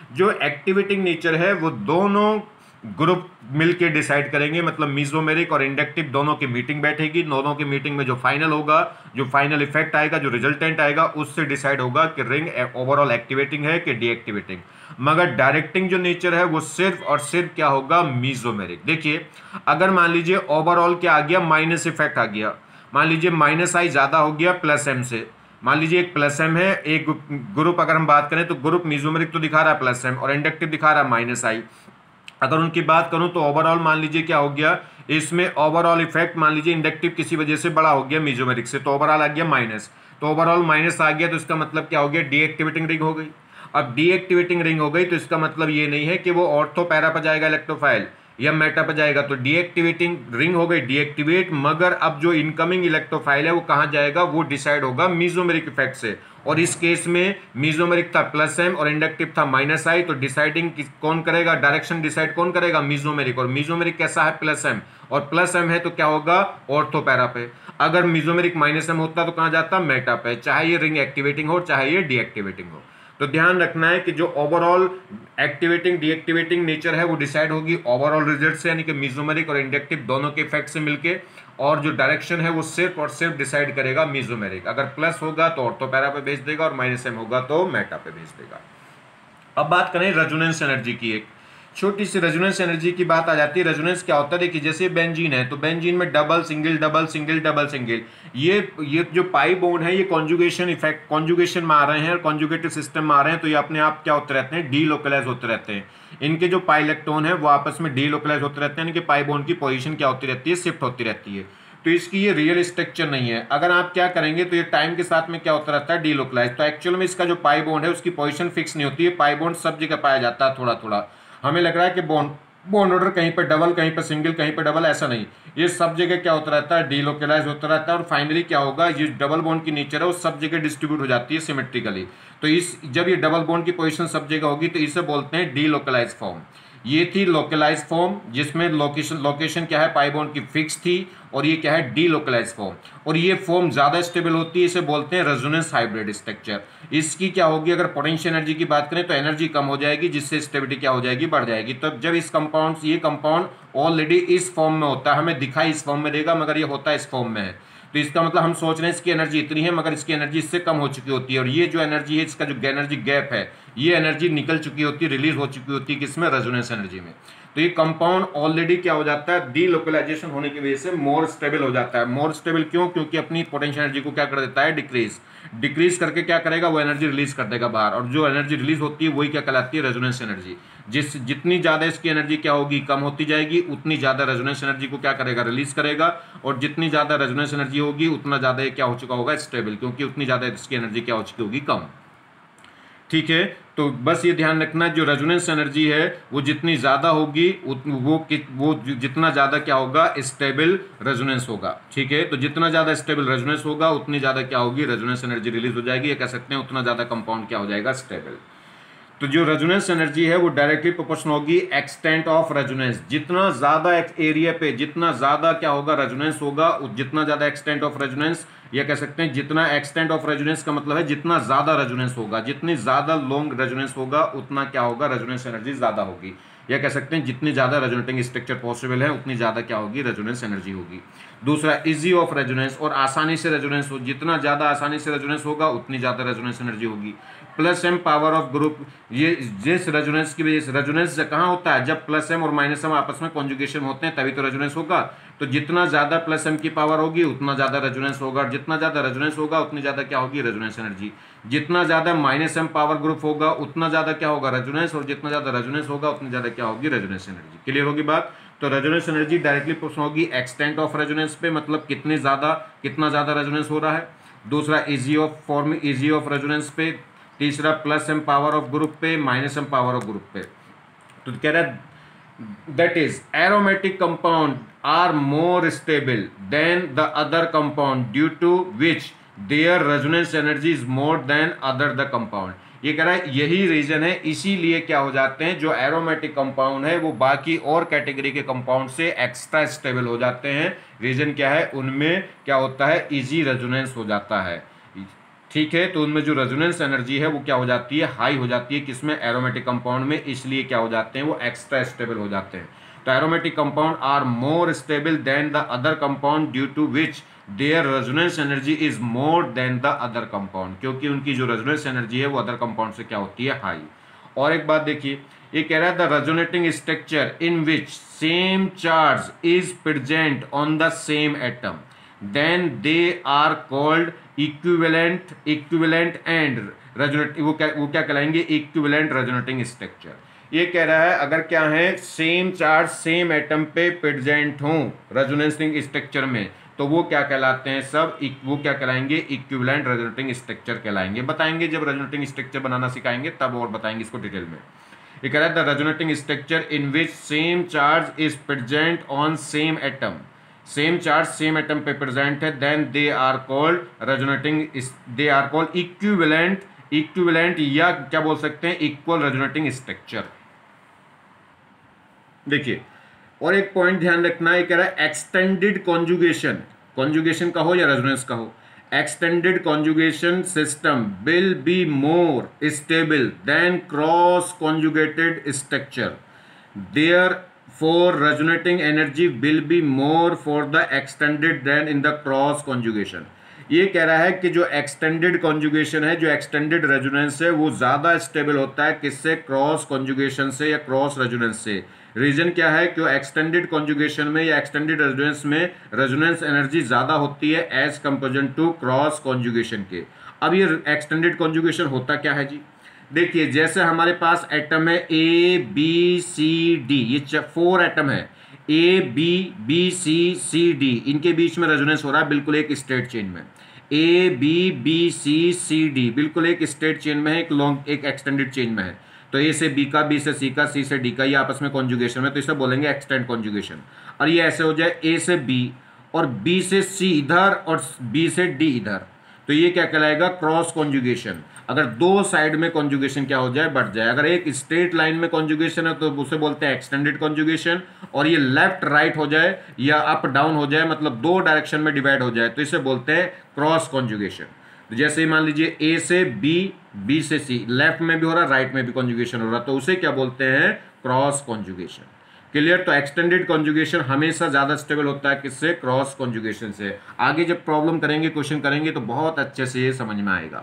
जो एक्टिवेटिंग नेचर है वो दोनों ग्रुप मिलके डिसाइड करेंगे, मतलब मीजोमेरिक और इंडक्टिव दोनों की मीटिंग बैठेगी, दोनों की मीटिंग में जो फाइनल होगा, जो फाइनल इफेक्ट आएगा, जो रिजल्टेंट आएगा, उससे डिसाइड होगा कि रिंग ओवरऑल एक्टिवेटिंग है कि डीएक्टिवेटिंग। मगर डायरेक्टिंग जो नेचर है वो सिर्फ और सिर्फ क्या होगा, मीजोमेरिक। देखिए अगर मान लीजिए ओवरऑल क्या आ गया, माइनस इफेक्ट आ गया, मान लीजिए माइनस आई ज्यादा हो गया प्लस एम से, मान लीजिए एक प्लस एम है, एक ग्रुप अगर हम बात करें तो ग्रुप मीजोमेरिक तो दिखा रहा है प्लस एम और इंडक्टिव दिखा रहा है माइनस आई। अगर उनकी बात करूं तो ओवरऑल मान लीजिए क्या हो गया, इसमें ओवरऑल इफेक्ट मान लीजिए इंडक्टिव किसी वजह से बड़ा हो गया मीजोमेरिक से, तो ओवरऑल आ गया माइनस, तो ओवरऑल माइनस आ गया तो इसका मतलब क्या हो गया, डीएक्टिवेटिंग रिंग हो गई। अब डीएक्टिवेटिंग रिंग हो गई तो इसका मतलब ये नहीं है कि वो ऑर्थो पैरा पर जाएगा इलेक्ट्रोफाइल या मेटा पर जाएगा, तो डीएक्टिवेटिंग रिंग हो गई डीएक्टिवेट, मगर अब जो इनकमिंग इलेक्ट्रोफाइल है वो कहां जाएगा, वो डिसाइड होगा मीजोमेरिक इफेक्ट से। और इस केस में मीजोमेरिक था प्लस एम और इंडक्टिव था माइनस आई, तो डिसाइडिंग कौन करेगा, डायरेक्शन डिसाइड कौन करेगा, मीजोमेरिक। और मीजोमेरिक कैसा है, प्लस एम, और प्लस एम है तो क्या होगा, ऑर्थो पैरा पे। अगर मीजोमेरिक माइनस एम होता तो कहां जाता, मेटा पे, चाहे ये रिंग एक्टिवेटिंग हो चाहे ये डीएक्टिवेटिंग हो। तो ध्यान रखना है कि जो ओवरऑल एक्टिवेटिंग डीएक्टिवेटिंग नेचर है वो डिसाइड होगी ओवरऑल रिजल्ट से, यानी कि मीजोमेरिक और इंडक्टिव दोनों के इफेक्ट से मिलके, और जो डायरेक्शन है वो सिर्फ और सिर्फ डिसाइड करेगा मीजोमेरिक। अगर प्लस होगा तो ऑर्थोपैरा पे भेज देगा और माइनस एम होगा तो मेटा पे भेज देगा। अब बात करें रेजोनेंस एनर्जी की, एक छोटी सी रेजोनेंस एनर्जी की बात आ जाती है। रेजोनेंस क्या होता है, देखिए जैसे बेंजीन है तो बेंजीन में double single double single double single, ये ये जो पाई बॉन्ड है ये कॉन्जुगेशन इफेक्ट कॉन्जुगेशन में आ रहे हैं और कॉन्जुगेटिव सिस्टम में आ रहे हैं, तो ये अपने आप क्या होते रहते हैं, डीलोकलाइज होते रहते हैं। इनके जो पाई इलेक्ट्रॉन है वो आपस में डीलोकलाइज होते रहते हैं, इनके पाई बॉन्ड की पोजीशन क्या होती रहती है, शिफ्ट होती रहती है। तो इसकी ये रियल स्ट्रक्चर नहीं है। अगर आप क्या करेंगे तो ये टाइम के साथ में क्या होता रहता है, डीलोकलाइज। तो एक्चुअल में इसका जो पाई बॉन्ड है उसकी पोजीशन फिक्स नहीं होती है, पाई बॉन्ड सब जगह पाया जाता है थोड़ा थोड़ा। हमें लग रहा है कि बॉन्ड बॉन्ड ऑर्डर कहीं पर डबल कहीं पर सिंगल कहीं पर डबल, ऐसा नहीं, ये सब जगह क्या होता रहता है, डीलोकलाइज होता रहता है। और फाइनली क्या होगा, ये डबल बॉन्ड की नेचर है वो सब जगह डिस्ट्रीब्यूट हो जाती है सिमेट्रिकली। तो इस जब ये डबल बॉन्ड की पोजीशन सब जगह होगी तो इसे बोलते हैं डीलोकलाइज फॉर्म। ये थी लोकलाइज फॉर्म जिसमें लोकेशन लोकेशन क्या है, पाई बॉन्ड की फिक्स थी, और ये क्या है, डीलोकलाइज फॉर्म। और ये फॉर्म ज्यादा स्टेबल होती है, इसे बोलते हैं रेजोनेंस हाइब्रिड स्ट्रक्चर। इसकी क्या होगी, अगर पोटेंशियल एनर्जी की बात करें तो एनर्जी कम हो जाएगी, जिससे स्टेबिलिटी क्या हो जाएगी, बढ़ जाएगी। तो जब इस कंपाउंड ये कंपाउंड ऑलरेडी इस फॉर्म में होता है, हमें दिखाई इस फॉर्म में देगा मगर ये होता है इस फॉर्म में है, तो इसका मतलब हम सोच रहे हैं इसकी एनर्जी इतनी है मगर इसकी एनर्जी इससे कम हो चुकी होती है। और ये जो एनर्जी है, इसका जो एनर्जी गैप है, ये एनर्जी निकल चुकी होती है, रिलीज हो चुकी होती है किसमें, रेजोनेंस एनर्जी में। तो ये कंपाउंड ऑलरेडी क्या हो जाता है, डीलोकलाइजेशन होने की वजह से मोर स्टेबल हो जाता है। मोर स्टेबल क्यों, क्योंकि अपनी पोटेंशियल एनर्जी को क्या कर देता है, डिक्रीज। डिक्रीज करके क्या करेगा, वो एनर्जी रिलीज कर देगा बाहर, और जो एनर्जी रिलीज होती है वही क्या कहलाती है, रेजोनेंस एनर्जी। जिस जितनी ज्यादा इसकी एनर्जी क्या होगी, कम होती जाएगी, उतनी ज्यादा रेजोनेंस एनर्जी को क्या करेगा, रिलीज करेगा। और जितनी ज्यादा रेजोनेंस एनर्जी होगी उतना ज्यादा क्या हो चुका होगा, स्टेबल, क्योंकि उतनी ज्यादा इसकी एनर्जी क्या हो चुकी होगी, कम। ठीक है, तो बस ये ध्यान रखना, जो रेजोनेंस एनर्जी है वो जितनी ज्यादा होगी वो वो जितना ज्यादा क्या होगा, स्टेबल रेजोनेंस होगा। ठीक है, तो जितना ज्यादा स्टेबल रेजोनेंस होगा उतनी ज्यादा क्या होगी, रेजोनेंस एनर्जी रिलीज हो जाएगी, या कह सकते हैं उतना ज्यादा कंपाउंड क्या हो जाएगा, स्टेबल। तो जो रेजोनेंस एनर्जी है वो डायरेक्टली प्रोपोर्शनल होगी एक्सटेंट ऑफ रेजोनेंस। जितना ज्यादा एरिया पे जितना ज्यादा क्या होगा, रेजोनेंस होगा, जितना ज्यादा एक्सटेंट ऑफ रेजोनेंस, या कह सकते हैं जितना एक्सटेंट ऑफ रेजोनेंस का मतलब है जितना ज्यादा रेजोनेंस होगा, जितनी ज्यादा लॉन्ग रेजोनेंस होगा उतना क्या होगा, रेजोनेंस एनर्जी ज्यादा होगी, या कह सकते हैं जितनी ज्यादा रेजोनेटिंग स्ट्रक्चर पॉसिबल है उतनी ज्यादा क्या होगी, रेजोनेंस एनर्जी होगी। दूसरा इजी ऑफ रेजोनेंस, और आसानी से रेजोनेंस हो, जितना ज्यादा आसानी से रेजोनेंस होगा उतनी ज्यादा रेजोनेंस एनर्जी होगी। Plus M power of group, ये जिस रेजोनेंस की वजह से, रेजोनेंस कहाँ होता है, जब प्लस एम और माइनस एम आपस में कॉन्जुगेशन होते हैं तभी तो रेजोनेंस होगा। तो जितना ज्यादा प्लस एम की पावर होगी उतना ज्यादा रेजोनेंस होगा, और जितना ज्यादा रेजोनेंस होगा उतनी ज्यादा क्या होगी, रेजोनेंस एनर्जी। जितना ज्यादा माइनस एम पावर ग्रुप होगा उतना ज्यादा क्या होगा, रेजोनेंस, और जितना ज्यादा रेजोनेंस होगा उतनी ज्यादा क्या होगी, रेजोनेंस एनर्जी। क्लियर होगी बात। तो रेजोनेंस एनर्जी डायरेक्टली प्रोपोर्शनल होगी एक्सटेंट ऑफ रेजोनेंस पे, मतलब कितने ज्यादा कितना ज्यादा रेजोनेंस हो रहा है। दूसरा easy of form easy of resonance पे। तीसरा plus M power of group पे, minus M power of group पे। तो कह रहा है that is aromatic compound are more stable than the other compound due to which their resonance energy is more than other the compound। ये कह रहा है यही रीजन है, इसीलिए क्या हो जाते हैं, जो एरोमेटिक कंपाउंड है वो बाकी और कैटेगरी के कंपाउंड से एक्स्ट्रा स्टेबल हो जाते हैं। रीजन क्या है, उनमें क्या होता है, इजी रेजोनेंस हो जाता है। ठीक है। तो उनमें जो रेजोनेंस एनर्जी है वो क्या हो जाती है, हाई हो जाती है, किसमें, एरोमेटिक कंपाउंड में, इसलिए क्या हो जाते हैं, वो एक्स्ट्रा स्टेबल हो जाते हैं। तो aromatic compound are more stable than the other compound due to which their resonance energy is more than the other compound, क्योंकि उनकी जो रेजोनेंस एनर्जी है वो अदर कंपाउंड से क्या होती है, हाई। और एक बात देखिए, ये कह रहा है the resonating structure in which same charge is present on the same atom then they are called equivalent equivalent and resonate वो क्या वो क्या कहलाएंगे, equivalent resonating structure। ये कह रहा है अगर क्या है, सेम चार्ज सेम एटम पे प्रेजेंट हो रेजोनेटिंग स्ट्रक्चर में, तो वो क्या कहलाते हैं सब, वो क्या कहलाएंगे, इक्विवेलेंट रेजोनेटिंग स्ट्रक्चर कहलाएंगे। बताएंगे जब रेजोनेटिंग स्ट्रक्चर बनाना सिखाएंगे तब और बताएंगे इसको डिटेल में। ये कह रहा है the resonating structure in which same charge is present on same atom, same charge same atom पे प्रेजेंट है, then they are called resonating, they are called equivalent, equivalent या क्या बोल सकते हैं, इक्वल रेजोनेटिंग स्ट्रक्चर। देखिए और एक पॉइंट ध्यान रखना है, कह रहा है एक्सटेंडेड कॉन्जुगेशन, कॉन्जुगेशन का हो या रेजोनेंस का हो, extended conjugation system will be more stable than cross conjugated structure, therefore resonating energy will be more for the extended than in the cross conjugation। ये कह रहा है कि जो एक्सटेंडेड कॉन्जुगेशन है, जो एक्सटेंडेड रेजोनेंस है, वो ज़्यादा स्टेबल होता है किससे, क्रॉस कॉन्जुगेशन से या क्रॉस रेजोनेंस से। रीजन क्या है, कि एक्सटेंडेड कॉन्जुगेशन में या एक्सटेंडेड रेजोनेंस में रेजोनेंस एनर्जी ज़्यादा होती है as comparison to cross conjugation के। अब ये एक्सटेंडेड कॉन्जुगेशन होता क्या है जी, देखिए जैसे हमारे पास एटम है ए बी सी डी, ये फोर एटम है, A B B C C D, इनके बीच में रेजोनेंस हो रहा है बिल्कुल एक स्ट्रेट चेन में, A B B C C D बिल्कुल एक स्ट्रेट चेन में है, एक लॉन्ग एक एक्सटेंडेड चेन में है। तो ए से बी का, बी से सी का, सी से डी का, ये आपस में कॉन्जुगेशन में, तो इसे बोलेंगे एक्सटेंड कॉन्जुगेशन। और ये ऐसे हो जाए ए से बी और बी से सी इधर और बी से डी इधर, तो ये क्या कहलाएगा, क्रॉस कॉन्जुगेशन। अगर दो साइड में कॉन्जुगेशन क्या हो जाए, बढ़ जाए। अगर एक स्ट्रेट लाइन में कॉन्जुगेशन है तो उसे बोलते हैं एक्सटेंडेड कॉन्जुगेशन, और ये लेफ्ट राइट हो जाए या अप डाउन हो जाए, मतलब दो डायरेक्शन में डिवाइड हो जाए, तो इसे बोलते हैं क्रॉस कॉन्जुगेशन। तो जैसे मान लीजिए ए से बी, बी से सी, लेफ्ट में भी हो रहा, राइट में भी कॉन्जुगेशन हो रहा, तो उसे क्या बोलते हैं, क्रॉस कॉन्जुगेशन। क्लियर। तो एक्सटेंडेड कॉन्जुगेशन हमेशा ज्यादा स्टेबल होता है किससे, क्रॉस कॉन्जुगेशन से। आगे जब प्रॉब्लम करेंगे, क्वेश्चन करेंगे, तो बहुत अच्छे से ये समझ में आएगा।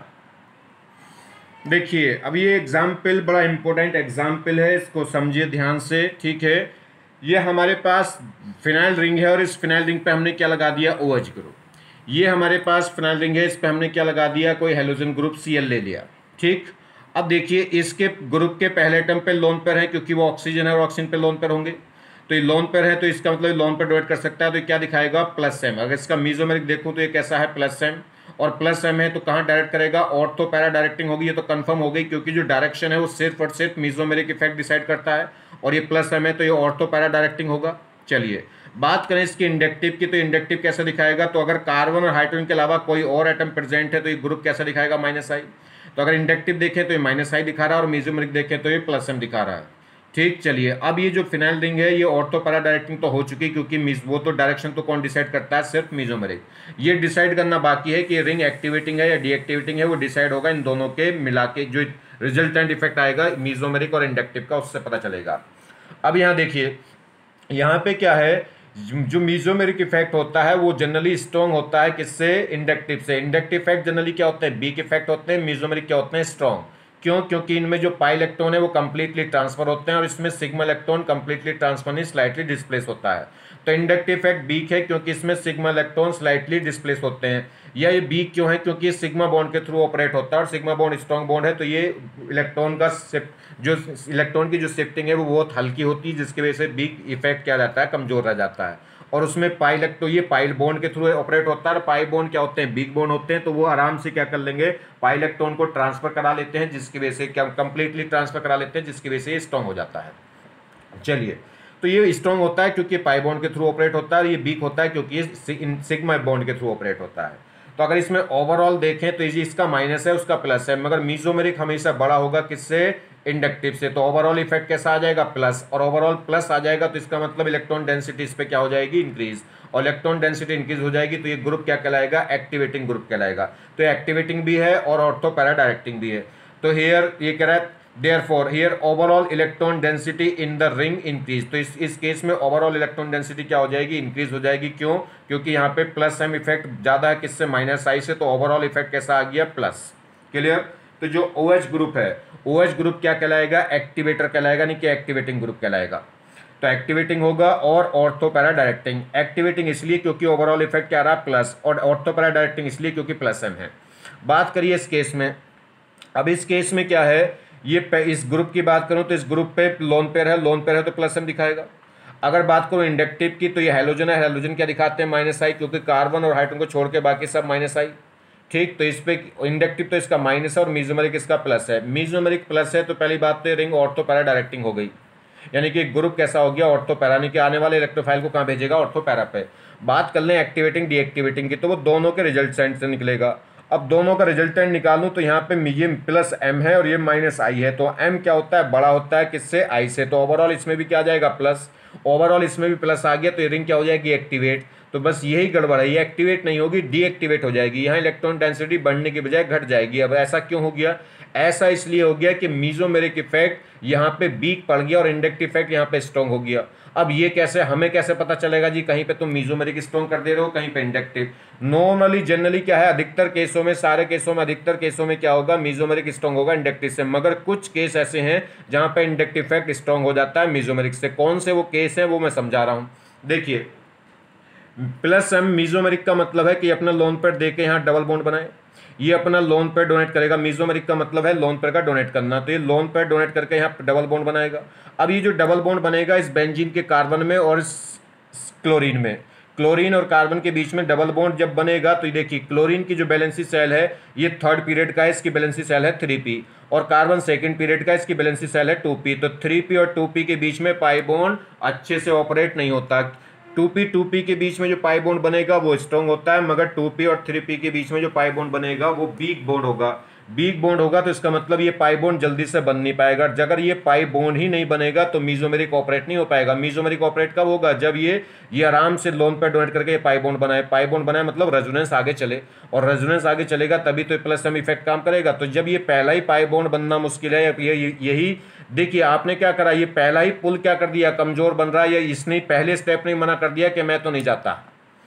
देखिए अब ये एग्जाम्पल बड़ा इंपॉर्टेंट एग्जाम्पल है, इसको समझिए ध्यान से, ठीक है। ये हमारे पास फिनाइल रिंग है और इस फिनाइल रिंग पे हमने क्या लगा दिया, ओ एच ग्रुप। ये हमारे पास फिनाइल रिंग है, इस पे हमने क्या लगा दिया, कोई हेलोजन ग्रुप सी एल ले लिया, ठीक। अब देखिए इसके ग्रुप के पहले एटम पे लोन पेयर है, क्योंकि वो ऑक्सीजन है और ऑक्सीजन पे लोन पेयर होंगे, तो ये लोन पेयर है, तो इसका मतलब लोन पेयर डिवाइड कर सकता है, तो ये क्या दिखाएगा, प्लस एम। अगर इसका मीजोमेरिक देखूँ तो ये कैसा है, प्लस एम, और प्लस एम है तो कहाँ डायरेक्ट करेगा, ऑर्थो पैरा डायरेक्टिंग होगी, ये तो कंफर्म हो गई, क्योंकि जो डायरेक्शन है वो सिर्फ और सिर्फ मीजोमेरिक इफेक्ट डिसाइड करता है, और ये प्लस एम है तो ये ऑर्थो पैरा डायरेक्टिंग होगा। चलिए बात करें इसकी इंडक्टिव की, तो इंडक्टिव कैसा दिखाएगा, तो अगर कार्बन और हाइड्रोजन के अलावा कोई और एटम प्रेजेंट है तो ये ग्रुप कैसा दिखाएगा, माइनस आई। तो अगर इंडक्टिव देखें तो ये माइनस आई दिखा रहा है, और मीजोमेरिक देखें तो ये प्लस एम दिखा रहा है, ठीक। चलिए अब ये जो फिनाइल रिंग है ये ऑर्थो पैरा डायरेक्टिंग तो हो चुकी, क्योंकि वो तो डायरेक्शन तो कौन डिसाइड करता है, सिर्फ मीजोमेरिक। ये डिसाइड करना बाकी है कि ये रिंग एक्टिवेटिंग है या डीएक्टिवेटिंग है, वो डिसाइड होगा इन दोनों के मिला के, जो रिजल्टेंट इफेक्ट आएगा मीजोमेरिक और इंडक्टिव का, उससे पता चलेगा। अब यहाँ देखिए, यहाँ पे क्या है, जो मीजोमेरिक इफेक्ट होता है वो जनरली स्ट्रॉन्ग होता है किससे, इंडक्टिव से। इंडक्टिव इफेक्ट जनरली क्या होते हैं, वीक इफेक्ट होते हैं, मीजोमेरिक क्या होते हैं, स्ट्रॉन्ग। क्यों, क्योंकि इनमें जो पाई इलेक्ट्रॉन है वो कंप्लीटली ट्रांसफर होते हैं, और इसमें सिग्मा इलेक्ट्रॉन कंप्लीटली ट्रांसफर नहीं, स्लाइटली डिस्प्लेस होता है। तो इंडक्टिव इफेक्ट वीक है क्योंकि इसमें सिग्मा इलेक्ट्रॉन स्लाइटली डिस्प्लेस होते हैं। या ये वीक क्यों है, क्योंकि ये सिग्मा बॉन्ड के थ्रू ऑपरेट होता है, और सिग्मा बॉन्ड स्ट्रॉन्ग बॉन्ड है, तो ये इलेक्ट्रॉन का जो इलेक्ट्रॉन की जो शिफ्टिंग है वो बहुत हल्की होती है, जिसकी वजह से वीक इफेक्ट क्या रहता है, कमजोर रह जाता है। और उसमें पाई इलेक्ट्रॉन, ये पाई बॉन्ड के थ्रू ऑपरेट होता है, पाई बॉन्ड क्या होते हैं, बिग बॉन्ड होते हैं, तो वो आराम से क्या कर लेंगे, पाई इलेक्ट्रॉन को ट्रांसफर करा लेते हैं, जिसकी वजह से क्या कंप्लीटली ट्रांसफर करा लेते हैं, जिसकी वजह से ये स्ट्रॉन्ग हो जाता है। चलिए तो ये स्ट्रॉन्ग होता है क्योंकि पाई बॉन्ड के थ्रू ऑपरेट होता है, ये वीक होता है क्योंकि ये सिग्मा बॉन्ड के थ्रू ऑपरेट होता है। तो अगर इसमें ओवरऑल देखें तो ये इसका माइनस है, उसका प्लस है, मगर मीजोमेरिक हमेशा बड़ा होगा किससे, इंडक्टिव से, तो ओवरऑल इफेक्ट कैसा आ जाएगा प्लस, और ओवरऑल प्लस आ जाएगा तो इसका मतलब इलेक्ट्रॉन डेंसिटी इस पे क्या हो जाएगी इंक्रीज, और इलेक्ट्रॉन डेंसिटी इंक्रीज हो जाएगी तो ये ग्रुप क्या कहलाएगा एक्टिवेटिंग ग्रुप कहलाएगा। तो एक्टिवेटिंग भी है और ऑर्थो पैरा डायरेक्टिंग भी है। तो हियर ये कह रहा है therefore here overall electron density in the ring increase, तो इस इस केस में ओवरऑल इलेक्ट्रॉन डेंसिटी क्या हो जाएगी इंक्रीज हो जाएगी। क्यों? क्योंकि यहाँ पे प्लस एम इफेक्ट ज्यादा है किससे माइनस आई से, तो ओवरऑल इफेक्ट कैसा आ गया प्लस। क्लियर? तो जो OH ग्रुप है OH ग्रुप क्या कहलाएगा एक्टिवेटर कहलाएगा, नहीं कि एक्टिवेटिंग ग्रुप कहलाएगा। तो एक्टिवेटिंग होगा और ऑर्थो पैरा डायरेक्टिंग। एक्टिवेटिंग इसलिए क्योंकि ओवरऑल इफेक्ट क्या आ रहा है प्लस, और ऑर्थो पैरा डायरेक्टिंग इसलिए क्योंकि प्लस एम है। बात करिए इस केस में। अब इस केस में क्या है, ये इस ग्रुप की बात करूं तो इस ग्रुप पे लोन पेयर है, लोन पेयर है तो प्लस एम दिखाएगा। अगर बात करूं इंडक्टिव की तो ये हैलोजन है, हैलोजन क्या दिखाते हैं माइनस आई, क्योंकि कार्बन और हाइड्रोजन को छोड़ के बाकी सब माइनस आई। ठीक, तो इस पे इंडक्टिव तो इसका माइनस है और मीजोमेरिक इसका प्लस है। मीजोमेरिक प्लस है तो पहली बात तो रिंग ऑर्थो पैरा डायरेक्टिंग हो गई, यानी कि ग्रुप कैसा हो गया ऑर्थो पैरा, यानी कि आने वाले इलेक्ट्रोफाइल को कहाँ भेजेगा ऑर्थो पैरा पे। बात कर लें एक्टिवेटिंग डीएक्टिवेटिंग की, तो वो दोनों के रिजल्टेंट से निकलेगा। अब दोनों का रिजल्टेंट निकालूं तो यहाँ पे ये प्लस एम है और ये माइनस आई है, तो एम क्या होता है बड़ा होता है किससे आई से, तो ओवरऑल इसमें भी क्या आ जाएगा प्लस, ओवरऑल इसमें भी प्लस आ गया तो ये रिंग क्या हो जाएगी एक्टिवेट। तो बस यही गड़बड़ है, ये एक्टिवेट नहीं होगी डीएक्टिवेट हो जाएगी, यहाँ इलेक्ट्रॉन डेंसिटी बढ़ने की बजाय घट जाएगी। अब ऐसा क्यों हो गया? ऐसा इसलिए हो गया कि मीजोमेरिक इफेक्ट यहाँ पे वीक पड़ गया और इंडक्टिव इफेक्ट यहाँ पे स्ट्रॉन्ग हो गया। अब ये कैसे, हमें कैसे पता चलेगा जी कहीं पे तुम मीजोमेरिक स्ट्रॉन्ग कर दे रहे हो कहीं पे इंडक्टिव? नॉर्मली जनरली क्या है, अधिकतर केसों में, सारे केसों में, अधिकतर केसों में क्या होगा मीजोमेरिक स्ट्रॉन्ग होगा इंडक्टिव से, मगर कुछ केस ऐसे हैं जहां पे इंडक्टिव इफेक्ट स्ट्रॉन्ग हो जाता है मीजोमेरिक से। कौन से वो केस है वो मैं समझा रहा हूं। देखिए प्लस एम मीजोमेरिक का मतलब है कि अपना लोन पेयर देके यहाँ डबल बॉन्ड बनाए, ये अपना लोन पेयर डोनेट करेगा। मीजोमेरिक का मतलब है लोन पेयर का डोनेट करना, तो ये लोन पेयर डोनेट करके यहाँ डबल बॉन्ड बनाएगा। अब ये जो डबल बॉन्ड बनेगा इस बेंजीन के कार्बन में और इस क्लोरीन में, क्लोरीन और कार्बन के बीच में डबल बॉन्ड जब बनेगा तो ये देखिए क्लोरीन की जो बैलेंसी सेल है ये थर्ड पीरियड का है, इसकी बैलेंसी सेल है थ्री पी, और कार्बन सेकंड पीरियड का, इसकी बैलेंसी सेल है टू पी। तो थ्री पी और टू पी के बीच में पाई बॉन्ड अच्छे से ऑपरेट नहीं होता। टू पी टू पी के बीच में जो पाई बॉन्ड बनेगा वो स्ट्रॉन्ग होता है, मगर टू पी और थ्री पी के बीच में जो पाई बॉन्ड बनेगा वो वीक बॉन्ड होगा। वीक बॉन्ड होगा तो इसका मतलब ये पाई बॉन्ड जल्दी से बन नहीं पाएगा। अगर ये पाई बॉन्ड ही नहीं बनेगा तो मीजोमेरिक ऑपरेट नहीं हो पाएगा। मीजोमेरिक ऑपरेट कब होगा? जब ये ये आराम से लोन पे डोनेट करके ये पाई बॉन्ड बनाए। पाई बॉन्ड बनाए मतलब रेजोनेंस आगे चले, और रेजोनेंस आगे चलेगा तभी तो प्लस एम इफेक्ट काम करेगा। तो जब ये पहला ही पाई बॉन्ड बनना मुश्किल है, ये यही देखिए आपने क्या करा, ये पहला ही पुल क्या कर दिया, कमजोर बन रहा है, या इसने पहले स्टेप नहीं मना कर दिया कि मैं तो नहीं जाता,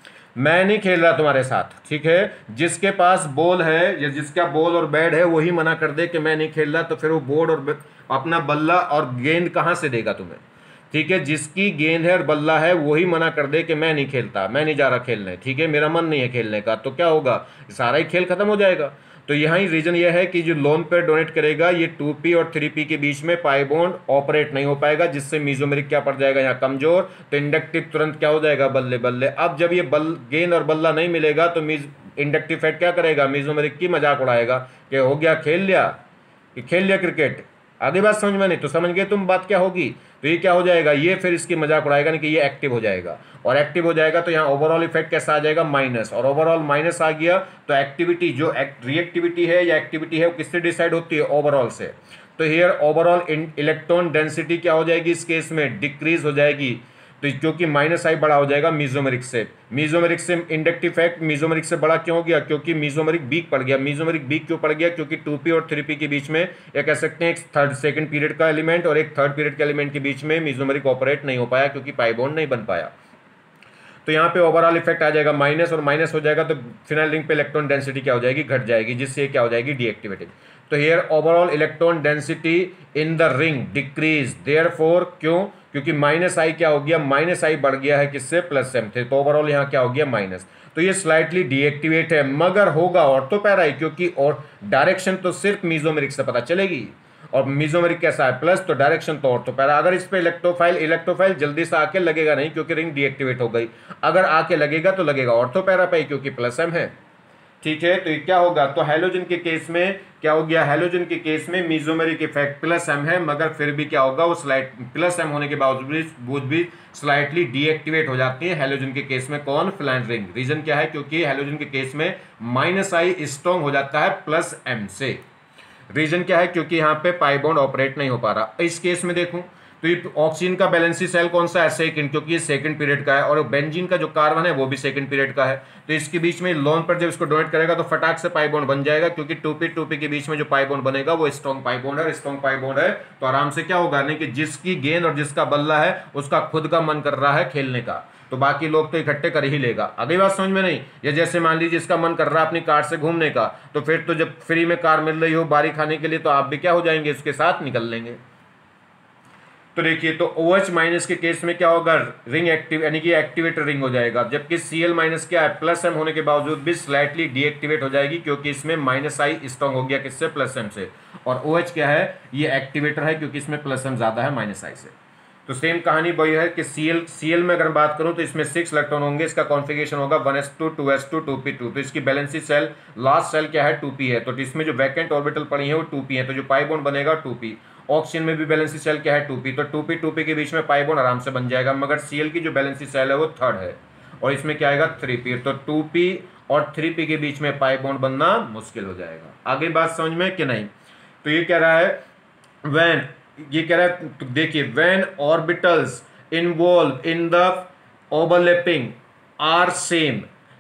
मैं नहीं खेल रहा तुम्हारे साथ। ठीक है, जिसके पास बॉल है या जिसका बॉल और बैट है वही मना कर दे कि मैं नहीं खेल रहा, तो फिर वो बोर्ड और अपना बल्ला और गेंद कहाँ से देगा तुम्हें? ठीक है, जिसकी गेंद है और बल्ला है वही मना कर दे कि मैं नहीं खेलता, मैं नहीं जा रहा खेलने, ठीक है, मेरा मन नहीं है खेलने का, तो क्या होगा, सारा ही खेल खत्म हो जाएगा। तो यहाँ ही रीजन ये है कि जो लोन पे डोनेट करेगा ये टू पी और थ्री पी के बीच में पाई बॉन्ड ऑपरेट नहीं हो पाएगा, जिससे मीजोमेरिक क्या पड़ जाएगा यहाँ कमजोर, तो इंडक्टिव तुरंत क्या हो जाएगा बल्ले बल्ले। अब जब ये बल गेंद और बल्ला नहीं मिलेगा तो मीज इंडक्टिव इफेक्ट क्या करेगा, मीजोमेरिक की मजाक उड़ाएगा कि हो गया खेल लिया, कि खेल लिया क्रिकेट। आगे बात समझ में नहीं तो समझ गए तुम बात क्या होगी। तो ये क्या हो जाएगा, ये फिर इसकी मजाक उड़ाएगा नहीं कि ये एक्टिव हो जाएगा, और एक्टिव हो जाएगा तो यहाँ ओवरऑल इफेक्ट कैसा आ जाएगा माइनस, और ओवरऑल माइनस आ गया तो एक्टिविटी जो रिएक्टिविटी है या एक्टिविटी है वो किससे डिसाइड होती है, ओवरऑल से। तो हियर ओवरऑल इलेक्ट्रॉन डेंसिटी क्या हो जाएगी इस केस में, डिक्रीज हो जाएगी, तो क्योंकि माइनस आई बड़ा हो जाएगा मीजोमेरिक से। मीजोमेरिक से इंडक्टिव इफेक्ट मीजोमेरिक से बड़ा क्यों हो गया, क्योंकि मीजोमेरिक वीक पड़ गया। मीजोमेरिक वीक क्यों पड़ गया, क्योंकि टू पी और थ्री पी के बीच में या कह सकते हैं एक थर्ड सेकंड पीरियड का एलिमेंट और एक थर्ड पीरियड के एलिमेंट के बीच में मीजोमेरिक ऑपरेट नहीं हो पाया, क्योंकि पाई बॉन्ड नहीं बन पाया। तो यहाँ पे ओवरऑल इफेक्ट आ जाएगा माइनस, और माइनस हो जाएगा तो फिनाइल रिंग पे इलेक्ट्रॉन डेंसिटी क्या हो जाएगी, घट जाएगी, जिससे क्या हो जाएगी डीएक्टिवेटेड। तो here overall electron density in the ring decrease, therefore क्यों, क्योंकि माइनस आई क्या हो गया, माइनस आई बढ़ गया है किससे, प्लस एम थे, तो ओवरऑल यहाँ क्या हो गया माइनस। तो ये स्लाइटली डीएक्टिवेट है, मगर होगा ऑर्थो पैरा ही, क्योंकि और डायरेक्शन तो सिर्फ मीजोमेरिक से पता चलेगी, और मीजोमेरिक कैसा है प्लस, तो डायरेक्शन तो ऑर्थो पैरा। अगर इस पे इलेक्ट्रोफाइल इलेक्ट्रोफाइल जल्दी से आके लगेगा नहीं, क्योंकि रिंग डीएक्टिवेट हो गई, अगर आके लगेगा तो लगेगा ऑर्थो पैरा पे, क्योंकि प्लस एम है। ठीक है, तो ये क्या होगा, तो हैलोजन के केस में क्या हो गया, हैलोजन के केस में मीजोमेरिक इफेक्ट प्लस एम है, मगर फिर भी क्या होगा, वो स्लाइट प्लस एम होने के बावजूद भी स्लाइटली डीएक्टिवेट हो जाती है हैलोजन के केस में। कौन, फ्लैंज रिंग। रीजन क्या है, क्योंकि हैलोजन के केस में माइनस आई स्ट्रॉन्ग हो जाता है प्लस एम से। रीजन क्या है, क्योंकि यहाँ पे पाई बॉन्ड ऑपरेट नहीं हो पा रहा। इस केस में देखूं तो ये ऑक्सीजन का बैलेंसी सेल कौन सा है, सेकंड, क्योंकि ये सेकंड पीरियड का है, और बेंजीन का जो कार्बन है वो भी सेकंड पीरियड का है। तो इसके बीच में लोन पर जब इसको डोनेट करेगा तो फटाक से पाई बॉन्ड बन जाएगा, क्योंकि टू पी टू पी के बीच में जो पाई बॉन्ड बनेगा वो स्ट्रॉन्ग पाई बॉन्ड है, स्ट्रॉन्ग पाई बॉन्ड है। तो आराम से क्या होगा, नहीं कि जिसकी गेंद और जिसका बल्ला है उसका खुद का मन कर रहा है खेलने का, तो बाकी लोग तो इकट्ठे कर ही लेगा। अगली बात समझ में नहीं, ये जैसे मान लीजिए इसका मन कर रहा है अपनी कार से घूमने का, तो फिर तो जब फ्री में कार मिल रही हो बारी खाने के लिए, तो आप भी क्या हो जाएंगे, इसके साथ निकल लेंगे। तो देखिए, तो OH माइनस के केस में क्या होगा, रिंग एक्टिव यानी कि एक्टिवेटर रिंग हो जाएगा, जबकि Cl माइनस क्या है, प्लस एम होने के बावजूद भी स्लाइटली डीएक्टिवेट हो जाएगी, क्योंकि इसमें माइनस आई स्ट्रॉन्ग हो गया किससे, प्लस एम से। और OH क्या है, ये एक्टिवेटर है, क्योंकि इसमें प्लस एम ज्यादा है माइनस आई से। तो सेम कहानी वही है कि Cl Cl में अगर बात करूं तो इसमें सिक्स इलेक्ट्रॉन होंगे, इसका कॉन्फ़िगरेशन होगा one s two, two s two, two p two. तो इसकी बैलेंसी सेल लास्ट सेल क्या है, टू पी है, तो इसमें जो वैकेंट ऑर्बिटल पड़ी है वो टू पी है, तो जो पाई बॉन्ड बनेगा टू पी। ऑक्सीजन में भी बैलेंसी सेल क्या है, टू पी, तो टू पी टू पी के बीच में पाई बॉन्ड आराम से बन जाएगा, मगर Cl की जो बैलेंसी सेल है वो थर्ड है, और इसमें क्या आएगा, थ्री पी। तो टू पी और थ्री पी के बीच में पाई बॉन्ड बनना मुश्किल हो जाएगा। आगे बात समझ में कि नहीं। तो ये कह रहा है व्हेन, ये कह रहा है, तो देखिए, when orbitals involved in the overlapping are same,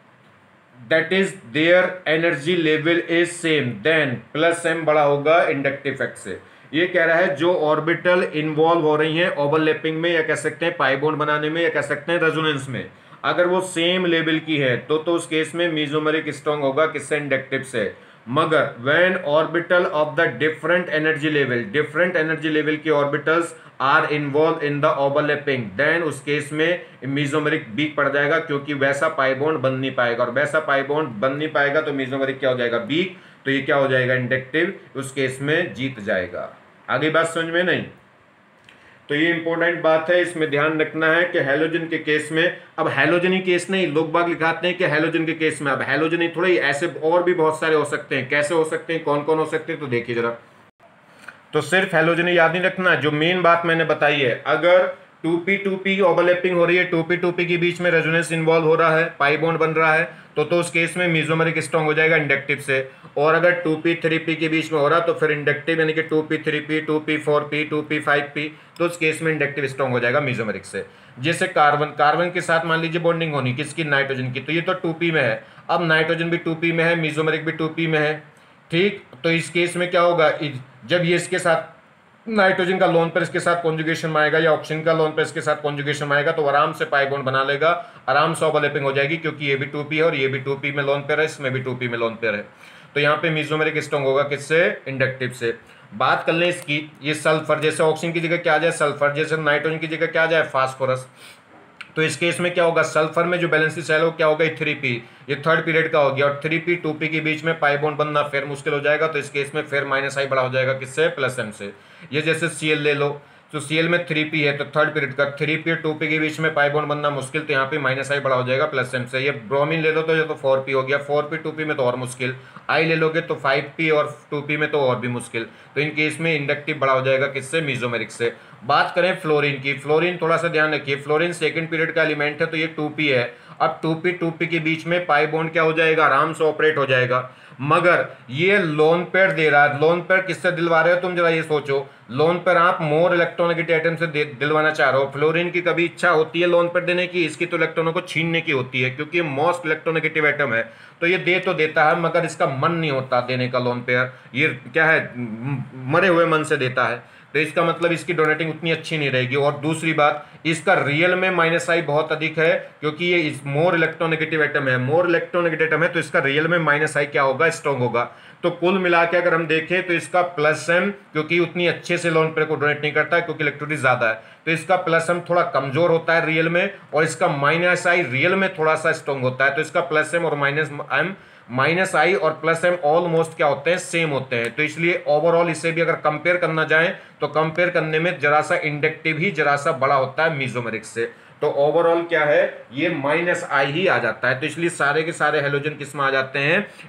that is their energy level is same, then plus M बड़ा होगा इंडक्टिव इफेक्ट से। ये कह रहा है जो ऑर्बिटल इन्वॉल्व हो रही हैं ओवरलैपिंग में, या कह सकते हैं पाई बॉन्ड बनाने में, या कह सकते हैं रेजोनेंस में, अगर वो सेम लेवल की है तो तो उस केस में मेसोमेरिक स्ट्रॉन्ग होगा किससे, इंडक्टिव से। मगर when orbital of the different energy level, different energy level की orbitals are involve in the overlapping, then उस केस में मेसोमेरिक वीक पड़ जाएगा, क्योंकि वैसा पाई बॉन्ड बन नहीं पाएगा, और वैसा पाई बॉन्ड बन नहीं पाएगा तो मेसोमेरिक क्या हो जाएगा, वीक। तो ये क्या हो जाएगा, इंडक्टिव, उस केस में जीत जाएगा। आगे बात समझ में नहीं। तो ये इंपॉर्टेंट बात है, इसमें ध्यान रखना है कि हैलोजन के केस में, अब हैलोजन ही केस नहीं, लोग बाग लिखाते हैं कि हैलोजन के केस में, अब हैलोजन ही थोड़ा ही, ऐसे और भी बहुत सारे हो सकते हैं। कैसे हो सकते हैं, कौन कौन हो सकते हैं, तो देखिए जरा। तो सिर्फ हैलोजन ही याद नहीं रखना, जो मेन बात मैंने बताई है, अगर two p two p overlapping हो रही है, टू पी टू पी के बीच में रेजोनेंस इन्वॉल्व हो रहा है, पाई बॉन्ड बन रहा है, तो तो उस केस में मेसोमेरिक स्ट्रॉन्ग हो जाएगा इंडक्टिव से। और अगर टू पी थ्री पी के बीच में हो रहा तो फिर इंडक्टिव यानी कि two p three p, two p four p, two p five p, तो उस केस में इंडक्टिव स्ट्रॉन्ग हो जाएगा मेसोमेरिक से। जैसे कार्बन, कार्बन के साथ मान लीजिए बॉन्डिंग होनी किसकी, नाइट्रोजन की, तो ये तो टू पी में है, अब नाइट्रोजन भी टू पी में है, मेसोमेरिक भी टू पी में है, ठीक। तो इस केस में क्या होगा, जब ये इसके साथ नाइट्रोजन का लोन पर इसके साथ कॉन्जुगेशन में आएगा, या ऑक्सीजन का लोन पर इसके साथ कॉन्जुगेशन में आएगा, तो आराम से पाई बॉन्ड बना लेगा, आराम से ओवरलैपिंग हो जाएगी, क्योंकि ये भी टू पी है और ये भी टू पी में लोन पेयर है, इसमें भी टू पी में लोन पेयर है। तो यहाँ पे मेसोमेरिक स्ट्रॉन्ग होगा किससे, इंडक्टिव से। बात कर लें इसकी, ये सल्फर, जैसे ऑक्सीजन की जगह क्या आ जाए सल्फर, जैसे नाइट्रोजन की जगह क्या आ जाए फास्फोरस, तो इस केस में क्या होगा, सल्फर में जो बैलेंसी सेल हो क्या होगा, थ्री पी, ये थर्ड पीरियड का हो गया, और थ्री पी टू पी के बीच में पाई बॉन्ड बनना फिर मुश्किल हो जाएगा, तो इस केस में फिर माइनस आई बड़ा हो जाएगा किससे, प्लस एम से। ये जैसे Cl ले लो, तो Cl में थ्री पी है, तो थर्ड पीरियड का, थ्री पी टू पी के बीच में पाई बॉन्ड बनना मुश्किल, तो यहाँ पे माइनस आई बड़ा हो जाएगा प्लस एम से। ये ब्रोमीन ले लो तो ये तो फोर पी हो गया, फोर पी टू पी में तो और मुश्किल, आई ले लोगे तो फाइव पी और टू पी में तो और भी मुश्किल, तो इन केस में इंडक्टिव बड़ा हो जाएगा किससे, मेसोमेरिक से। बात करें फ्लोरीन की, फ्लोरीन थोड़ा सा ध्यान रखिए, फ्लोरीन सेकंड पीरियड का एलिमेंट है, तो ये टू पी है, अब टू पी टू पी के बीच में पाई बॉन्ड क्या हो जाएगा, आराम से ऑपरेट हो जाएगा, मगर ये लोन पेयर दे रहा है। लोन पेयर किससे दिलवा रहे हो तुम, जरा ये सोचो, लोन पेयर आप मोर इलेक्ट्रोनेगेटिव एटम से दिलवाना चाह रहे हो। फ्लोरीन की कभी इच्छा होती है लोन पेयर देने की, इसकी तो इलेक्ट्रॉनों को छीनने की होती है, क्योंकि मोस्ट इलेक्ट्रोनेगेटिव एटम है, तो ये दे तो देता है मगर इसका मन नहीं होता देने का लोन पेयर, ये क्या है, मरे हुए मन से देता है, तो इसका मतलब इसकी डोनेटिंग उतनी अच्छी नहीं रहेगी। और दूसरी बात, इसका रियल में माइनस आई बहुत अधिक है, क्योंकि ये इस मोर इलेक्ट्रोनेगेटिव एटम है, मोर इलेक्ट्रोनेगेटिव एटम है, तो इसका रियल में माइनस आई क्या होगा, स्ट्रॉन्ग होगा। तो कुल मिला के अगर हम देखें तो इसका प्लस एम, क्योंकि उतनी अच्छे से लोन पेयर को डोनेट नहीं करता है, क्योंकि इलेक्ट्रोनिटी ज्यादा है, तो इसका प्लस एम थोड़ा कमजोर होता है रियल में, और इसका माइनस आई रियल में थोड़ा सा स्ट्रॉन्ग होता है। तो इसका प्लस एम और माइनस एम, माइनस आई और प्लस एम ऑलमोस्ट क्या होते हैं, सेम होते हैं। तो इसलिए ओवरऑल इसे भी अगर कंपेयर करना जाए तो कंपेयर करने में जरा सा इंडक्टिव ही जरा सा बड़ा होता है मेसोमेरिक से। तो ओवरऑल क्या है, ये माइनस आई ही आ जाता है। तो इसलिए सारे के सारे हेलोजन किस में आ जाते हैं,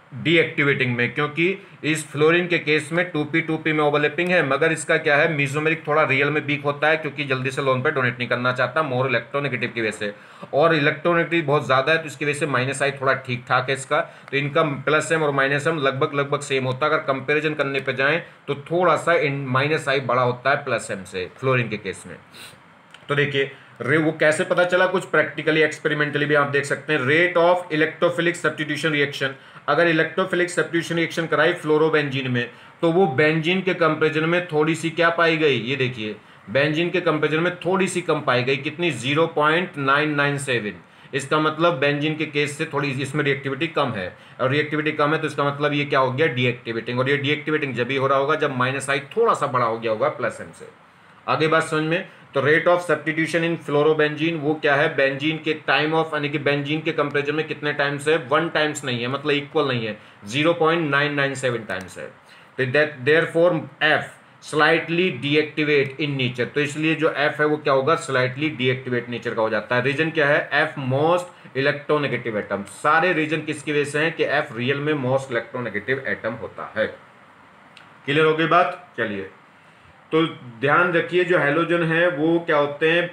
डीएक्टिवेटिंग में, क्योंकि इस फ्लोरीन के केस में टू पी टू पी में ओवरलैपिंग है, मगर इसका क्या है, मीजोमेरिक थोड़ा रियल में वीक होता है, क्योंकि जल्दी से लोन पे डोनेट नहीं करना चाहता मोर इलेक्ट्रोनेगेटिव की वजह से, और इलेक्ट्रोनेगेटिव बहुत ज़्यादा है तो इसकी वजह से माइनस आई थोड़ा ठीक ठाक है इसका। तो इनका प्लस एम और माइनस एम लगभग लगभग सेम होता है। अगर कंपेरिजन करने पे जाएं तो थोड़ा सा माइनस आई बड़ा होता है प्लस एम से फ्लोरीन के केस में। तो देखिए रे वो कैसे पता चला, कुछ प्रैक्टिकली एक्सपेरिमेंटली भी आप देख सकते हैं। Rate of electrophilic substitution reaction, अगर इलेक्ट्रोफिलिक सब्स्टिट्यूशन रिएक्शन कराई फ्लोरोबेंजीन में तो वो बेंजीन के कंपेरिजन में थोड़ी सी क्या पाई गई, ये देखिए बेंजीन के कंपेरिजन में थोड़ी सी कम पाई गई, कितनी, zero point nine nine seven. इसका मतलब बेंजीन के केस से थोड़ी इसमें रिएक्टिविटी कम है, और रिएक्टिविटी कम है तो इसका मतलब ये क्या हो गया, डीएक्टिवेटिंग। और ये डीएक्टिवेटिंग जब भी हो रहा होगा जब माइनस आई थोड़ा सा बड़ा हो गया होगा प्लस एम से। आगे बात समझ में। तो rate of substitution in fluorobenzene वो क्या है, बेंजीन के टाइम ऑफ यानी कि बेंजीन के कंपेरिजन में कितने टाइम्स है, वन टाइम्स नहीं है, मतलब इक्वल नहीं है, zero point nine nine seven times है। तो that therefore F slightly deactivate in nature, तो इसलिए जो एफ है वो क्या होगा, स्लाइटली डीएक्टिवेट नेचर का हो जाता है। रीजन क्या है, एफ मोस्ट इलेक्ट्रोनेगेटिव एटम। सारे रीजन किसकी वजह से हैं कि एफ रियल में मोस्ट इलेक्ट्रोनेगेटिव एटम होता है। क्लियर हो गई बात। चलिए तो ध्यान रखिए जो हैलोजन है वो क्या होते हैं,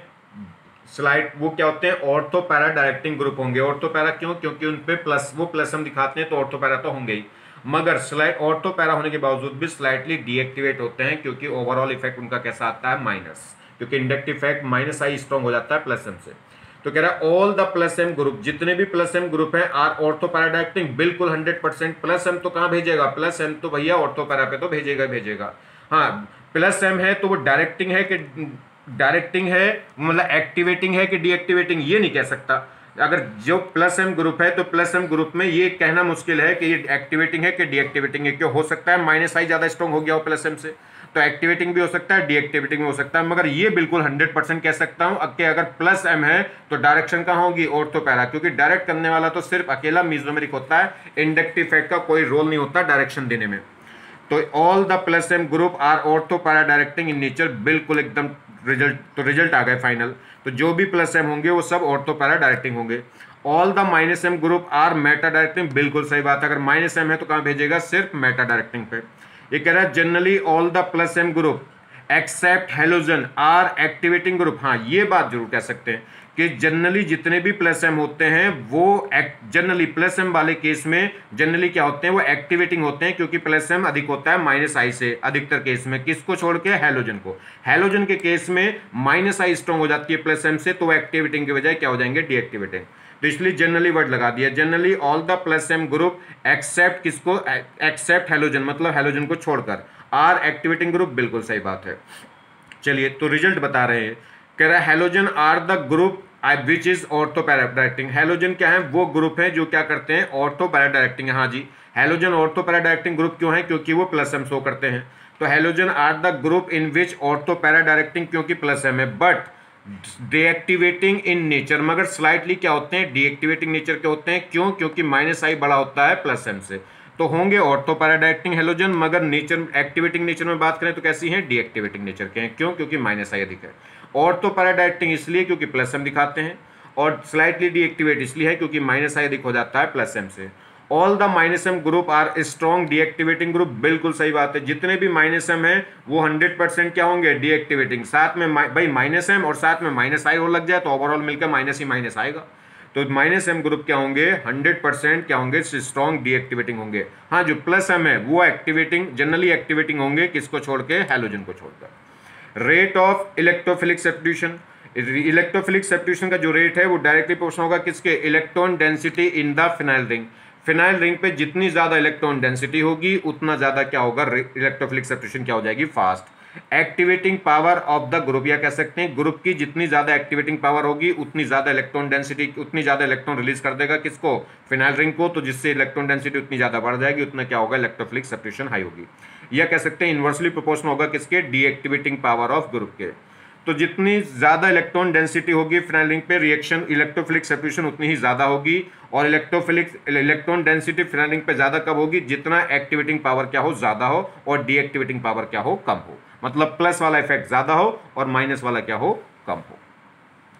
स्लाइड वो क्या होते हैं, ऑर्थो पैरा डायरेक्टिंग ग्रुप होंगे। ऑर्थो पैरा क्यों, क्योंकि उन पे प्लस वो प्लस हम दिखाते हैं तो ऑर्थो पैरा तो होंगे ही, मगर स्लाइड ऑर्थो पैरा होने के बावजूद भी स्लाइटली डीएक्टिवेट होते हैं, क्योंकि ओवरऑल इफेक्ट उनका कैसा आता है, माइनस, क्योंकि inductive effect minus I strong हो जाता है प्लस एम से। तो कह रहा है all the plus M group, जितने भी प्लस एम ग्रुप हैं आर ऑर्थो पैरा डायरेक्टिंग, बिल्कुल हंड्रेड परसेंट। प्लस एम तो कहां भेजेगा, प्लस एम तो भैया ऑर्थो पैरा पे तो भेजेगा भेजेगा हाँ, प्लस एम है तो वो डायरेक्टिंग है कि डायरेक्टिंग है, मतलब एक्टिवेटिंग है कि डीएक्टिवेटिंग, ये नहीं कह सकता। अगर जो प्लस एम ग्रुप है तो प्लस एम ग्रुप में ये कहना मुश्किल है कि ये एक्टिवेटिंग है कि डीएक्टिवेटिंग है। क्यों, हो सकता है माइनस आई ज्यादा स्ट्रॉन्ग हो गया हो प्लस एम से, तो एक्टिवेटिंग भी हो सकता है, डीएक्टिवेटिंग भी हो सकता है, मगर ये बिल्कुल हंड्रेड परसेंट कह सकता हूं कि अगर प्लस एम है तो डायरेक्शन कहां होगी, ऑर्थो पैरा, क्योंकि डायरेक्ट करने वाला तो सिर्फ अकेला मीजोमेरिक होता है, इंडक्टिव इफेक्ट का कोई रोल नहीं होता डायरेक्शन देने में। तो all the plus M group are ortho para directing in nature, बिल्कुल एकदम रिजल्ट, तो रिजल्ट आ गए फाइनल। तो जो भी प्लस एम होंगे वो सब ऑर्थो पैरा डायरेक्टिंग होंगे। All the minus M group are meta directing, बिल्कुल सही बात है, अगर माइनस एम है तो कहां भेजेगा, सिर्फ मेटा डायरेक्टिंग पे। ये कह रहा है generally all the plus M group except halogen are activating group. हाँ ये बात जरूर कह सकते हैं कि जनरली जितने भी प्लस एम होते हैं वो जनरली प्लस एम वाले केस में जनरली क्या होते हैं, वो एक्टिवेटिंग होते हैं, क्योंकि प्लस एम अधिक होता है माइनस आई से अधिकतर केस में। किसको छोड़ के, हेलोजन को। हेलोजन के केस में माइनस आई स्ट्रॉन्ग हो जाती है प्लस एम से, तो वो एक्टिवेटिंग के बजाय क्या हो जाएंगे, डीएक्टिवेटिंग। तो इसलिए जनरली वर्ड लगा दिया, generally all the plus M group except किसको, एक्सेप्ट हेलोजन, मतलब हेलोजन को छोड़कर, आर एक्टिवेटिंग ग्रुप, बिल्कुल सही बात है। चलिए तो रिजल्ट बता रहे हैं, कह रहा है halogen are the group which is ortho para directing. Halogen क्या है, वो ग्रुप है जो क्या करते हैं, ऑर्थो पैरा डायरेक्टिंग। हाँ जी, halogen ortho para directing group क्यों है, क्योंकि वो प्लस एम शो करते हैं। तो halogen are the group in which ortho para directing, क्योंकि प्लस एम है, बट डीएक्टिवेटिंग इन नेचर, मगर स्लाइटली क्या होते हैं, डीएक्टिवेटिंग नेचर के होते हैं। क्यों, क्योंकि माइनस आई बड़ा होता है प्लस एम से। तो होंगे ऑर्थो पैरा डायरेक्टिंग हेलोजन, मगर नेचर एक्टिवेटिंग नेचर में बात करें तो कैसी हैं, डीएक्टिवेटिंग नेचर के हैं। क्यों, क्योंकि माइनस आई अधिक है। ऑर्थो पैरा डायरेक्टिंग इसलिए क्योंकि प्लस एम दिखाते हैं, और स्लाइटली डीएक्टिवेट इसलिए है क्योंकि माइनस आई अधिक हो जाता है प्लस एम से। All the minus M group are strong deactivating group, बिल्कुल सही बात है, जितने भी माइनस एम है वो हंड्रेड परसेंट क्या होंगे, डीएक्टिवेटिंग। साथ में भाई माइनस एम और साथ में माइनस आई और लग जाए तो ओवरऑल मिलकर माइनस ही माइनस आएगा। तो माइनस एम ग्रुप क्या होंगे, हंड्रेड परसेंट क्या होंगे, स्ट्रॉन्ग डीएक्टिवेटिंग होंगे। हाँ जो प्लस एम है वो एक्टिवेटिंग, जनरली एक्टिवेटिंग होंगे, किसको छोड़ के, हेलोजन को छोड़कर। Rate of electrophilic substitution, electrophilic substitution का जो रेट है वो डायरेक्टली प्रोपोर्शनल होगा किसके, electron density in the phenyl ring. Phenyl ring पे जितनी ज्यादा इलेक्ट्रॉन डेंसिटी होगी उतना ज्यादा क्या होगा, इलेक्ट्रोफिलिक सब्स्टिट्यूशन क्या हो जाएगी, fast. Activating power of the group, या कह सकते हैं ग्रुप की जितनी ज्यादा एक्टिवेटिंग पावर होगी उतनी ज्यादा इलेक्ट्रॉन डेंसिटी, उतनी ज्यादा इलेक्ट्रॉन रिलीज कर देगा किसको, फिनाइल रिंग को। तो जिससे इलेक्ट्रॉन डेंसिटी उतनी ज्यादा बढ़ जाएगी, उतना क्या होगा, इलेक्ट्रोफिलिक सब्स्टिट्यूशन हाई होगी। या कह सकते हैं इनवर्सली प्रोपोर्शनल होगा किसके, डीएक्टिवेटिंग पावर ऑफ ग्रुप के। तो जितनी ज्यादा इलेक्ट्रॉन डेंसिटी होगी फिनाइल रिंग पे, रिएक्शन इलेक्ट्रोफिलिक सब्स्टिट्यूशन उतनी ही ज्यादा होगी। और electrophilic electron density phenyl ring पे ज्यादा कब होगी, जितना एक्टिवेटिंग पावर क्या हो, ज्यादा हो, और डीएक्टिवेटिंग पावर क्या हो, कम हो। मतलब प्लस वाला इफेक्ट ज्यादा हो और माइनस वाला क्या हो, कम हो।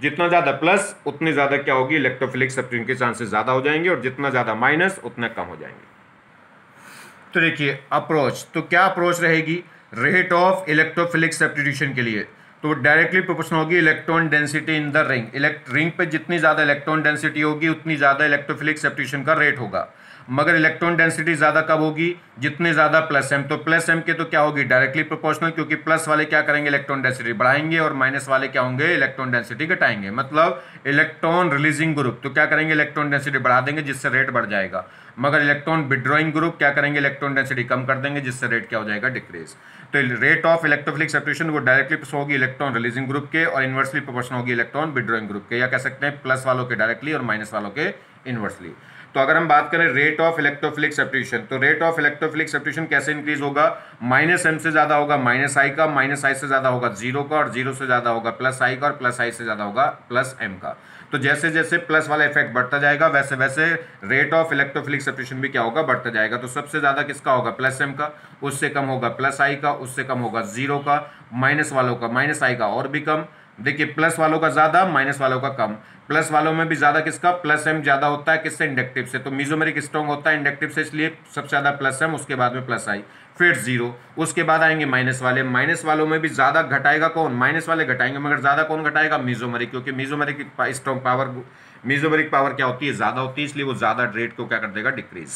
जितना ज़्यादा प्लस उतनी ज़्यादा क्या होगी, इलेक्ट्रोफिलिक सब्स्टिट्यूशन के चांसेस ज़्यादा हो जाएंगे, और जितना ज़्यादा माइनस उतना कम हो जाएंगे। तो देखिए अप्रोच, तो क्या अप्रोच रहेगी रेट ऑफ इलेक्ट्रोफिलिक सब्स्टिट्यूशन के लिए, तो डायरेक्टली प्रोपोर्शनल होगी electron density in the ring. Elect ring पे जितनी ज़्यादा इलेक्ट्रॉन डेंसिटी होगी उतनी ज़्यादा इलेक्ट्रोफिलिक सब्स्टिट्यूशन का रेट होगा। मगर इलेक्ट्रॉन डेंसिटी ज़्यादा कब होगी, जितने ज़्यादा प्लस एम, तो प्लस एम के तो क्या होगी डायरेक्टली प्रोपोर्शनल, क्योंकि प्लस वाले क्या करेंगे इलेक्ट्रॉन डेंसिटी बढ़ाएंगे और माइनस वाले क्या होंगे इलेक्ट्रॉन डेंसिटी घटाएंगे। मतलब इलेक्ट्रॉन रिलीजिंग ग्रुप तो क्या करेंगे इलेक्ट्रॉन डेंसिटी बढ़ा देंगे जिससे रेट बढ़ जाएगा, मगर इलेक्ट्रॉन विड्रॉइंग ग्रुप क्या करेंगे इलेक्ट्रॉन डेंसिटी कम कर देंगे जिससे रेट क्या हो जाएगा डिक्रीज। तो रेट ऑफ इलेक्ट्रोफिलिक सब्स्टिट्यूशन वो डायरेक्टली होगी इलेक्ट्रॉन रिलीजिंग ग्रुप के और इनवर्सली प्रोपोर्शनल होगी इलेक्ट्रॉन विड्रॉइंग ग्रुप के, या कह सकते हैं प्लस वालों के डायरेक्टली और माइनस वालों के इनवर्सली। तो अगर हम बात करें रेट ऑफ इलेक्ट्रोफिलिक सब्स्टिट्यूशन, तो रेट ऑफ इलेक्ट्रोफिलिक सब्स्टिट्यूशन कैसे इंक्रीज होगा, माइनस एम से ज्यादा होगा माइनस आई का, माइनस आई से ज्यादा होगा जीरो का, और जीरो से ज्यादा होगा प्लस आई का, और प्लस आई से ज्यादा होगा प्लस एम का। तो जैसे जैसे प्लस वाला इफेक्ट बढ़ता जाएगा वैसे वैसे रेट ऑफ इलेक्ट्रोफिलिक सब्स्टिट्यूशन भी क्या होगा बढ़ता जाएगा। तो सबसे ज्यादा किसका होगा प्लस एम का, उससे कम होगा प्लस आई का, उससे कम होगा जीरो का, माइनस वालों का माइनस आई का और भी कम। देखिए प्लस वालों का ज्यादा माइनस वालों का कम, प्लस वालों में भी ज्यादा किसका प्लस एम ज्यादा होता है किससे इंडक्टिव से, तो मेसोमेरिक स्ट्रॉन्ग होता है इंडक्टिव से, इसलिए सबसे ज्यादा प्लस एम, उसके बाद में प्लस आई, फिर जीरो, उसके बाद आएंगे माइनस वाले, माइनस वालों में भी ज्यादा घटाएगा कौन माइनस वाले घटाएंगे, मगर ज्यादा कौन घटाएगा मेसोमेरिक, क्योंकि mesomeric strong power mesomeric power क्या होती है ज्यादा होती है, इसलिए वो ज्यादा रेट को क्या कर देगा डिक्रीज।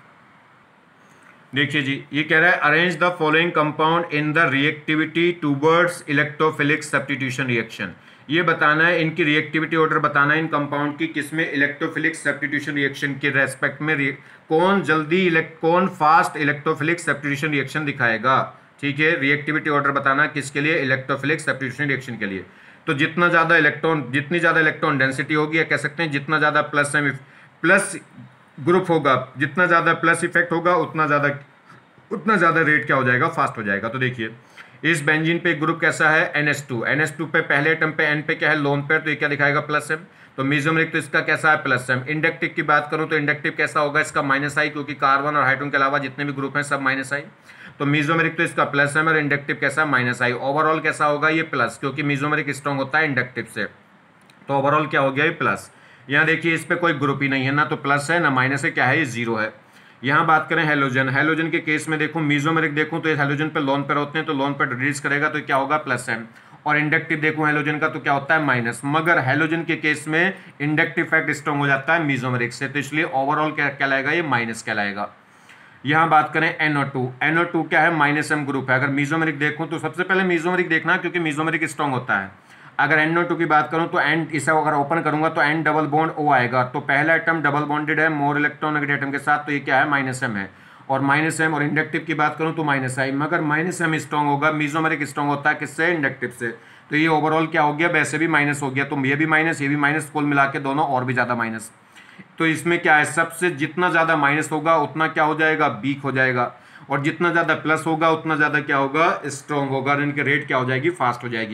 देखिए जी ये कह रहा है arrange the following compound in the reactivity towards electrophilic substitution reaction, ये बताना है इनकी रिएक्टिविटी ऑर्डर बताना है इन कंपाउंड की किसमें इलेक्ट्रोफिलिक सब्स्टिट्यूशन रिएक्शन के रेस्पेक्ट में कौन जल्दी कौन फास्ट इलेक्ट्रोफिलिक सब्स्टिट्यूशन रिएक्शन दिखाएगा। ठीक है रिएक्टिविटी ऑर्डर बताना किसके लिए इलेक्ट्रोफिलिक सब्स्टिट्यूशन रिएक्शन के लिए। तो जितना ज़्यादा इलेक्ट्रॉन जितनी ज़्यादा इलेक्ट्रॉन डेंसिटी होगी या कह सकते हैं जितना ज़्यादा प्लस एम प्लस ग्रुप होगा, जितना ज़्यादा प्लस इफेक्ट होगा उतना ज़्यादा उतना ज़्यादा रेट क्या हो जाएगा फास्ट हो जाएगा। तो देखिए इस बेंजीन पे ग्रुप कैसा है N H two, N H two पे पहले एटम पे एन पे क्या है लोन पेयर, तो ये क्या दिखाएगा प्लस एम, तो मेसोमेरिक तो इसका कैसा है प्लस एम। इंडक्टिव की बात करूं तो इंडक्टिव कैसा होगा इसका माइनस आई, क्योंकि कार्बन और हाइड्रोजन के अलावा जितने भी ग्रुप हैं सब माइनस आई, तो मेसोमेरिक तो इसका प्लस एम और इंडक्टिव कैसा माइनस आई। ओवरऑल कैसा होगा ये प्लस, क्योंकि मेसोमेरिक स्ट्रॉन्ग होता है इंडक्टिव से, तो ओवरऑल क्या हो गया ये प्लस। यहाँ देखिए इस पे कोई ग्रुप ही नहीं है, ना तो प्लस है ना माइनस है, क्या है ये जीरो है। यहाँ बात करें हेलोजन, हेलोजन के केस में देखो मेसोमेरिक देखूं तो हेलोजन पे लोन पेयर होते हैं, तो लोन पेयर रिलीज करेगा तो क्या होगा प्लस एम, और इंडक्टिव देखूं हेलोजन का तो क्या होता है माइनस, मगर हेलोजन के केस में इंडक्टिव इफेक्ट स्ट्रॉन्ग हो जाता है मेसोमेरिक से, तो इसलिए ओवरऑल क्या कहलाएगा ये माइनस कहलाएगा। यहाँ बात करें N O two, N O two क्या है माइनस एम ग्रुप है। अगर मेसोमेरिक देखूं तो सबसे पहले मेसोमेरिक देखना क्योंकि मेसोमेरिक स्ट्रॉन्ग होता है। अगर एन ओ टू की बात करूं तो एन इसे अगर ओपन करूंगा तो एन डबल बॉन्ड ओ आएगा, तो पहला एटम डबल बॉन्डेड है मोर इलेक्ट्रॉनिक एटम के साथ, तो ये क्या है माइनस एम है, और माइनस एम। और इंडक्टिव की बात करूं तो माइनस आई, मगर माइनस एम स्ट्रॉन्ग होगा, मेसोमेरिक स्ट्रॉन्ग होता है किससे इंडक्टिव से, तो ये ओवरऑल क्या हो गया वैसे भी माइनस हो गया, तो ये भी माइनस ये भी माइनस, कुल मिला के दोनों और भी ज़्यादा माइनस। तो इसमें क्या है सबसे जितना ज़्यादा माइनस होगा उतना क्या हो जाएगा वीक हो जाएगा, और जितना ज़्यादा प्लस होगा उतना ज़्यादा क्या होगा स्ट्रॉन्ग होगा, और इनकी रेट क्या हो जाएगी फास्ट हो जाएगी।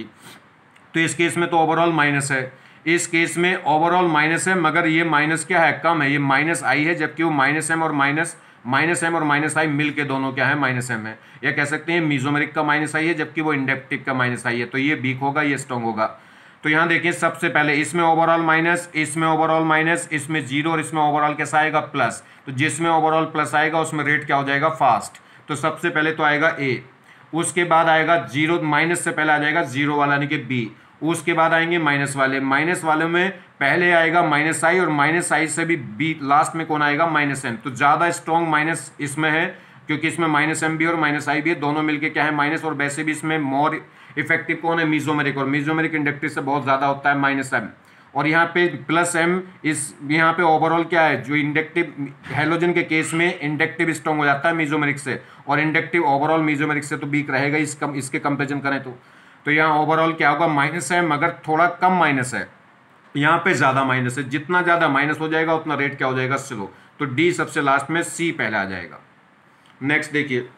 तो इस केस में तो ओवरऑल माइनस है, इस केस में ओवरऑल माइनस है, मगर ये माइनस क्या है कम है, ये माइनस आई है, जबकि वो माइनस एम और माइनस माइनस एम और माइनस आई मिल के दोनों क्या है माइनस एम है, या कह सकते हैं मेसोमेरिक का माइनस आई है जबकि वो इंडक्टिव का माइनस आई है, तो ये वीक होगा ये स्ट्रॉन्ग होगा। तो यहाँ देखिए सबसे पहले इसमें ओवरऑल माइनस, इसमें ओवरऑल माइनस, इसमें जीरो, और इसमें ओवरऑल कैसा आएगा प्लस, तो जिसमें ओवरऑल प्लस आएगा उसमें रेट क्या हो जाएगा फास्ट। तो सबसे पहले तो आएगा ए, उसके बाद आएगा जीरो, माइनस से पहले आ जाएगा जीरो वाला यानी कि बी, उसके बाद आएंगे माइनस वाले, माइनस वाले में पहले आएगा माइनस आई, और माइनस आई से भी बी लास्ट में कौन आएगा माइनस एम। तो ज़्यादा स्ट्रॉन्ग माइनस इसमें है क्योंकि इसमें माइनस एम भी और माइनस आई भी है, दोनों मिलके क्या है माइनस, और वैसे भी इसमें मोर इफेक्टिव कौन है मेसोमेरिक, और मेसोमेरिक इंडक्टिव से बहुत ज़्यादा होता है माइनस एम, और यहाँ पे प्लस एम। इस यहाँ पे ओवरऑल क्या है जो इंडक्टिव हेलोजन के केस में इंडक्टिव स्ट्रॉन्ग हो जाता है मेसोमेरिक से, और इंडक्टिव ओवरऑल मेसोमेरिक से तो वीक रहेगा इस कम इसके कंपेरिजन करें तो। तो यहाँ ओवरऑल क्या होगा माइनस है, मगर थोड़ा कम माइनस है, यहाँ पे ज़्यादा माइनस है, जितना ज़्यादा माइनस हो जाएगा उतना रेट क्या हो जाएगा स्लो, तो डी सबसे लास्ट में, सी पहले आ जाएगा। नेक्स्ट देखिए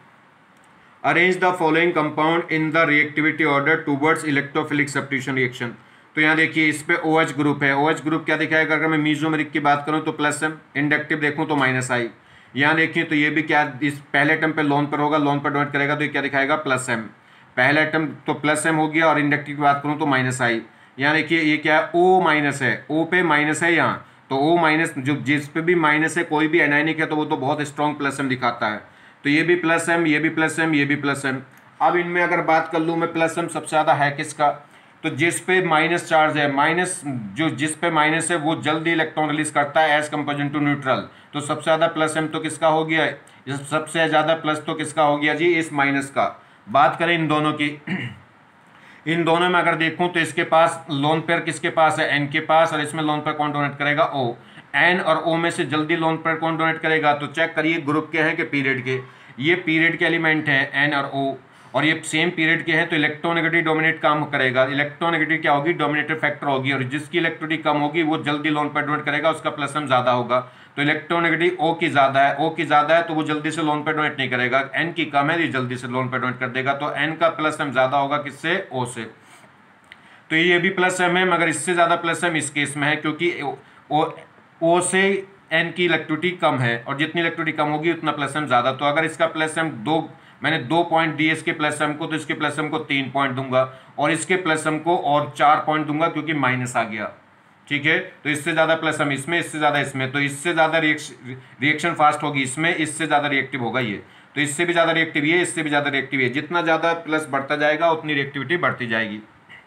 arrange the following compound in the reactivity order towards electrophilic substitution reaction. तो यहाँ देखिए इस पे OH ग्रुप है, OH ग्रुप क्या दिखाएगा, अगर मैं मेसोमेरिक की बात करूँ तो प्लस एम, इंडक्टिव देखूँ तो माइनस आई। यहाँ देखिए तो ये भी क्या इस पहले एटम पे लोन पर होगा, लोन पर डोनेट करेगा तो ये क्या दिखाएगा प्लस एम, पहला एटम तो प्लस एम हो गया, और इंडक्टिव की बात करूँ तो माइनस आई। यहाँ देखिए ये क्या है, O माइनस है, O पे माइनस है यहाँ, तो O माइनस जो जिस पे भी माइनस है कोई भी एनायनिक है तो वो तो बहुत स्ट्रॉन्ग प्लस एम दिखाता है। तो ये भी प्लस एम, ये भी प्लस एम, ये भी प्लस एम। अब इनमें अगर बात कर लूँ मैं, प्लस एम सबसे ज़्यादा है किसका, तो जिस पे माइनस चार्ज है, माइनस जो जिस पे माइनस है वो जल्दी इलेक्ट्रॉन रिलीज करता है एज कंपेयर टू न्यूट्रल। तो सबसे ज़्यादा प्लस एम तो किसका हो गया, सबसे ज़्यादा प्लस तो किसका हो गया जी, इस माइनस का। बात करें इन दोनों की, इन दोनों में अगर देखूं तो इसके पास लोन पेयर किसके पास है, एन के पास, और इसमें लोन पेयर कौन डोनेट करेगा, ओ। एन और ओ में से जल्दी लोन पेयर कौन डोनेट करेगा, तो चेक करिए ग्रुप के हैं कि पीरियड के, ये पीरियड के एलिमेंट हैं एन और ओ, और ये सेम पीरियड के हैं, तो इलेक्ट्रोनेगेटिव डोमिनेट काम करेगा। इलेक्ट्रोनेगेटिव क्या होगी, डोमिनेटिव फैक्टर होगी, और जिसकी इलेक्ट्रिसिटी कम होगी वो जल्दी लोन पेयर डोनेट करेगा, उसका प्लस एम ज्यादा होगा। तो इलेक्ट्रोनेगेटिव ओ की ज्यादा है, ओ की ज्यादा है तो वो जल्दी से लोन पेयर डोनेट नहीं करेगा, एन की कम है ये जल्दी से लोन पेयर डोनेट कर देगा, तो एन का प्लस एम ज्यादा होगा किससे, ओ से। तो ये भी प्लस एम है, मगर इससे ज़्यादा प्लस एम इस केस में है क्योंकि ओ ओ से एन की इलेक्ट्रिसिटी कम है, और जितनी इलेक्ट्रिसिटी कम होगी उतना प्लस एम ज़्यादा। तो अगर इसका प्लस एम दो, मैंने दो पॉइंट दिए इसके प्लस एम को, तो इसके प्लस एम को तीन पॉइंट दूंगा, और इसके प्लस एम को और चार पॉइंट दूंगा क्योंकि माइनस आ गया। ठीक है, तो इससे ज़्यादा प्लस एम इसमें, इससे ज़्यादा इसमें, तो इससे ज़्यादा रिएक्शन फास्ट होगी इसमें, इससे ज़्यादा रिएक्टिव होगा ये, तो इससे भी ज़्यादा रिएक्टिव ये, इससे भी ज़्यादा रिएक्टिव ये। जितना ज़्यादा प्लस बढ़ता जाएगा उतनी रिएक्टिविटी बढ़ती जाएगी।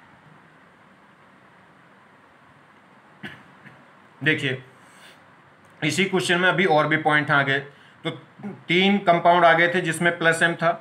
देखिए इसी क्वेश्चन में अभी और भी पॉइंट आ गए, तो तीन कंपाउंड आ गए थे जिसमें प्लस एम था।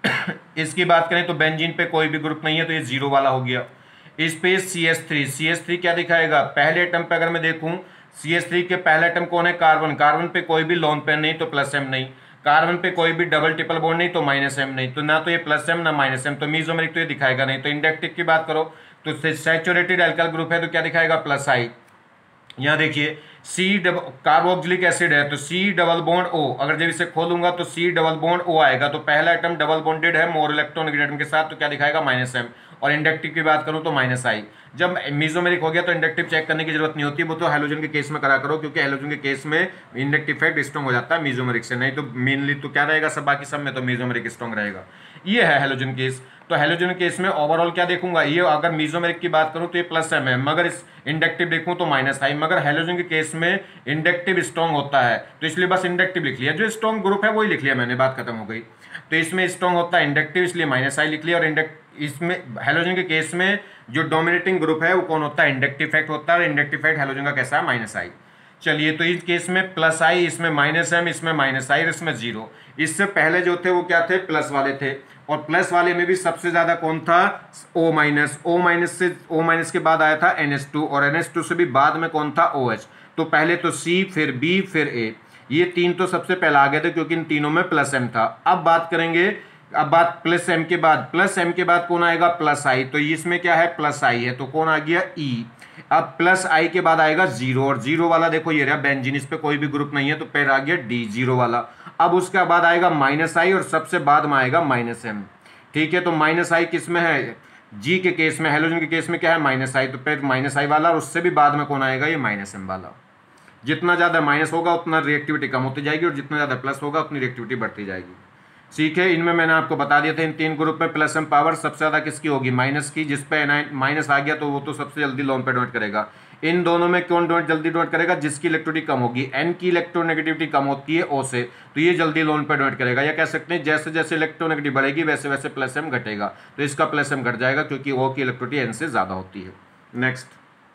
इसकी बात करें तो बेंजीन पे कोई भी ग्रुप नहीं है तो ये जीरो वाला हो गया। इस पे C S three, C S three क्या दिखाएगा, पहले एटम पे अगर मैं देखूं सी एस थ्री के पहले एटम कौन है, कार्बन, कार्बन पे कोई भी लोन पेयर नहीं तो प्लस एम नहीं, कार्बन पे कोई भी डबल ट्रिपल बॉन्ड नहीं तो माइनस एम नहीं, तो ना तो ये प्लस एम ना माइनस एम, तो मीजोमेरिक तो ये दिखाएगा नहीं। तो इंडक्टिव की बात करो तो सैचुरेटेड एल्काइल ग्रुप है तो क्या दिखाएगा, प्लस आई। यहाँ देखिए सी डबल कार्बोक्सिलिक एसिड है तो सी डबल बॉन्ड ओ, अगर जब इसे खोलूंगा तो सी डबल बॉन्ड ओ आएगा, तो पहला एटम डबल बॉन्डेड है मोर इलेक्ट्रोनेगेटिव एटम के साथ, तो क्या दिखाएगा, माइनस एम। और इंडक्टिव की बात करूं तो माइनस आई। जब मीजोमेरिक हो गया तो इंडक्टिव चेक करने की जरूरत नहीं होती, वो तो हैलोजन के केस में करा करो, क्योंकि हैलोजन के केस में इंडक्टिव इफेक्ट स्ट्रॉन्ग हो जाता है मीजोमेरिक से, नहीं तो मेनली तो क्या रहेगा, सब बाकी सब में तो मीजोमेरिक स्ट्रॉन्ग रहेगा। ये है हैलोजन केस। तो हैलोजन केस में ओवरऑल क्या देखूंगा, ये अगर मीजोमेरिक की बात करूं तो ये प्लस एम है, मगर इस इंडक्टिव देखूं तो माइनस आई, मगर हैलोजन के केस में इंडक्टिव स्ट्रॉन्ग होता है तो इसलिए बस इंडक्टिव लिख लिया, जो स्ट्रॉन्ग ग्रुप है वही लिख लिया मैंने, बात खत्म हो गई। तो इसमें स्ट्रॉन्ग होता है इंडक्टिव इसलिए माइनस आई लिख लिया, और इंडक्ट इसमें हैलोजन के केस में जो डोमिनेटिंग ग्रुप है वो कौन होता है, इंडक्टिव इफेक्ट होता है, और इंडक्टिव इफेक्ट हैलोजन का कैसा है, माइनस आई। चलिए तो इस केस में प्लस आई, इसमें माइनस एम, इसमें माइनस आई, इसमें जीरो। इससे पहले जो थे वो क्या थे, प्लस वाले थे, और प्लस वाले में भी सबसे ज्यादा कौन था, O माइनस। O माइनस से O माइनस के बाद आया था एन एच टू, और एन एच टू से भी बाद में कौन था, OH। तो पहले तो C, फिर B, फिर A, ये तीन तो सबसे पहले आ गए थे क्योंकि इन तीनों में प्लस एम था। अब बात करेंगे, अब बात प्लस एम के बाद, प्लस एम के बाद कौन आएगा, प्लस आई, तो इसमें क्या है, प्लस आई है तो कौन आ गया, E। अब प्लस आई के बाद आएगा जीरो, और जीरो वाला देखो ये रहा बेंजीन, इस पे कोई भी ग्रुप नहीं है तो फिर आ गया डी, जीरो वाला। अब उसके बाद आएगा माइनस आई, और सबसे बाद में आएगा माइनस एम। ठीक है, तो माइनस आई किस में है, जी के केस में, हैलोजन के केस में क्या है, माइनस आई, तो फिर माइनस आई वाला, और उससे भी बाद में कौन आएगा, ये माइनस एम वाला। जितना ज्यादा माइनस होगा उतना रिएक्टिविटी कम होती जाएगी, और जितना ज्यादा प्लस होगा उतनी रिएक्टिविटी बढ़ती जाएगी। ठीक है, इनमें मैंने आपको बता दिया था इन तीन ग्रुप में प्लस एम पावर सबसे ज्यादा किसकी होगी, माइनस की, जिस पे माइनस आ गया तो वो तो सबसे जल्दी लोन पे डोनेट करेगा। इन दोनों में कौन डोनेट जल्दी डोनेट करेगा, जिसकी इलेक्ट्रिसिटी कम होगी, एन की इलेक्ट्रोनेगेटिविटी कम होती है ओ से, तो ये जल्दी लोन पे डोनेट करेगा। या कह सकते हैं जैसे जैसे इलेक्ट्रोनेगेटिव बढ़ेगी वैसे वैसे प्लस एम घटेगा, तो इसका प्लस एम घट जाएगा क्योंकि ओ की इलेक्ट्रिसिटी एन से ज्यादा होती है। नेक्स्ट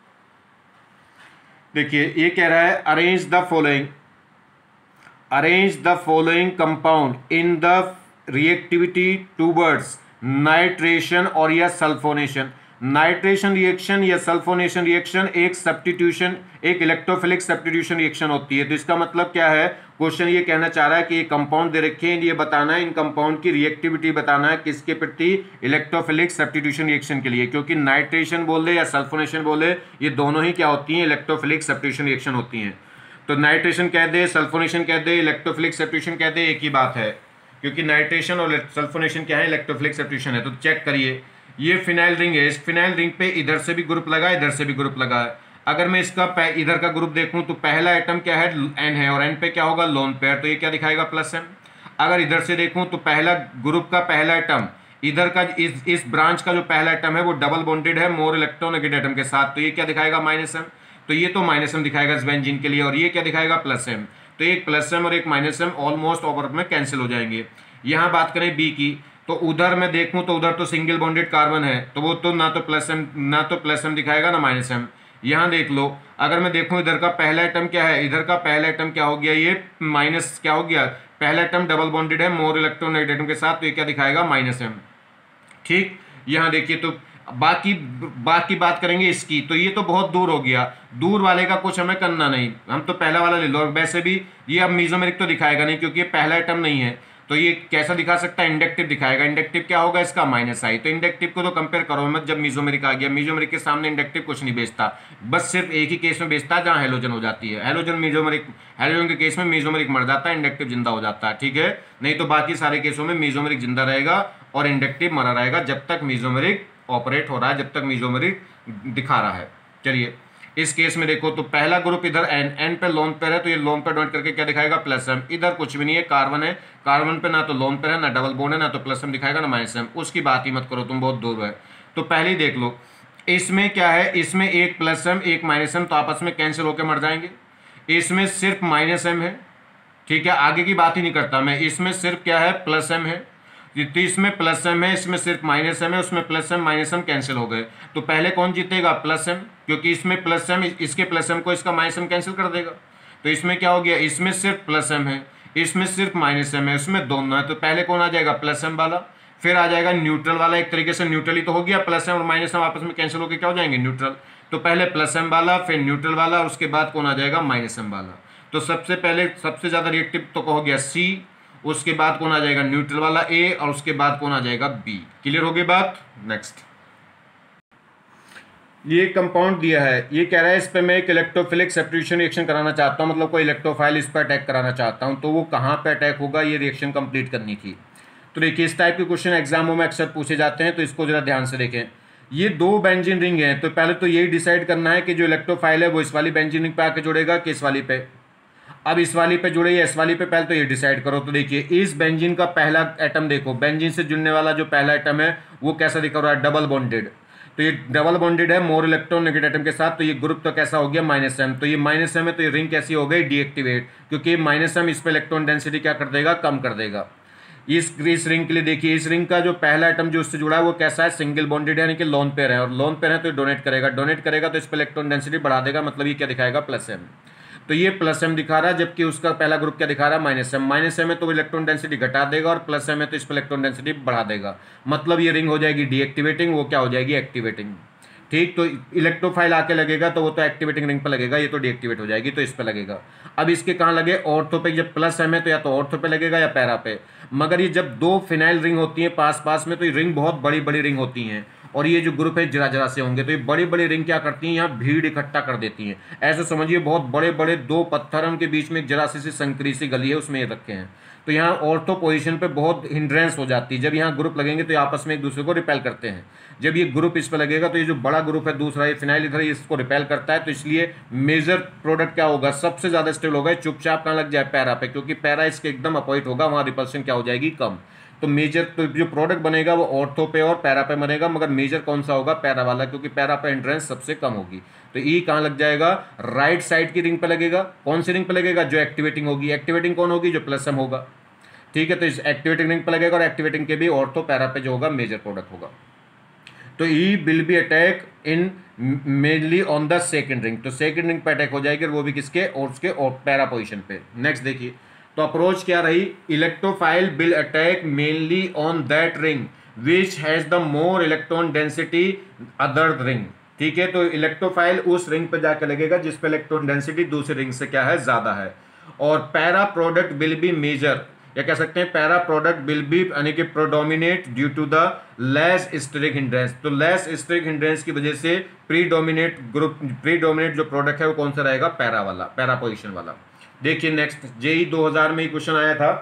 देखिए ये कह रहा है arrange the following, arrange the following compound in the reactivity towards nitration और या सल्फोनेशन। नाइट्रेशन रिएक्शन या सल्फोनेशन रिएक्शन एक सब्स्टिट्यूशन, एक इलेक्ट्रोफिलिक सब्स्टिट्यूशन रिएक्शन होती है। तो इसका मतलब क्या है, क्वेश्चन ये कहना चाह रहा है कि ये कंपाउंड दे रखे हैं, ये बताना है इन कंपाउंड की रिएक्टिविटी बताना है किसके प्रति, इलेक्ट्रोफिलिक सब्स्टिट्यूशन रिएक्शन के लिए। क्योंकि नाइट्रेशन बोले या सल्फोनेशन बोले ये दोनों ही क्या होती हैं, इलेक्ट्रोफिलिक सब्स्टिट्यूशन रिएक्शन होती हैं। तो नाइट्रेशन कह दे, सल्फोनेशन कह दे, इलेक्ट्रोफिलिक सब्स्टिट्यूशन कह दे, एक ही बात है, क्योंकि नाइट्रेशन और सल्फोनेशन क्या है, इलेक्ट्रोफिलिक सब्स्टिट्यूशन है। तो चेक करिए, ये फिनाइल रिंग है, इस फिनाइल रिंग पे इधर से भी ग्रुप लगा, इधर से भी ग्रुप लगा है। अगर मैं इसका इधर का ग्रुप देखूं तो पहला एटम क्या है, एन है, और एन पे क्या होगा, लोन पेयर, तो ये क्या दिखाएगा, प्लस एम। अगर इधर से देखूं तो पहला ग्रुप का पहला एटम इधर का इस इस ब्रांच का जो पहला एटम है वो डबल बॉन्डेड है मोर इलेक्ट्रोनेगेटिव एटम के साथ, तो ये क्या दिखाएगा माइनस एम, तो ये तो माइनस एम दिखाएगा इस बेंजीन के लिए, और ये क्या दिखाएगा प्लस एम, तो एक प्लस एम और एक माइनस एम ऑलमोस्ट ओवर में कैंसिल हो जाएंगे। यहाँ बात करें बी की, तो उधर मैं देखूं तो उधर तो सिंगल बॉन्डेड कार्बन है, तो वो तो ना तो प्लस एम ना तो प्लस एम दिखाएगा ना माइनस एम। यहाँ देख लो, अगर मैं देखूं इधर का पहला एटम क्या है, इधर का पहला एटम क्या हो गया, ये माइनस क्या हो गया, पहला एटम डबल बॉन्डेड है मोर इलेक्ट्रोनेगेटिव एटम के साथ, तो ये क्या दिखाएगा माइनस एम। ठीक, यहाँ देखिए, तो बाकी बाकी बात करेंगे इसकी, तो ये तो बहुत दूर हो गया, दूर वाले का कुछ हमें करना नहीं, हम तो पहला वाला ले लो। और वैसे भी ये अब मीजोमेरिक तो दिखाएगा नहीं क्योंकि ये पहला आइटम नहीं है, तो ये कैसा दिखा सकता है, इंडक्टिव दिखाएगा। इंडक्टिव क्या होगा इसका माइनस आई, तो इंडक्टिव को तो कंपेयर करो मत जब मीजोमेरिक आ गया, मीजोमेरिक के सामने इंडक्टिव कुछ नहीं बेचता, बस सिर्फ एक ही केस में बेचता है जहां हेलोजन हो जाती है, हेलोजन मीजोमेरिक, हेलोजन के केस में मीजोमेरिक मर जाता है, इंडक्टिव जिंदा हो जाता है, ठीक है। नहीं तो बाकी सारे केसों में मीजोमेरिक जिंदा रहेगा और इंडक्टिव मरा रहेगा जब तक मीजोमेरिक ऑपरेट हो रहा है, जब तक मीजोमेरिक दिखा रहा है। चलिए इस केस में देखो, तो पहला ग्रुप इधर एन एन पे लोन पेयर है, तो ये लोन पेयर डोनेट करके क्या दिखाएगा प्लस एम, इधर कुछ भी नहीं है, कार्बन है, कार्बन पे ना तो लोन पेयर है ना डबल बॉन्ड है, ना तो प्लस एम दिखाएगा ना माइनस एम, उसकी बात ही मत करो, तुम बहुत दूर है। तो पहले ही देख लो इसमें क्या है, इसमें एक प्लस एम एक माइनस एम तो आपस में कैंसिल होकर मर जाएंगे, इसमें सिर्फ माइनस एम है, ठीक है, आगे की बात ही नहीं करता मैं, इसमें सिर्फ क्या है प्लस एम है, तो इसमें प्लस एम है, इसमें सिर्फ माइनस एम है, उसमें plus M minus M cancel हो गए, तो पहले कौन जीतेगा प्लस एम, क्योंकि इसमें प्लस एम इसके प्लस एम को इसका माइनस एम कैंसिल कर देगा, तो इसमें क्या हो गया, इसमें सिर्फ प्लस एम है, इसमें सिर्फ माइनस एम है, उसमें दोनों है, तो पहले कौन आ जाएगा प्लस एम वाला, फिर आ जाएगा न्यूट्रल वाला, एक तरीके से न्यूट्रल ही तो हो गया, प्लस एम और माइनस एम आपस में कैंसिल होकर क्या हो जाएंगे न्यूट्रल, तो पहले प्लस एम वाला फिर न्यूट्रल वाला और उसके बाद कौन आ जाएगा माइनस एम वाला, तो सबसे पहले सबसे ज्यादा रिएक्टिव तो हो गया सी, उसके बाद कौन आ जाएगा न्यूट्रल वाला ए और उसके बाद कौन आ जाएगा बी। क्लियर हो गई बात। नेक्स्ट, ये कंपाउंड दिया है, ये कह रहा है इस पे मैं एक इलेक्ट्रोफिलिक सब्स्टिट्यूशन रिएक्शन कराना चाहता हूं, मतलब कोई इलेक्ट्रोफाइल इस पर अटैक कराना चाहता हूं, तो वो कहां पे अटैक होगा, ये रिएक्शन कंप्लीट करनी थी। तो देखिए इस टाइप के क्वेश्चन एग्जामों में अक्सर पूछे जाते हैं, तो इसको जरा ध्यान से देखें। ये दो बेंजीन रिंग है, तो पहले तो यही डिसाइड करना है कि जो इलेक्ट्रोफाइल है वो इस वाली बेंजीन रिंग पे आके जुड़ेगा कि इस वाली पे, अब इस वाली पे जुड़े या इस वाली पे, पहले तो ये डिसाइड करो। तो देखिए इस बेंजीन का पहला एटम देखो, बेंजीन से जुड़ने वाला जो पहला एटम है वो कैसा दिखा रहा है, डबल बॉन्डेड, तो ये डबल बॉन्डेड है मोर इलेक्ट्रॉन नेगेटिव एटम के साथ, तो ये ग्रुप तो कैसा हो गया माइनस एम, तो ये माइनस एम है, तो ये रिंग कैसी हो गई डीएक्टिवेट, क्योंकि माइनस एम इस पे इलेक्ट्रॉन डेंसिटी क्या कर देगा, कम कर देगा। इस इस रिंग के लिए देखिए, इस रिंग का जो पहला एटम जो उससे जुड़ा है वो कैसा है, सिंगल बॉन्डेड है, यानी कि लोन पेयर है, और लोन पेयर है तो डोनेट करेगा, डोनेट करेगा तो इस पर इलेक्ट्रॉन डेंसिटी बढ़ा देगा, मतलब ये क्या दिखाएगा प्लस एम, तो ये प्लस एम दिखा रहा है, जबकि उसका पहला ग्रुप क्या दिखा रहा है माइनस एम, माइनस एम है तो इलेक्ट्रॉन डेंसिटी घटा देगा और प्लस एम है तो इस पर इलेक्ट्रॉन डेंसिटी बढ़ा देगा, मतलब ये रिंग हो जाएगी डीएक्टिवेटिंग, वो क्या हो जाएगी एक्टिवेटिंग। ठीक, तो इलेक्ट्रोफाइल आके लगेगा तो वो तो एक्टिवेटिंग रिंग पर लगेगा, ये तो डीएक्टिवेट हो जाएगी, तो इस पे लगेगा। अब इसके कहाँ लगे, ऑर्थो पे, जब प्लस एम है तो या तो ऑर्थो पे लगेगा या पैरा पे, मगर ये जब दो फिनाइल रिंग होती है पास पास में तो ये रिंग बहुत बड़ी बड़ी रिंग होती हैं, और ये जो ग्रुप है जरा जरा से होंगे, तो ये बड़ी बड़ी रिंग क्या करती हैं, यहाँ भीड़ इकट्ठा कर देती हैं, ऐसे समझिए बहुत बड़े बड़े दो पत्थर उनके बीच में एक जरा सी सी संकरी सी गली है, उसमें ये रखे हैं, तो यहाँ ऑर्थो पोजीशन पे बहुत हिंड्रेंस हो जाती है, जब यहाँ ग्रुप लगेंगे तो आपस में एक दूसरे को रिपेल करते हैं, जब ये ग्रुप इस पर लगेगा तो ये जो बड़ा ग्रुप है दूसरा ये फिनाइल इधर इसको रिपेल करता है, तो इसलिए मेजर प्रोडक्ट क्या होगा, सबसे ज्यादा स्टेबल होगा, चुपचाप कहाँ लग जाए पैरा पे, क्योंकि पैरा इसके एकदम अपोजिट होगा, वहाँ रिपल्शन क्या हो जाएगी कम, तो मेजर तो जो प्रोडक्ट बनेगा वो ऑर्थो पे और पैरा पे बनेगा, मगर मेजर कौन सा होगा, पैरा वाला, क्योंकि पैरा पे एंट्रेंस सबसे कम होगी, तो ई कहाँ लग जाएगा, राइट साइड की रिंग पे लगेगा, कौन सी रिंग पे लगेगा, जो एक्टिवेटिंग होगी, एक्टिवेटिंग कौन होगी, जो प्लस एम होगा, ठीक है, तो इस एक्टिवेटिंग रिंग पे लगेगा, और एक्टिवेटिंग के भी ऑर्थो पैरा पे जो होगा मेजर प्रोडक्ट होगा, तो E will be attack in mainly on the second ring, तो सेकंड रिंग पे अटैक हो जाएगी, और वो भी किसके, और उसके और पैरा पोजीशन पे। नेक्स्ट देखिए, तो अप्रोच क्या रही, electrophile will attack mainly on that ring which has the more electron density other ring, ठीक है, तो इलेक्ट्रोफाइल उस रिंग पे जाकर लगेगा जिस पे इलेक्ट्रॉन डेंसिटी दूसरी रिंग से क्या है ज्यादा है, और para product will be major, या कह सकते हैं पैरा प्रोडक्ट विल बी यानी कि predominate due to the less steric hindrance, तो लेस स्टेरिक हिंड्रेंस की वजह से प्रीडोमिनेट ग्रुप प्रीडोमिनेट जो प्रोडक्ट है वो कौन सा रहेगा, पैरा वाला, पैरा पोजीशन वाला। देखिए नेक्स्ट, जेई दो हज़ार में ये क्वेश्चन आया था,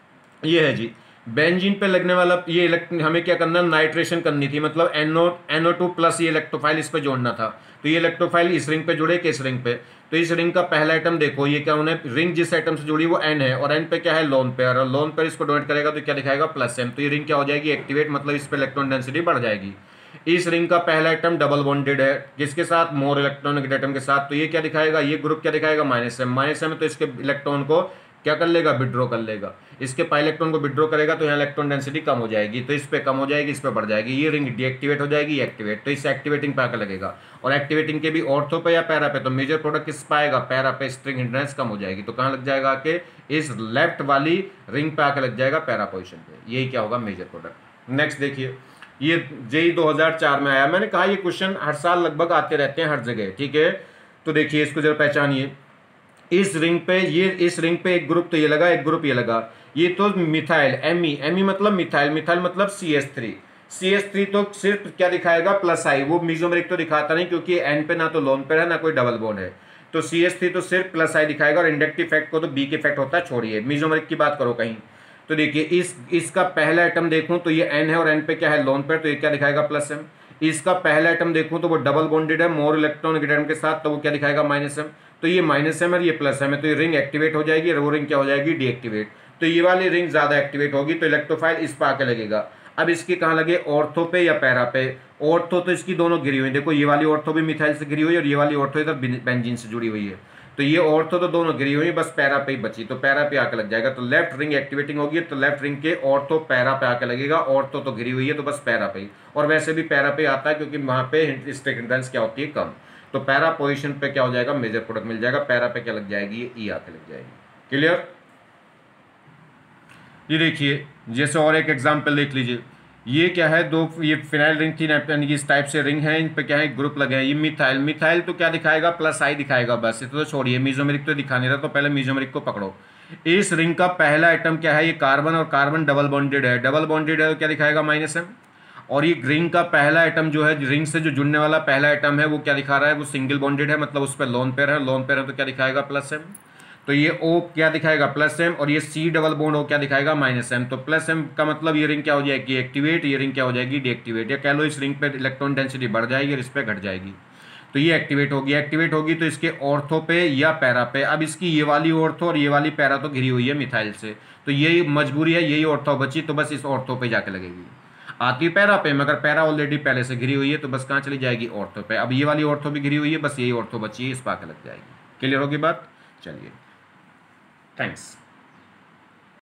ये है जी, बेंजीन पे लगने वाला ये हमें क्या करना, नाइट्रेशन करनी थी, मतलब एनओ एनओ टू प्लस ये इलेक्ट्रोफाइल इस पे जोड़ना था, तो ये इलेक्ट्रोफाइल इस रिंग पे जुड़े कि इस रिंग पे, तो इस रिंग का पहला आइटम देखो, ये क्या होना है, रिंग जिस आइटम से जुड़ी वो एन है और एन पे क्या है, लोन पेयर, और लोन पेयर इसको डोनेट करेगा तो क्या दिखाएगा, प्लस एम। तो ये रिंग क्या हो जाएगी, एक्टिवेट, मतलब इस पे इलेक्ट्रॉन डेंसिटी बढ़ जाएगी। इस रिंग का पहला आइटम डबल बॉन्डेड है, किसके साथ, मोर इलेक्ट्रॉनिक एटम के साथ, तो ये क्या दिखाएगा, ये ग्रुप क्या दिखाएगा, माइनस एम। माइनस एम तो इसके इलेक्ट्रॉन को क्या कर लेगा, विड्रॉ कर लेगा। इसके पहले इलेक्ट्रॉन को विड्रॉ करेगा तो यहाँ इलेक्ट्रॉन डेंसिटी कम हो जाएगी, तो इस पे कम हो जाएगी, इस पे बढ़ जाएगी, ये रिंग डीएक्टिवेट हो जाएगी, एक्टिवेट। तो इस एक्टिवेटिंग पे आकर लगेगा, और एक्टिवेटिंग के भी ऑर्थो पे या पैरा पे, तो मेजर प्रोडक्ट किस पे आएगा, पैरा पे, स्ट्रिंग हिंड्रेंस कम हो जाएगी, तो कहाँ लग जाएगा कि इस लेफ्ट वाली रिंग पे आकर लग जाएगा, पैरा पोजिशन पे। यही क्या होगा, मेजर प्रोडक्ट। नेक्स्ट देखिए, ये जेई दो हज़ार चार में आया। मैंने कहा ये क्वेश्चन हर साल लगभग आते रहते हैं हर जगह, ठीक है। तो देखिए इसको जरा पहचानिए, इस रिंग पे, ये इस रिंग पे एक ग्रुप तो ये लगा, एक ग्रुप ये लगा, ये तो मिथाइल, एमी, एमी मतलब मिथाइल, मिथाइल मतलब C H three. C H three तो सिर्फ क्या दिखाएगा, प्लस आई, वो मीजोमेरिक तो दिखाता नहीं, क्योंकि एन पे ना तो लोन पेयर है ना कोई डबल बॉन्ड है, तो सी एच थ्री तो सिर्फ प्लस आई दिखाएगा, और इंडक्टिव इफेक्ट को तो बी के इफेक्ट होता है, छोड़िए, मीजोमेरिक की बात करो कहीं। तो देखिए इस इसका पहला आइटम देखूं तो ये एन है, और एन पे क्या है, लोन पेयर, तो ये क्या दिखाएगा, प्लस एम। इसका पहला आइटम देखूं तो वो डबल बॉन्डेड है, मोर इलेक्ट्रॉनिक एटम के साथ, तो वो क्या दिखाएगा, माइनस एम। तो ये माइनस एम है, ये प्लस एम है, तो ये रिंग एक्टिवेट हो जाएगी, और वो रिंग क्या हो जाएगी, डीएक्टिवेट। तो ये वाली रिंग ज्यादा एक्टिवेट होगी, तो इलेक्ट्रोफाइल इस पर आके लगेगा। अब इसकी कहाँ लगे, ऑर्थो पे या पैरा पे। ऑर्थो तो इसकी दोनों गिरी हुई, देखो ये वाली ऑर्थो भी मिथाइल से गिरी हुई है, और ये वाली ऑर्थो इधर बेंजीन से जुड़ी हुई है, तो ये ऑर्थो तो दोनों गिरी हुई है, बस पैरा पे ही बची, तो पैरा पे आके लग जाएगा। तो लेफ्ट रिंग एक्टिवेटिंग होगी, तो लेफ्ट रिंग के ऑर्थो पैरा पे आके लगेगा, ऑर्थो तो गिरी हुई है तो बस पैरा पे ही, और वैसे भी पैरा पे आता है क्योंकि वहां पे स्टेक हिंड्रेंस क्या होती है, कम। तो पैरा पोजीशन पे क्या हो जाएगा, मेजर प्रोडक्ट मिल जाएगा, पैरा पे क्या लग जाएगी, ई आके लग जाएगी। क्लियर। ये देखिए जैसे और एक एग्जांपल देख लीजिए, ये क्या है, दो ये फिनाइल रिंग थी, यानी कि इस टाइप से रिंग है, इन पे क्या है, ग्रुप लगे हैं। ये मिथाइल, मिथाइल तो क्या दिखाएगा, प्लस आई दिखाएगा, बस इतना तो छोड़िए, मीजोमेरिक तो दिखा नहीं रहा, तो पहले मीजोमेरिक को पकड़ो। इस रिंग का पहला आइटम क्या है, ये कार्बन, और कार्बन डबल बॉन्डेड है, डबल बॉन्डेड है तो क्या दिखाएगा, माइनस एम। और ये रिंग का पहला आइटम जो है, रिंग से जो जुड़ने वाला पहला आइटम है, वो क्या दिखा रहा है, वो सिंगल बॉन्डेड है, मतलब उस पर लोन पेयर है, लोन पेयर है तो क्या दिखाएगा, प्लस एम। तो ये ओ क्या दिखाएगा, प्लस एम, और ये सी डबल बॉन्ड ओ क्या दिखाएगा, माइनस एम। तो प्लस एम का मतलब ये रिंग क्या हो जाएगी, एक्टिवेट, ये रिंग क्या हो जाएगी, डीएक्टिवेट, या कह लो इस रिंग पे इलेक्ट्रॉन डेंसिटी बढ़ जाएगी और इस पे घट जाएगी, तो ये एक्टिवेट होगी। एक्टिवेट होगी तो इसके ऑर्थो पे या पैरा पे। अब इसकी ये वाली ऑर्थो और ये वाली पैरा तो घिरी हुई है मिथाइल से, तो यही मजबूरी है, यही ऑर्थो बची, तो बस इस ऑर्थो पे जाके लगेगी। आती है पैरा पे, मगर पैरा ऑलरेडी पहले से घिरी हुई है, तो बस कहाँ चली जाएगी, ऑर्थो पे। अब ये वाली ऑर्थो भी घिरी हुई है, बस यही ऑर्थो बची है, इस पे आके लग जाएगी। क्लियर होगी बात, चलिए, थैंक्स।